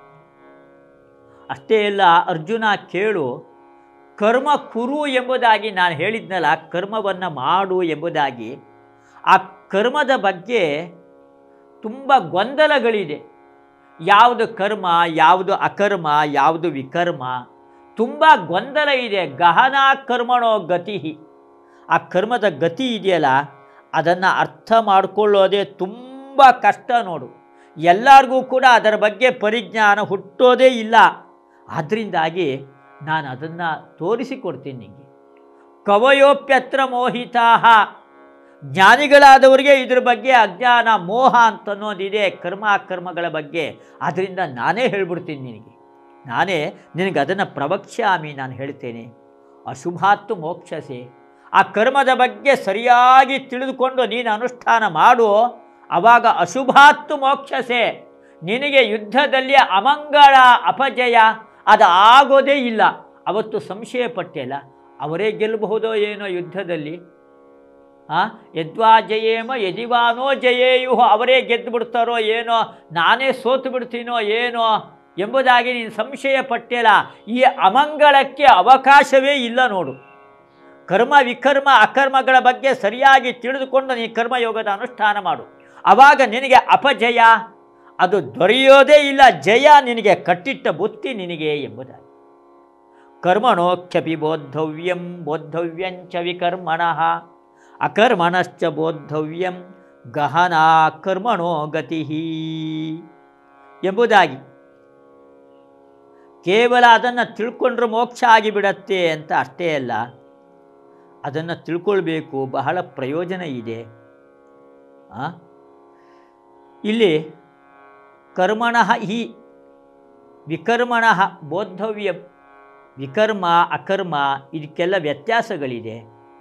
ಅಷ್ಟೇ ಅಲ್ಲ, ಅರ್ಜುನ ಕೇಳು, ಕರ್ಮ ಕುರು ಎಂಬುದಾಗಿ ನಾನು ಹೇಳಿದ್ನಲ್ಲ, ಕರ್ಮವನ್ನು ಮಾಡು ಎಂಬುದಾಗಿ. ಆ ಕರ್ಮದ ಬಗ್ಗೆ ತುಂಬ ಗೊಂದಲಗಳಿದೆ. ಯಾವುದು ಕರ್ಮ, ಯಾವುದು ಅಕರ್ಮ, ಯಾವುದು ವಿಕರ್ಮ, ತುಂಬ ಗೊಂದಲ ಇದೆ. ಗಹನ ಕರ್ಮಣೋ ಗತಿ, ಆ ಕರ್ಮದ ಗತಿ ಇದೆಯಲ್ಲ ಅದನ್ನು ಅರ್ಥ ಮಾಡಿಕೊಳ್ಳೋದೇ ತುಂಬ ಕಷ್ಟ ನೋಡು. ಎಲ್ಲರಿಗೂ ಕೂಡ ಅದರ ಬಗ್ಗೆ ಪರಿಜ್ಞಾನ ಹುಟ್ಟೋದೇ ಇಲ್ಲ. ಆದ್ದರಿಂದಾಗಿ ನಾನು ಅದನ್ನು ತೋರಿಸಿಕೊಡ್ತೀನಿ ನಿಮಗೆ. ಕವಯೋಪ್ಯತ್ರ ಮೋಹಿತಾ, ಜ್ಞಾನಿಗಳಾದವರಿಗೆ ಇದ್ರ ಬಗ್ಗೆ ಅಜ್ಞಾನ ಮೋಹ ಅಂತನ್ನೋದಿದೆ ಕರ್ಮಗಳ ಬಗ್ಗೆ. ಆದ್ದರಿಂದ ನಾನೇ ಹೇಳ್ಬಿಡ್ತೀನಿ ನಿನಗೆ, ನಾನೇ ನಿನಗೆ ಅದನ್ನು ಪ್ರವಕ್ಷ್ಯಾಮಿ, ನಾನು ಹೇಳ್ತೇನೆ. ಅಶುಭಾತ್ತು ಮೋಕ್ಷಸೆ, ಆ ಕರ್ಮದ ಬಗ್ಗೆ ಸರಿಯಾಗಿ ತಿಳಿದುಕೊಂಡು ನೀನು ಅನುಷ್ಠಾನ ಮಾಡು, ಆವಾಗ ಅಶುಭಾತ್ತು ಮೋಕ್ಷಸೆ, ನಿನಗೆ ಯುದ್ಧದಲ್ಲಿ ಅಮಂಗಳ ಅಪಜಯ ಅದು ಆಗೋದೇ ಇಲ್ಲ. ಅವತ್ತು ಸಂಶಯ ಪಟ್ಟೆಲ್ಲ, ಅವರೇ ಗೆಲ್ಲಬಹುದೋ ಏನೋ ಯುದ್ಧದಲ್ಲಿ, ಯದ್ವಾ ಜಯೇಮ ಯದಿವಾನೋ ಜಯೇಯು, ಅವರೇ ಗೆದ್ದು ಬಿಡ್ತಾರೋ ಏನೋ, ನಾನೇ ಸೋತು ಬಿಡ್ತೀನೋ ಏನೋ ಎಂಬುದಾಗಿ ನೀನು ಸಂಶಯ ಪಟ್ಟೆಲ್ಲ. ಈ ಅಮಂಗಳಕ್ಕೆ ಅವಕಾಶವೇ ಇಲ್ಲ ನೋಡು. ಕರ್ಮ ವಿಕರ್ಮ ಅಕರ್ಮಗಳ ಬಗ್ಗೆ ಸರಿಯಾಗಿ ತಿಳಿದುಕೊಂಡು ನೀನು ಕರ್ಮಯೋಗದ ಅನುಷ್ಠಾನ ಮಾಡು, ಆವಾಗ ನಿನಗೆ ಅಪಜಯ ಅದು ದೊರೆಯೋದೇ ಇಲ್ಲ, ಜಯ ನಿನಗೆ ಕಟ್ಟಿಟ್ಟ ಬುತ್ತಿ ನಿನಗೆ ಎಂಬುದಾಗಿ. ಕರ್ಮಣೋಖ್ಯಪಿ ಬೋದ್ಧವ್ಯಂಚ ವಿಕರ್ಮಣಃ ಅಕರ್ಮಣಶ್ಚ ಬೋದ್ಧವ್ಯಂ ಗಹನಾ ಕರ್ಮಣೋ ಗತಿ ಎಂಬುದಾಗಿ. ಕೇವಲ ಅದನ್ನು ತಿಳ್ಕೊಂಡ್ರೆ ಮೋಕ್ಷ ಆಗಿಬಿಡತ್ತೆ ಅಂತ ಅಷ್ಟೇ ಅಲ್ಲ, ಅದನ್ನು ತಿಳ್ಕೊಳ್ಬೇಕು, ಬಹಳ ಪ್ರಯೋಜನ ಇದೆ. ಇಲ್ಲಿ ಕರ್ಮಣಃ ಹಿ ವಿಕರ್ಮಣಃ ಬೋದ್ಧವ್ಯಂ, ವಿಕರ್ಮ ಅಕರ್ಮ ಇದಕ್ಕೆಲ್ಲ ವ್ಯತ್ಯಾಸಗಳಿದೆ.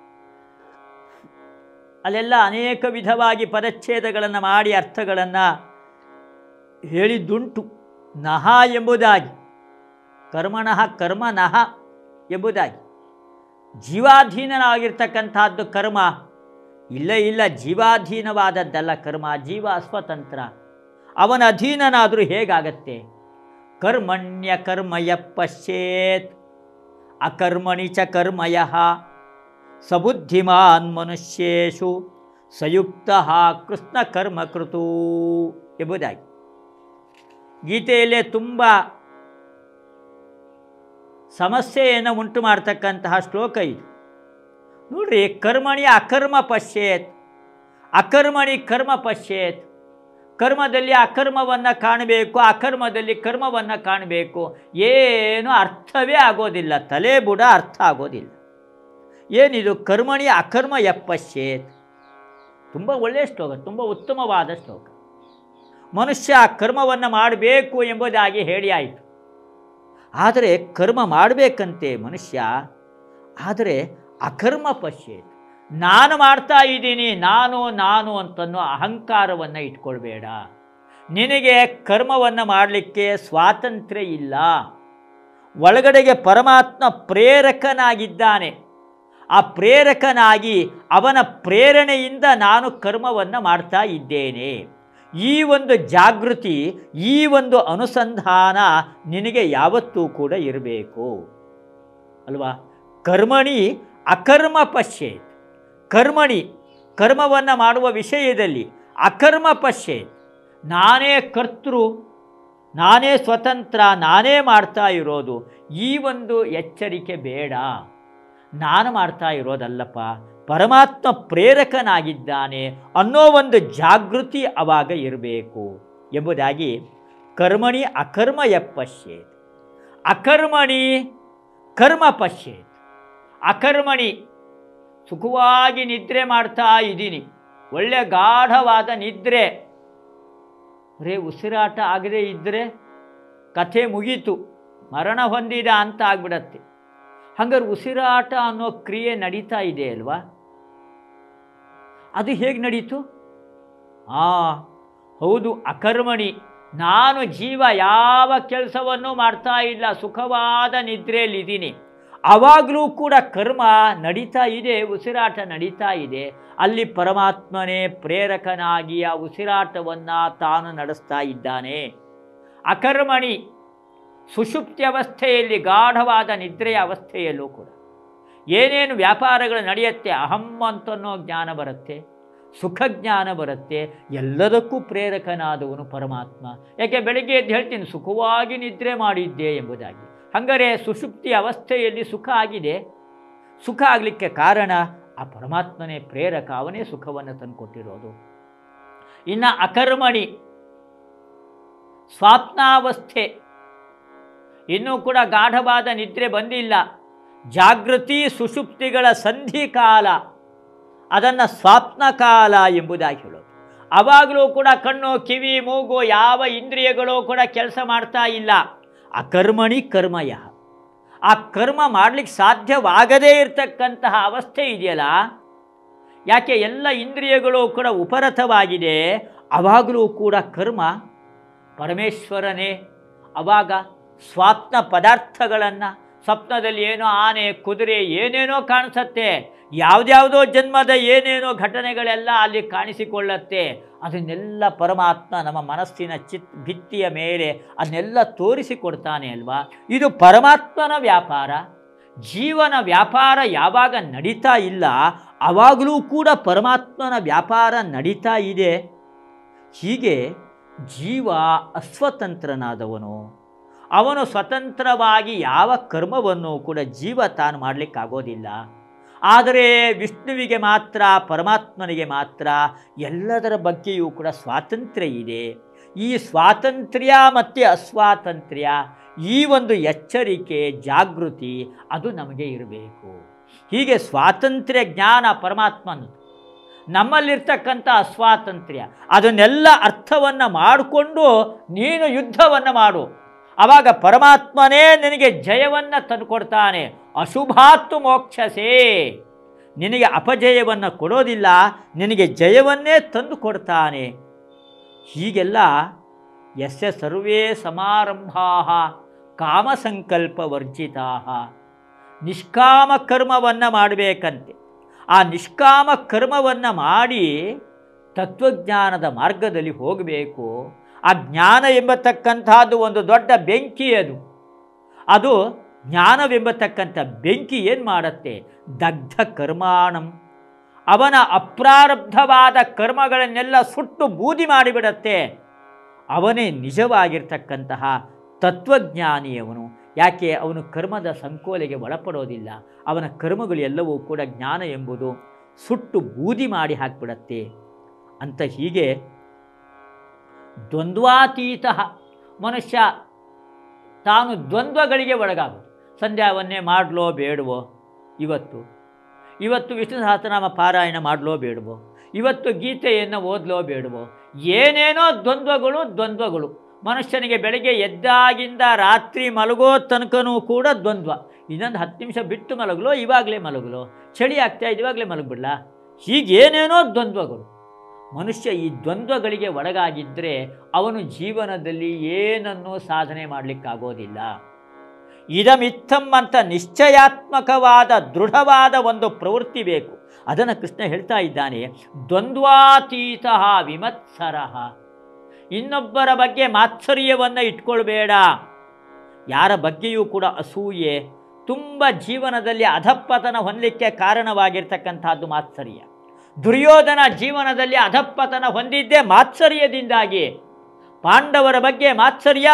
ಅಲ್ಲೆಲ್ಲ ಅನೇಕ ವಿಧವಾಗಿ ಪದಚ್ಛೇದಗಳನ್ನು ಮಾಡಿ ಅರ್ಥಗಳನ್ನು ಹೇಳಿದ್ದುಂಟು. ನಹ ಎಂಬುದಾಗಿ, ಕರ್ಮಣಃ ಕರ್ಮನಃ ಎಂಬುದಾಗಿ. ಜೀವಾಧೀನವಾಗಿರ್ತಕ್ಕಂಥದ್ದು ಕರ್ಮ ಇಲ್ಲ, ಜೀವಾಧೀನವಾದದ್ದಲ್ಲ ಕರ್ಮ. ಜೀವ ಸ್ವತಂತ್ರ, ಅವನ ಅಧೀನನಾದರೂ ಹೇಗಾಗತ್ತೆ? ಕರ್ಮಣ್ಯ ಕರ್ಮಯ ಪಶ್ಯೇತ್ ಅಕರ್ಮಣಿ ಚ ಕರ್ಮಯಃ ಸಬುದ್ಧಿಮಾನ್ ಮನುಷ್ಯೇಷು ಸಯುಕ್ತ ಕೃಷ್ಣ ಕರ್ಮಕೃತು ಎಂಬುದಾಗಿ ಗೀತೆಯಲ್ಲೇ ತುಂಬ ಸಮಸ್ಯೆಯನ್ನು ಉಂಟು ಮಾಡ್ತಕ್ಕಂತಹ ಶ್ಲೋಕ ಇದು. ನೋಡ್ರಿ, ಕರ್ಮಣಿ ಅಕರ್ಮ ಪಶ್ಯೇತ್, ಅಕರ್ಮಣಿ ಕರ್ಮ ಪಶ್ಯೇತ್. ಕರ್ಮದಲ್ಲಿ ಅಕರ್ಮವನ್ನು ಕಾಣಬೇಕು, ಅಕರ್ಮದಲ್ಲಿ ಕರ್ಮವನ್ನು ಕಾಣಬೇಕು. ಏನು ಅರ್ಥವೇ ಆಗೋದಿಲ್ಲ, ತಲೆ ಬುಡ ಅರ್ಥ ಆಗೋದಿಲ್ಲ. ಏನಿದು ಕರ್ಮಣಿ ಅಕರ್ಮ ಯಪ್ಪಶ್ಯೇತ್? ತುಂಬ ಒಳ್ಳೆಯ ಶ್ಲೋಕ, ತುಂಬ ಉತ್ತಮವಾದ ಶ್ಲೋಕ. ಮನುಷ್ಯ ಕರ್ಮವನ್ನು ಮಾಡಬೇಕು ಎಂಬುದಾಗಿ ಹೇಳಿ ಆಯಿತು. ಆದರೆ ಕರ್ಮ ಮಾಡಬೇಕಂತೆ ಮನುಷ್ಯ, ಆದರೆ ಅಕರ್ಮ ಪಶ್ಯೇತ್, ನಾನು ಮಾಡ್ತಾ ಇದ್ದೀನಿ, ನಾನು ಅಂತನ್ನೋ ಅಹಂಕಾರವನ್ನು ಇಟ್ಕೊಳ್ಬೇಡ. ನಿನಗೆ ಕರ್ಮವನ್ನು ಮಾಡಲಿಕ್ಕೆ ಸ್ವಾತಂತ್ರ್ಯ ಇಲ್ಲ. ಒಳಗಡೆಗೆ ಪರಮಾತ್ಮ ಪ್ರೇರಕನಾಗಿದ್ದಾನೆ. ಆ ಪ್ರೇರಕನಾಗಿ ಅವನ ಪ್ರೇರಣೆಯಿಂದ ನಾನು ಕರ್ಮವನ್ನು ಮಾಡ್ತಾ ಇದ್ದೇನೆ. ಈ ಒಂದು ಜಾಗೃತಿ, ಈ ಒಂದು ಅನುಸಂಧಾನ ನಿನಗೆ ಯಾವತ್ತೂ ಕೂಡ ಇರಬೇಕು ಅಲ್ವಾ? ಕರ್ಮಣಿ ಅಕರ್ಮ ಪಶ್ಯೇತ್, ಕರ್ಮಣಿ ಕರ್ಮವನ್ನು ಮಾಡುವ ವಿಷಯದಲ್ಲಿ ಅಕರ್ಮ ಪಶ್ಯೇತ್, ನಾನೇ ಕರ್ತೃ, ನಾನೇ ಸ್ವತಂತ್ರ, ನಾನೇ ಮಾಡ್ತಾ ಇರೋದು. ಈ ಒಂದು ಎಚ್ಚರಿಕೆ ಬೇಡ. ನಾನು ಮಾಡ್ತಾ ಇರೋದಲ್ಲಪ್ಪ, ಪರಮಾತ್ಮ ಪ್ರೇರಕನಾಗಿದ್ದಾನೆ ಅನ್ನೋ ಒಂದು ಜಾಗೃತಿ ಆವಾಗ ಇರಬೇಕು ಎಂಬುದಾಗಿ ಕರ್ಮಣಿ ಅಕರ್ಮ ಯಪ್ಪಶ್ಯೇತ್, ಅಕರ್ಮಣಿ ಕರ್ಮ ಪಶ್ಯೇತ್. ಅಕರ್ಮಣಿ ಸುಖವಾಗಿ ನಿದ್ರೆ ಮಾಡ್ತಾ ಇದ್ದೀನಿ, ಒಳ್ಳೆ ಗಾಢವಾದ ನಿದ್ರೆ. ಉಸಿರಾಟ ಆಗದೇ ಇದ್ದರೆ ಕಥೆ ಮುಗೀತು, ಮರಣ ಹೊಂದಿದ ಅಂತ ಆಗ್ಬಿಡತ್ತೆ. ಹಾಗಾದ್ರೆ ಉಸಿರಾಟ ಅನ್ನೋ ಕ್ರಿಯೆ ನಡೀತಾ ಇದೆ ಅಲ್ವಾ? ಅದು ಹೇಗೆ ನಡೀತು? ಹೌದು, ಅಕರ್ಮಣಿ. ನಾನು ಜೀವ ಯಾವ ಕೆಲಸವನ್ನು ಮಾಡ್ತಾ ಇಲ್ಲ, ಸುಖವಾದ ನಿದ್ರೆಯಲ್ಲಿದ್ದೀನಿ. ಆವಾಗಲೂ ಕೂಡ ಕರ್ಮ ನಡೀತಾ ಇದೆ, ಉಸಿರಾಟ ನಡೀತಾ ಇದೆ. ಅಲ್ಲಿ ಪರಮಾತ್ಮನೇ ಪ್ರೇರಕನಾಗಿ ಆ ಉಸಿರಾಟವನ್ನು ತಾನು ನಡೆಸ್ತಾ ಇದ್ದಾನೆ. ಅಕರ್ಮಣಿ ಸುಷುಪ್ತಿ ಅವಸ್ಥೆಯಲ್ಲಿ, ಗಾಢವಾದ ನಿದ್ರೆಯ ಅವಸ್ಥೆಯಲ್ಲೂ ಕೂಡ ಏನೇನು ವ್ಯಾಪಾರಗಳು ನಡೆಯುತ್ತೆ, ಅಹಂ ಅಂತನ್ನೋ ಜ್ಞಾನ ಬರುತ್ತೆ, ಸುಖ ಜ್ಞಾನ ಬರುತ್ತೆ. ಎಲ್ಲದಕ್ಕೂ ಪ್ರೇರಕನಾದವನು ಪರಮಾತ್ಮ. ಯಾಕೆ ಬೆಳಗ್ಗೆ ಎದ್ದು ಹೇಳ್ತೀನಿ ಸುಖವಾಗಿ ನಿದ್ರೆ ಮಾಡಿದ್ದೆ ಎಂಬುದಾಗಿ. ಹಾಗಾದರೆ ಸುಷುಪ್ತಿ ಅವಸ್ಥೆಯಲ್ಲಿ ಸುಖ ಆಗಿದೆ. ಸುಖ ಆಗಲಿಕ್ಕೆ ಕಾರಣ ಆ ಪರಮಾತ್ಮನೇ ಪ್ರೇರಕ, ಅವನೇ ಸುಖವನ್ನು ತಂದುಕೊಟ್ಟಿರೋದು. ಇನ್ನು ಅಕರ್ಮಣಿ ಸ್ವಾಪ್ನಾವಸ್ಥೆ, ಇನ್ನೂ ಕೂಡ ಗಾಢವಾದ ನಿದ್ರೆ ಬಂದಿಲ್ಲ. ಜಾಗೃತಿ ಸುಷುಪ್ತಿಗಳ ಸಂಧಿಕಾಲ, ಅದನ್ನು ಸ್ವಪ್ನ ಕಾಲ ಎಂಬುದಾಗಿ ಹೇಳೋದು. ಆವಾಗಲೂ ಕೂಡ ಕಣ್ಣು, ಕಿವಿ, ಮೂಗು ಯಾವ ಇಂದ್ರಿಯಗಳು ಕೂಡ ಕೆಲಸ ಮಾಡ್ತಾ ಇಲ್ಲ. ಅಕರ್ಮಣಿ ಕರ್ಮಯ, ಆ ಕರ್ಮ ಮಾಡಲಿಕ್ಕೆ ಸಾಧ್ಯವಾಗದೇ ಇರತಕ್ಕಂತಹ ಅವಸ್ಥೆ ಇದೆಯಲ್ಲ. ಯಾಕೆ? ಎಲ್ಲ ಇಂದ್ರಿಯಗಳು ಕೂಡ ಉಪರತವಾಗಿದೆ. ಆವಾಗಲೂ ಕೂಡ ಕರ್ಮ ಪರಮೇಶ್ವರನೇ. ಆವಾಗ ಸ್ವಪ್ನ ಪದಾರ್ಥಗಳನ್ನು, ಸ್ವಪ್ನದಲ್ಲಿ ಏನೋ ಆನೆ, ಕುದುರೆ ಏನೇನೋ ಕಾಣಿಸುತ್ತೆ, ಯಾವುದ್ಯಾವುದೋ ಜನ್ಮದ ಏನೇನೋ ಘಟನೆಗಳೆಲ್ಲ ಅಲ್ಲಿ ಕಾಣಿಸಿಕೊಳ್ಳುತ್ತೆ. ಅದನ್ನೆಲ್ಲ ಪರಮಾತ್ಮ ನಮ್ಮ ಮನಸ್ಸಿನ ಭಿತ್ತಿಯ ಮೇಲೆ ಅದನ್ನೆಲ್ಲ ತೋರಿಸಿಕೊಡ್ತಾನೆ ಅಲ್ವಾ. ಇದು ಪರಮಾತ್ಮನ ವ್ಯಾಪಾರ. ಜೀವನ ವ್ಯಾಪಾರ ಯಾವಾಗ ನಡೀತಾ ಇಲ್ಲ ಆವಾಗಲೂ ಕೂಡ ಪರಮಾತ್ಮನ ವ್ಯಾಪಾರ ನಡೀತಾ ಇದೆ. ಹೀಗೆ ಜೀವ ಅಸ್ವತಂತ್ರನಾದವನು. ಅವನು ಸ್ವತಂತ್ರವಾಗಿ ಯಾವ ಕರ್ಮವನ್ನು ಕೂಡ ಜೀವ ತಾನು ಮಾಡಲಿಕ್ಕಾಗೋದಿಲ್ಲ. ಆದರೆ ವಿಷ್ಣುವಿಗೆ ಮಾತ್ರ, ಪರಮಾತ್ಮನಿಗೆ ಮಾತ್ರ ಎಲ್ಲದರ ಬಗ್ಗೆಯೂ ಕೂಡ ಸ್ವಾತಂತ್ರ್ಯ ಇದೆ. ಈ ಸ್ವಾತಂತ್ರ್ಯ ಮತ್ತು ಅಸ್ವಾತಂತ್ರ್ಯ, ಈ ಒಂದು ಎಚ್ಚರಿಕೆ, ಜಾಗೃತಿ ಅದು ನಮಗೆ ಇರಬೇಕು. ಹೀಗೆ ಸ್ವಾತಂತ್ರ್ಯ ಜ್ಞಾನ ಪರಮಾತ್ಮನ, ನಮ್ಮಲ್ಲಿರ್ತಕ್ಕಂಥ ಅಸ್ವಾತಂತ್ರ್ಯ, ಅದನ್ನೆಲ್ಲ ಅರ್ಥವನ್ನು ಮಾಡಿಕೊಂಡು ನೀನು ಯುದ್ಧವನ್ನು ಮಾಡು. ಆವಾಗ ಪರಮಾತ್ಮನೇ ನಿನಗೆ ಜಯವನ್ನು ತಂದುಕೊಡ್ತಾನೆ. ಅಶುಭಾತ್ತು ಮೋಕ್ಷಸೇ, ನಿನಗೆ ಅಪಜಯವನ್ನು ಕೊಡೋದಿಲ್ಲ, ನಿನಗೆ ಜಯವನ್ನೇ ತಂದು ಕೊಡ್ತಾನೆ. ಹೀಗೆಲ್ಲ ಯಸ್ಯ ಸರ್ವೇ ಸಮಾರಂಭಾ ಕಾಮಸಂಕಲ್ಪವರ್ಜಿತಾ, ನಿಷ್ಕಾಮ ಕರ್ಮವನ್ನು ಮಾಡಬೇಕಂತೆ. ಆ ನಿಷ್ಕಾಮ ಕರ್ಮವನ್ನು ಮಾಡಿ ತತ್ವಜ್ಞಾನದ ಮಾರ್ಗದಲ್ಲಿ ಹೋಗಬೇಕು. ಆ ಜ್ಞಾನ ಎಂಬತಕ್ಕಂಥದ್ದು ಒಂದು ದೊಡ್ಡ ಬೆಂಕಿ. ಅದು ಜ್ಞಾನವೆಂಬತಕ್ಕಂಥ ಬೆಂಕಿ ಏನು ಮಾಡುತ್ತೆ? ದಗ್ಧ ಕರ್ಮಾಣಂ, ಅವನ ಅಪ್ರಾರಬ್ಧವಾದ ಕರ್ಮಗಳನ್ನೆಲ್ಲ ಸುಟ್ಟು ಬೂದಿ ಮಾಡಿಬಿಡತ್ತೆ. ಅವನೇ ನಿಜವಾಗಿರ್ತಕ್ಕಂತಹ ತತ್ವಜ್ಞಾನಿಯವನು. ಯಾಕೆ? ಅವನು ಕರ್ಮದ ಸಂಕೋಲೆಗೆ ಒಳಪಡೋದಿಲ್ಲ. ಅವನ ಕರ್ಮಗಳು ಎಲ್ಲವೂ ಕೂಡ ಜ್ಞಾನ ಎಂಬುದು ಸುಟ್ಟು ಬೂದಿ ಮಾಡಿ ಹಾಕಿಬಿಡತ್ತೆ ಅಂತ. ಹೀಗೆ ದ್ವಂದ್ವಾತೀತ ಮನುಷ್ಯ ತಾನು ದ್ವಂದ್ವಗಳಿಗೆ ಒಳಗಾಗುವುದು. ಸಂಧ್ಯಾವನ್ನೇ ಮಾಡಲೋ ಬೇಡವೋ, ಇವತ್ತು ವಿಷ್ಣು ಸಹಸ್ರನಾಮ ಪಾರಾಯಣ ಮಾಡಲೋ ಬೇಡವೋ, ಇವತ್ತು ಗೀತೆಯನ್ನು ಓದಲೋ ಬೇಡವೋ, ಏನೇನೋ ದ್ವಂದ್ವಗಳು. ಮನುಷ್ಯನಿಗೆ ಬೆಳಗ್ಗೆ ಎದ್ದಾಗಿಂದ ರಾತ್ರಿ ಮಲಗೋ ತನಕನೂ ಕೂಡ ದ್ವಂದ್ವ. ಇನ್ನೊಂದು 10 ನಿಮಿಷ ಬಿಟ್ಟು ಮಲಗಲೋ, ಇವಾಗಲೇ ಮಲಗಲೋ, ಚಳಿ ಆಗ್ತಾ ಇವಾಗಲೇ ಮಲಗಬಿಡಲ, ಹೀಗೇನೇನೋ ದ್ವಂದ್ವಗಳು. ಮನುಷ್ಯ ಈ ದ್ವಂದ್ವಗಳಿಗೆ ಒಳಗಾಗಿದ್ದರೆ ಅವನು ಜೀವನದಲ್ಲಿ ಏನನ್ನೂ ಸಾಧನೆ ಮಾಡಲಿಕ್ಕಾಗೋದಿಲ್ಲ. ಇದಮಿತ್ತಂ ಅಂತ ನಿಶ್ಚಯಾತ್ಮಕವಾದ ದೃಢವಾದ ಒಂದು ಪ್ರವೃತ್ತಿ ಬೇಕು. ಅದನ್ನು ಕೃಷ್ಣ ಹೇಳ್ತಾ ಇದ್ದಾನೆ. ದ್ವಂದ್ವಾತೀತ ವಿಮತ್ಸರ, ಇನ್ನೊಬ್ಬರ ಬಗ್ಗೆ ಮಾತ್ಸರ್ಯವನ್ನು ಇಟ್ಕೊಳ್ಬೇಡ. ಯಾರ ಬಗ್ಗೆಯೂ ಕೂಡ ಅಸೂಯೆ, ತುಂಬ ಜೀವನದಲ್ಲಿ ಅಧಪ್ಪತನ ಹೊಂದಲಿಕ್ಕೆ ಕಾರಣವಾಗಿರ್ತಕ್ಕಂಥದ್ದು ಮಾತ್ಸರ್ಯ. ದುರ್ಯೋಧನ ಜೀವನದಲ್ಲಿ ಅಧಪ್ಪತನ ಹೊಂದಿದ್ದೇ ಮಾತ್ಸರ್ಯದಿಂದಾಗಿ. ಪಾಂಡವರ ಬಗ್ಗೆ ಮಾತ್ಸರ್ಯ,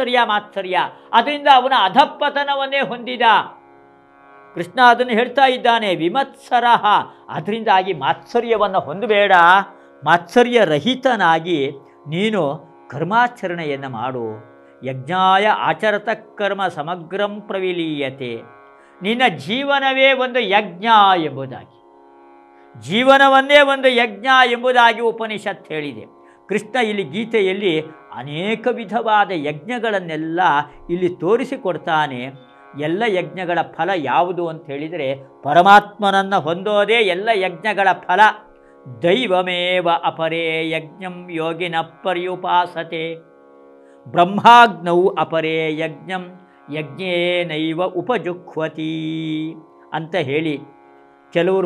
ಅದರಿಂದ ಅವನ ಅಧಪ್ಪತನವನ್ನೇ ಹೊಂದಿದ. ಕೃಷ್ಣ ಅದನ್ನು ಹೇಳ್ತಾ ಇದ್ದಾನೆ, ವಿಮತ್ಸರ. ಅದರಿಂದಾಗಿ ಮಾತ್ಸರ್ಯವನ್ನು ಹೊಂದಬೇಡ. ಮಾತ್ಸರ್ಯ ರಹಿತನಾಗಿ ನೀನು ಕರ್ಮಾಚರಣೆಯನ್ನು ಮಾಡು. ಯಜ್ಞಾಯ ಆಚರತ ಕರ್ಮ ಸಮಗ್ರಂ ಪ್ರವಿಲೀಯತೆ. ನಿನ್ನ ಜೀವನವೇ ಒಂದು ಯಜ್ಞ ಎಂಬುದಾಗಿ, ಜೀವನವನ್ನೇ ಒಂದು ಯಜ್ಞ ಎಂಬುದಾಗಿ ಉಪನಿಷತ್ ಹೇಳಿದೆ. ಕೃಷ್ಣ ಇಲ್ಲಿ ಗೀತೆಯಲ್ಲಿ ಅನೇಕ ವಿಧವಾದ ಯಜ್ಞಗಳನ್ನೆಲ್ಲ ಇಲ್ಲಿ ತೋರಿಸಿಕೊಡ್ತಾನೆ. ಎಲ್ಲ ಯಜ್ಞಗಳ ಫಲ ಯಾವುದು ಅಂತ ಹೇಳಿದರೆ ಪರಮಾತ್ಮನನ್ನು ಹೊಂದೋದೇ ಎಲ್ಲ ಯಜ್ಞಗಳ ಫಲ. ದೈವಮೇವ ಅಪರೇ ಯಜ್ಞಂ ಯೋಗಿನ ಪರ್ಯುಪಾಸತೆ, ಬ್ರಹ್ಮಾಗ್ನೌ ಅಪರೇ ಯಜ್ಞಂ ಯಜ್ಞೇನೈವ ಉಪಜುಹ್ವತಿ ಅಂತ ಹೇಳಿ ಕೆಲವರು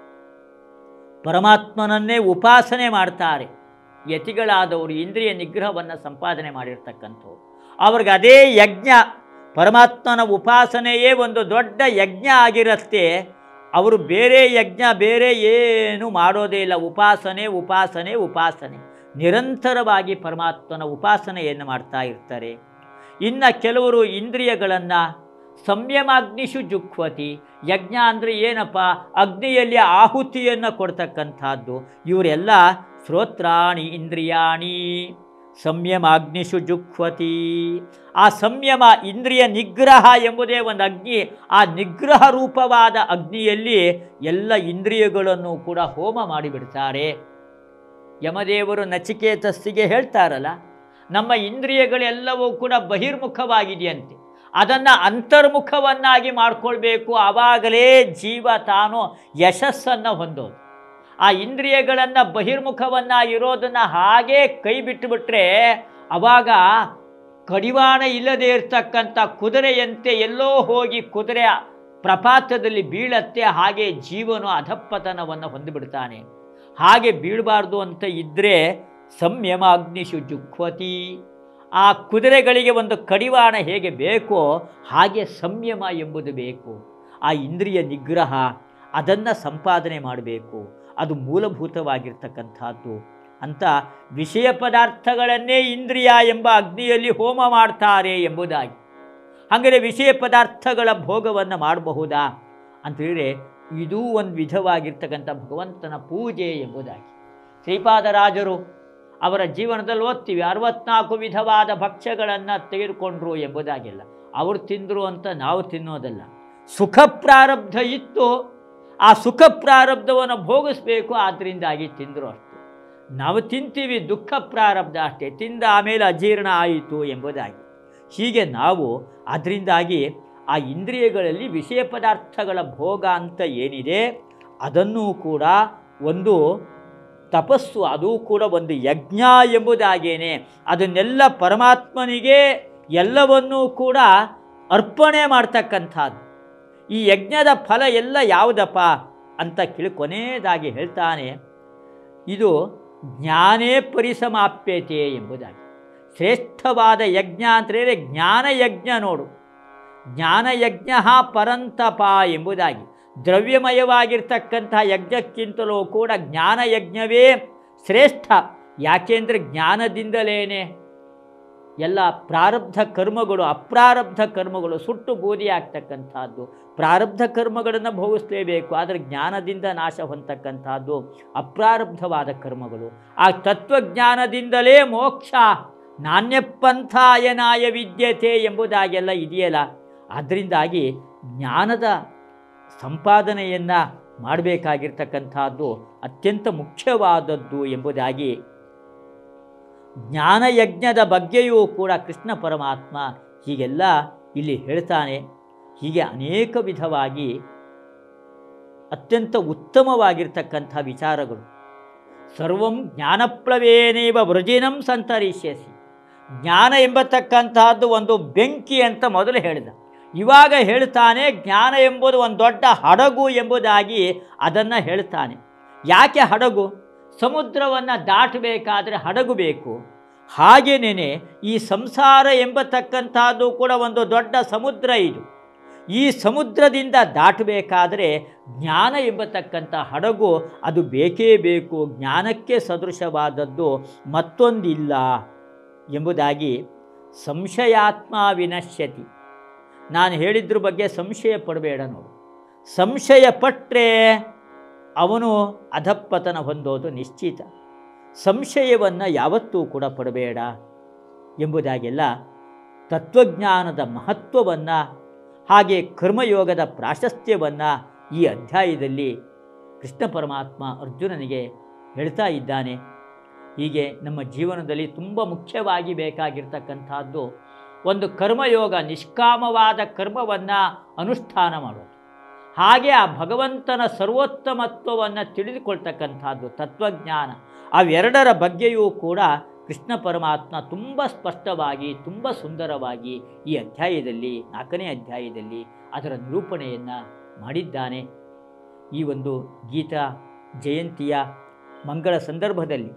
ಪರಮಾತ್ಮನನ್ನೇ ಉಪಾಸನೆ ಮಾಡ್ತಾರೆ. ಯತಿಗಳಾದವರು, ಇಂದ್ರಿಯ ನಿಗ್ರಹವನ್ನು ಸಂಪಾದನೆ ಮಾಡಿರ್ತಕ್ಕಂಥವ್ರು, ಅವ್ರಿಗೆ ಅದೇ ಯಜ್ಞ. ಪರಮಾತ್ಮನ ಉಪಾಸನೆಯೇ ಒಂದು ದೊಡ್ಡ ಯಜ್ಞ ಆಗಿರುತ್ತೆ. ಅವರು ಬೇರೆ ಯಜ್ಞ ಬೇರೆ ಏನು ಮಾಡೋದೇ ಇಲ್ಲ. ಉಪಾಸನೆ ನಿರಂತರವಾಗಿ ಪರಮಾತ್ಮನ ಉಪಾಸನೆಯನ್ನು ಮಾಡ್ತಾ ಇರ್ತಾರೆ. ಇನ್ನು ಕೆಲವರು ಇಂದ್ರಿಯಗಳನ್ನು ಸಂಯಮಾಗ್ನಿಷು ಜುಹ್ವತಿ, ಯಜ್ಞ ಅಂದರೆ ಏನಪ್ಪ? ಅಗ್ನಿಯಲ್ಲಿ ಆಹುತಿಯನ್ನು ಕೊಡ್ತಕ್ಕಂಥದ್ದು. ಇವರೆಲ್ಲ ಶ್ರೋತ್ರಾಣಿ ಇಂದ್ರಿಯಾಣಿ, ಸಂಯಮಾಗ್ನಿಷು ಜುಹ್ವತಿ. ಆ ಸಂಯಮ ಇಂದ್ರಿಯ ನಿಗ್ರಹ ಎಂಬುದೇ ಒಂದು ಅಗ್ನಿ. ಆ ನಿಗ್ರಹ ರೂಪವಾದ ಅಗ್ನಿಯಲ್ಲಿ ಎಲ್ಲ ಇಂದ್ರಿಯಗಳನ್ನು ಕೂಡ ಹೋಮ ಮಾಡಿಬಿಡ್ತಾರೆ. ಯಮದೇವರು ನಚಿಕೇತಸ್ಸಿಗೆ ಹೇಳ್ತಾರಲ್ಲ, ನಮ್ಮ ಇಂದ್ರಿಯಗಳೆಲ್ಲವೂ ಕೂಡ ಬಹಿರ್ಮುಖವಾಗಿದೆಯಂತೆ, ಅದನ್ನು ಅಂತರ್ಮುಖವನ್ನಾಗಿ ಮಾಡಿಕೊಳ್ಬೇಕು, ಆವಾಗಲೇ ಜೀವ ತಾನು ಯಶಸ್ಸನ್ನು ಹೊಂದೋದು. ಆ ಇಂದ್ರಿಯಗಳನ್ನು ಬಹಿರ್ಮುಖವನ್ನಾಗಿರೋದನ್ನು ಹಾಗೇ ಕೈ ಬಿಟ್ಟುಬಿಟ್ರೆ ಆವಾಗ ಕಡಿವಾಣ ಇಲ್ಲದೆ ಇರತಕ್ಕಂಥ ಕುದುರೆಯಂತೆ ಎಲ್ಲೋ ಹೋಗಿ ಕುದುರೆಯ ಪ್ರಪಾತದಲ್ಲಿ ಬೀಳತ್ತೆ. ಹಾಗೆ ಜೀವನು ಅಧಪ್ಪತನವನ್ನು ಹೊಂದಿಬಿಡ್ತಾನೆ. ಹಾಗೆ ಬೀಳಬಾರ್ದು ಅಂತ ಇದ್ದರೆ ಸಂಯಮಾಗ್ನಿಷು ಜುಹ್ವತಿ. ಆ ಕುದುರೆಗಳಿಗೆ ಒಂದು ಕಡಿವಾಣ ಹೇಗೆ ಬೇಕೋ ಹಾಗೆ ಸಂಯಮ ಎಂಬುದು ಬೇಕು. ಆ ಇಂದ್ರಿಯ ನಿಗ್ರಹ ಅದನ್ನು ಸಂಪಾದನೆ ಮಾಡಬೇಕು, ಅದು ಮೂಲಭೂತವಾಗಿರ್ತಕ್ಕಂಥದ್ದು ಅಂತ ವಿಷಯ ಪದಾರ್ಥಗಳನ್ನೇ ಇಂದ್ರಿಯ ಎಂಬ ಅಗ್ನಿಯಲ್ಲಿ ಹೋಮ ಮಾಡ್ತಾರೆ ಎಂಬುದಾಗಿ. ಹಾಗಾದರೆ ವಿಷಯ ಪದಾರ್ಥಗಳ ಭೋಗವನ್ನು ಮಾಡಬಹುದಾ ಅಂತೇಳಿದರೆ ಇದೂ ಒಂದು ವಿಧವಾಗಿರ್ತಕ್ಕಂಥ ಭಗವಂತನ ಪೂಜೆ ಎಂಬುದಾಗಿ. ಶ್ರೀಪಾದರಾಜರು ಅವರ ಜೀವನದಲ್ಲಿ ಓದ್ತೀವಿ 64 ವಿಧವಾದ ಭಕ್ಷ್ಯಗಳನ್ನು ತೆಗೆದುಕೊಂಡ್ರು ಎಂಬುದಾಗಿಲ್ಲ. ಅವರು ತಿಂದರು ಅಂತ ನಾವು ತಿನ್ನೋದಲ್ಲ. ಸುಖ ಪ್ರಾರಬ್ಧ ಇತ್ತು, ಆ ಸುಖ ಪ್ರಾರಬ್ಧವನ್ನು ಭೋಗಿಸ್ಬೇಕು, ಆದ್ದರಿಂದಾಗಿ ತಿಂದರು ಅಷ್ಟು. ನಾವು ತಿಂತೀವಿ ದುಃಖ ಪ್ರಾರಬ್ಧ ಅಷ್ಟೇ, ತಿಂದ ಆಮೇಲೆ ಅಜೀರ್ಣ ಆಯಿತು ಎಂಬುದಾಗಿ. ಹೀಗೆ ನಾವು ಅದರಿಂದಾಗಿ ಆ ಇಂದ್ರಿಯಗಳಲ್ಲಿ ವಿಷಯ ಪದಾರ್ಥಗಳ ಭೋಗ ಅಂತ ಏನಿದೆ ಅದನ್ನೂ ಕೂಡ ಒಂದು ತಪಸ್ಸು, ಅದು ಕೂಡ ಒಂದು ಯಜ್ಞ ಎಂಬುದಾಗೇನೆ. ಅದನ್ನೆಲ್ಲ ಪರಮಾತ್ಮನಿಗೆ ಎಲ್ಲವನ್ನೂ ಕೂಡ ಅರ್ಪಣೆ ಮಾಡ್ತಕ್ಕಂಥದ್ದು. ಈ ಯಜ್ಞದ ಫಲ ಎಲ್ಲ ಯಾವುದಪ್ಪ ಅಂತ ಕೊನೆಯದಾಗಿ ಹೇಳ್ತಾನೆ, ಇದು ಜ್ಞಾನೇ ಪರಿಸಮಾಪ್ಯತೆ ಎಂಬುದಾಗಿ. ಶ್ರೇಷ್ಠವಾದ ಯಜ್ಞ ಅಂತ ಹೇಳಿದರೆ ಜ್ಞಾನಯಜ್ಞ ನೋಡು. ಜ್ಞಾನಯಜ್ಞ ಪರಂತಪ ಎಂಬುದಾಗಿ. ದ್ರವ್ಯಮಯವಾಗಿರ್ತಕ್ಕಂಥ ಯಜ್ಞಕ್ಕಿಂತಲೂ ಕೂಡ ಜ್ಞಾನಯಜ್ಞವೇ ಶ್ರೇಷ್ಠ. ಯಾಕೆಂದರೆ ಜ್ಞಾನದಿಂದಲೇ ಎಲ್ಲ ಪ್ರಾರಬ್ಧ ಕರ್ಮಗಳು ಅಪ್ರಾರಬ್ಧ ಕರ್ಮಗಳು ಸುಟ್ಟು ಬೂದಿಯಾಗ್ತಕ್ಕಂಥದ್ದು. ಪ್ರಾರಬ್ಧ ಕರ್ಮಗಳನ್ನು ಭೋಗಿಸಲೇಬೇಕು, ಆದರೆ ಜ್ಞಾನದಿಂದ ನಾಶ ಹೊಂದತಕ್ಕಂಥದ್ದು ಅಪ್ರಾರಬ್ಧವಾದ ಕರ್ಮಗಳು. ಆ ತತ್ವಜ್ಞಾನದಿಂದಲೇ ಮೋಕ್ಷ. ನಾಣ್ಯಪಂಥಾಯನಾಯ ವಿದ್ಯತೆ ಎಂಬುದಾಗೆಲ್ಲ ಇದೆಯಲ್ಲ. ಅದರಿಂದಾಗಿ ಜ್ಞಾನದ ಸಂಪಾದನೆಯನ್ನು ಮಾಡಬೇಕಾಗಿರ್ತಕ್ಕಂಥದ್ದು ಅತ್ಯಂತ ಮುಖ್ಯವಾದದ್ದು ಎಂಬುದಾಗಿ ಜ್ಞಾನಯಜ್ಞದ ಬಗ್ಗೆಯೂ ಕೂಡ ಕೃಷ್ಣ ಪರಮಾತ್ಮ ಹೀಗೆಲ್ಲ ಇಲ್ಲಿ ಹೇಳ್ತಾನೆ. ಹೀಗೆ ಅನೇಕ ವಿಧವಾಗಿ ಅತ್ಯಂತ ಉತ್ತಮವಾಗಿರ್ತಕ್ಕಂಥ ವಿಚಾರಗಳು. ಸರ್ವಂ ಜ್ಞಾನಪ್ಲವೇನೇವ ವೃಜಿನಂ ಸಂತರಿಷ್ಯಸಿ. ಜ್ಞಾನ ಎಂಬತಕ್ಕಂತಹದ್ದು ಒಂದು ಬೆಂಕಿ ಅಂತ ಮೊದಲು ಹೇಳಿದ. ಇವಾಗ ಹೇಳ್ತಾನೆ ಜ್ಞಾನ ಎಂಬುದು ಒಂದು ದೊಡ್ಡ ಹಡಗು ಎಂಬುದಾಗಿ ಅದನ್ನು ಹೇಳ್ತಾನೆ. ಯಾಕೆ ಹಡಗು? ಸಮುದ್ರವನ್ನು ದಾಟಬೇಕಾದರೆ ಹಡಗು ಬೇಕು. ಹಾಗೇನೇ ಈ ಸಂಸಾರ ಎಂಬತಕ್ಕಂಥದ್ದು ಕೂಡ ಒಂದು ದೊಡ್ಡ ಸಮುದ್ರ. ಇದು ಈ ಸಮುದ್ರದಿಂದ ದಾಟಬೇಕಾದರೆ ಜ್ಞಾನ ಎಂಬತಕ್ಕಂಥ ಹಡಗು ಅದು ಬೇಕೇ ಬೇಕು. ಜ್ಞಾನಕ್ಕೆ ಸದೃಶವಾದದ್ದು ಮತ್ತೊಂದಿಲ್ಲ ಎಂಬುದಾಗಿ. ಸಂಶಯಾತ್ಮ ವಿನಶ್ಯತಿ. ನಾನು ಹೇಳಿದ್ರ ಬಗ್ಗೆ ಸಂಶಯ ಪಡಬೇಡ ನೋಡು. ಸಂಶಯ ಪಟ್ಟರೆ ಅವನು ಅಧಪ್ಪತನ ಹೊಂದೋದು ನಿಶ್ಚಿತ. ಸಂಶಯವನ್ನು ಯಾವತ್ತೂ ಕೂಡ ಪಡಬೇಡ ಎಂಬುದಾಗೆಲ್ಲ ತತ್ವಜ್ಞಾನದ ಮಹತ್ವವನ್ನು ಹಾಗೆ ಕರ್ಮಯೋಗದ ಪ್ರಾಶಸ್ತ್ಯವನ್ನು ಈ ಅಧ್ಯಾಯದಲ್ಲಿ ಕೃಷ್ಣ ಪರಮಾತ್ಮ ಅರ್ಜುನನಿಗೆ ಹೇಳ್ತಾ ಇದ್ದಾನೆ. ಹೀಗೆ ನಮ್ಮ ಜೀವನದಲ್ಲಿ ತುಂಬ ಮುಖ್ಯವಾಗಿ ಬೇಕಾಗಿರ್ತಕ್ಕಂಥದ್ದು ಒಂದು ಕರ್ಮಯೋಗ, ನಿಷ್ಕಾಮವಾದ ಕರ್ಮವನ್ನು ಅನುಷ್ಠಾನ ಮಾಡೋದು. ಹಾಗೆ ಆ ಭಗವಂತನ ಸರ್ವೋತ್ತಮತ್ವವನ್ನು ತಿಳಿದುಕೊಳ್ತಕ್ಕಂಥದ್ದು ತತ್ವಜ್ಞಾನ. ಅವೆರಡರ ಬಗ್ಗೆಯೂ ಕೂಡ ಕೃಷ್ಣ ಪರಮಾತ್ಮ ತುಂಬ ಸ್ಪಷ್ಟವಾಗಿ ತುಂಬ ಸುಂದರವಾಗಿ ಈ ಅಧ್ಯಾಯದಲ್ಲಿ 4ನೇ ಅಧ್ಯಾಯದಲ್ಲಿ ಅದರ ನಿರೂಪಣೆಯನ್ನು ಮಾಡಿದ್ದಾನೆ. ಈ ಒಂದು ಗೀತಾ ಜಯಂತಿಯ ಮಂಗಳ ಸಂದರ್ಭದಲ್ಲಿ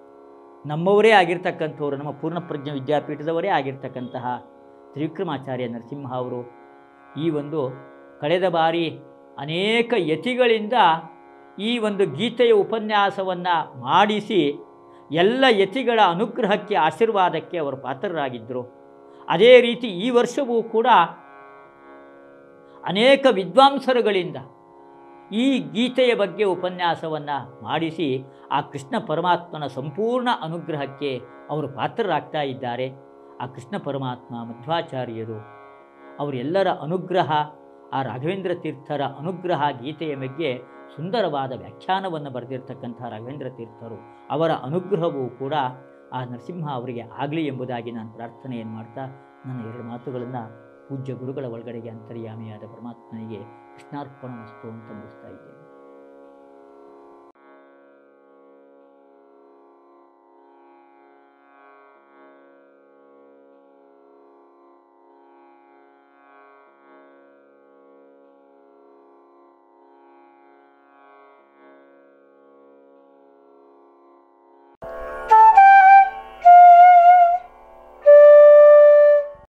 ನಮ್ಮವರೇ ಆಗಿರ್ತಕ್ಕಂಥವರು, ನಮ್ಮ ಪೂರ್ಣಪ್ರಜ್ಞ ವಿದ್ಯಾಪೀಠದವರೇ ಆಗಿರ್ತಕ್ಕಂತಹ ತ್ರಿವಿಕ್ರಮಾಚಾರ್ಯ ನರಸಿಂಹ ಅವರು ಈ ಒಂದು ಕಳೆದ ಬಾರಿ ಅನೇಕ ಯತಿಗಳಿಂದ ಈ ಒಂದು ಗೀತೆಯ ಉಪನ್ಯಾಸವನ್ನು ಮಾಡಿಸಿ ಎಲ್ಲ ಯತಿಗಳ ಅನುಗ್ರಹಕ್ಕೆ ಆಶೀರ್ವಾದಕ್ಕೆ ಅವರು ಪಾತ್ರರಾಗಿದ್ದರು. ಅದೇ ರೀತಿ ಈ ವರ್ಷವೂ ಕೂಡ ಅನೇಕ ವಿದ್ವಾಂಸರುಗಳಿಂದ ಈ ಗೀತೆಯ ಬಗ್ಗೆ ಉಪನ್ಯಾಸವನ್ನು ಮಾಡಿಸಿ ಆ ಕೃಷ್ಣ ಪರಮಾತ್ಮನ ಸಂಪೂರ್ಣ ಅನುಗ್ರಹಕ್ಕೆ ಅವರು ಪಾತ್ರರಾಗ್ತಾ ಇದ್ದಾರೆ. ಆ ಕೃಷ್ಣ ಪರಮಾತ್ಮ, ಮಧ್ವಾಚಾರ್ಯರು, ಅವರೆಲ್ಲರ ಅನುಗ್ರಹ, ಆ ರಾಘವೇಂದ್ರ ತೀರ್ಥರ ಅನುಗ್ರಹ, ಗೀತೆಯ ಬಗ್ಗೆ ಸುಂದರವಾದ ವ್ಯಾಖ್ಯಾನವನ್ನು ಬರೆದಿರ್ತಕ್ಕಂಥ ರಾಘವೇಂದ್ರ ತೀರ್ಥರು, ಅವರ ಅನುಗ್ರಹವೂ ಕೂಡ ಆ ನರಸಿಂಹ ಅವರಿಗೆ ಆಗಲಿ ಎಂಬುದಾಗಿ ನಾನು ಪ್ರಾರ್ಥನೆಯನ್ನು ಮಾಡ್ತಾ ನನ್ನ ಎರಡು ಮಾತುಗಳನ್ನು ಪೂಜ್ಯ ಗುರುಗಳ ಒಳಗಡೆಗೆ ಅಂತರ್ಯಾಮಿಯಾದ ಪರಮಾತ್ಮನಿಗೆ ಕೃಷ್ಣಾರ್ಪಣ ವಸ್ತು ಅಂತ ಮುಗಿಸ್ತಾ ಇದ್ದೇನೆ.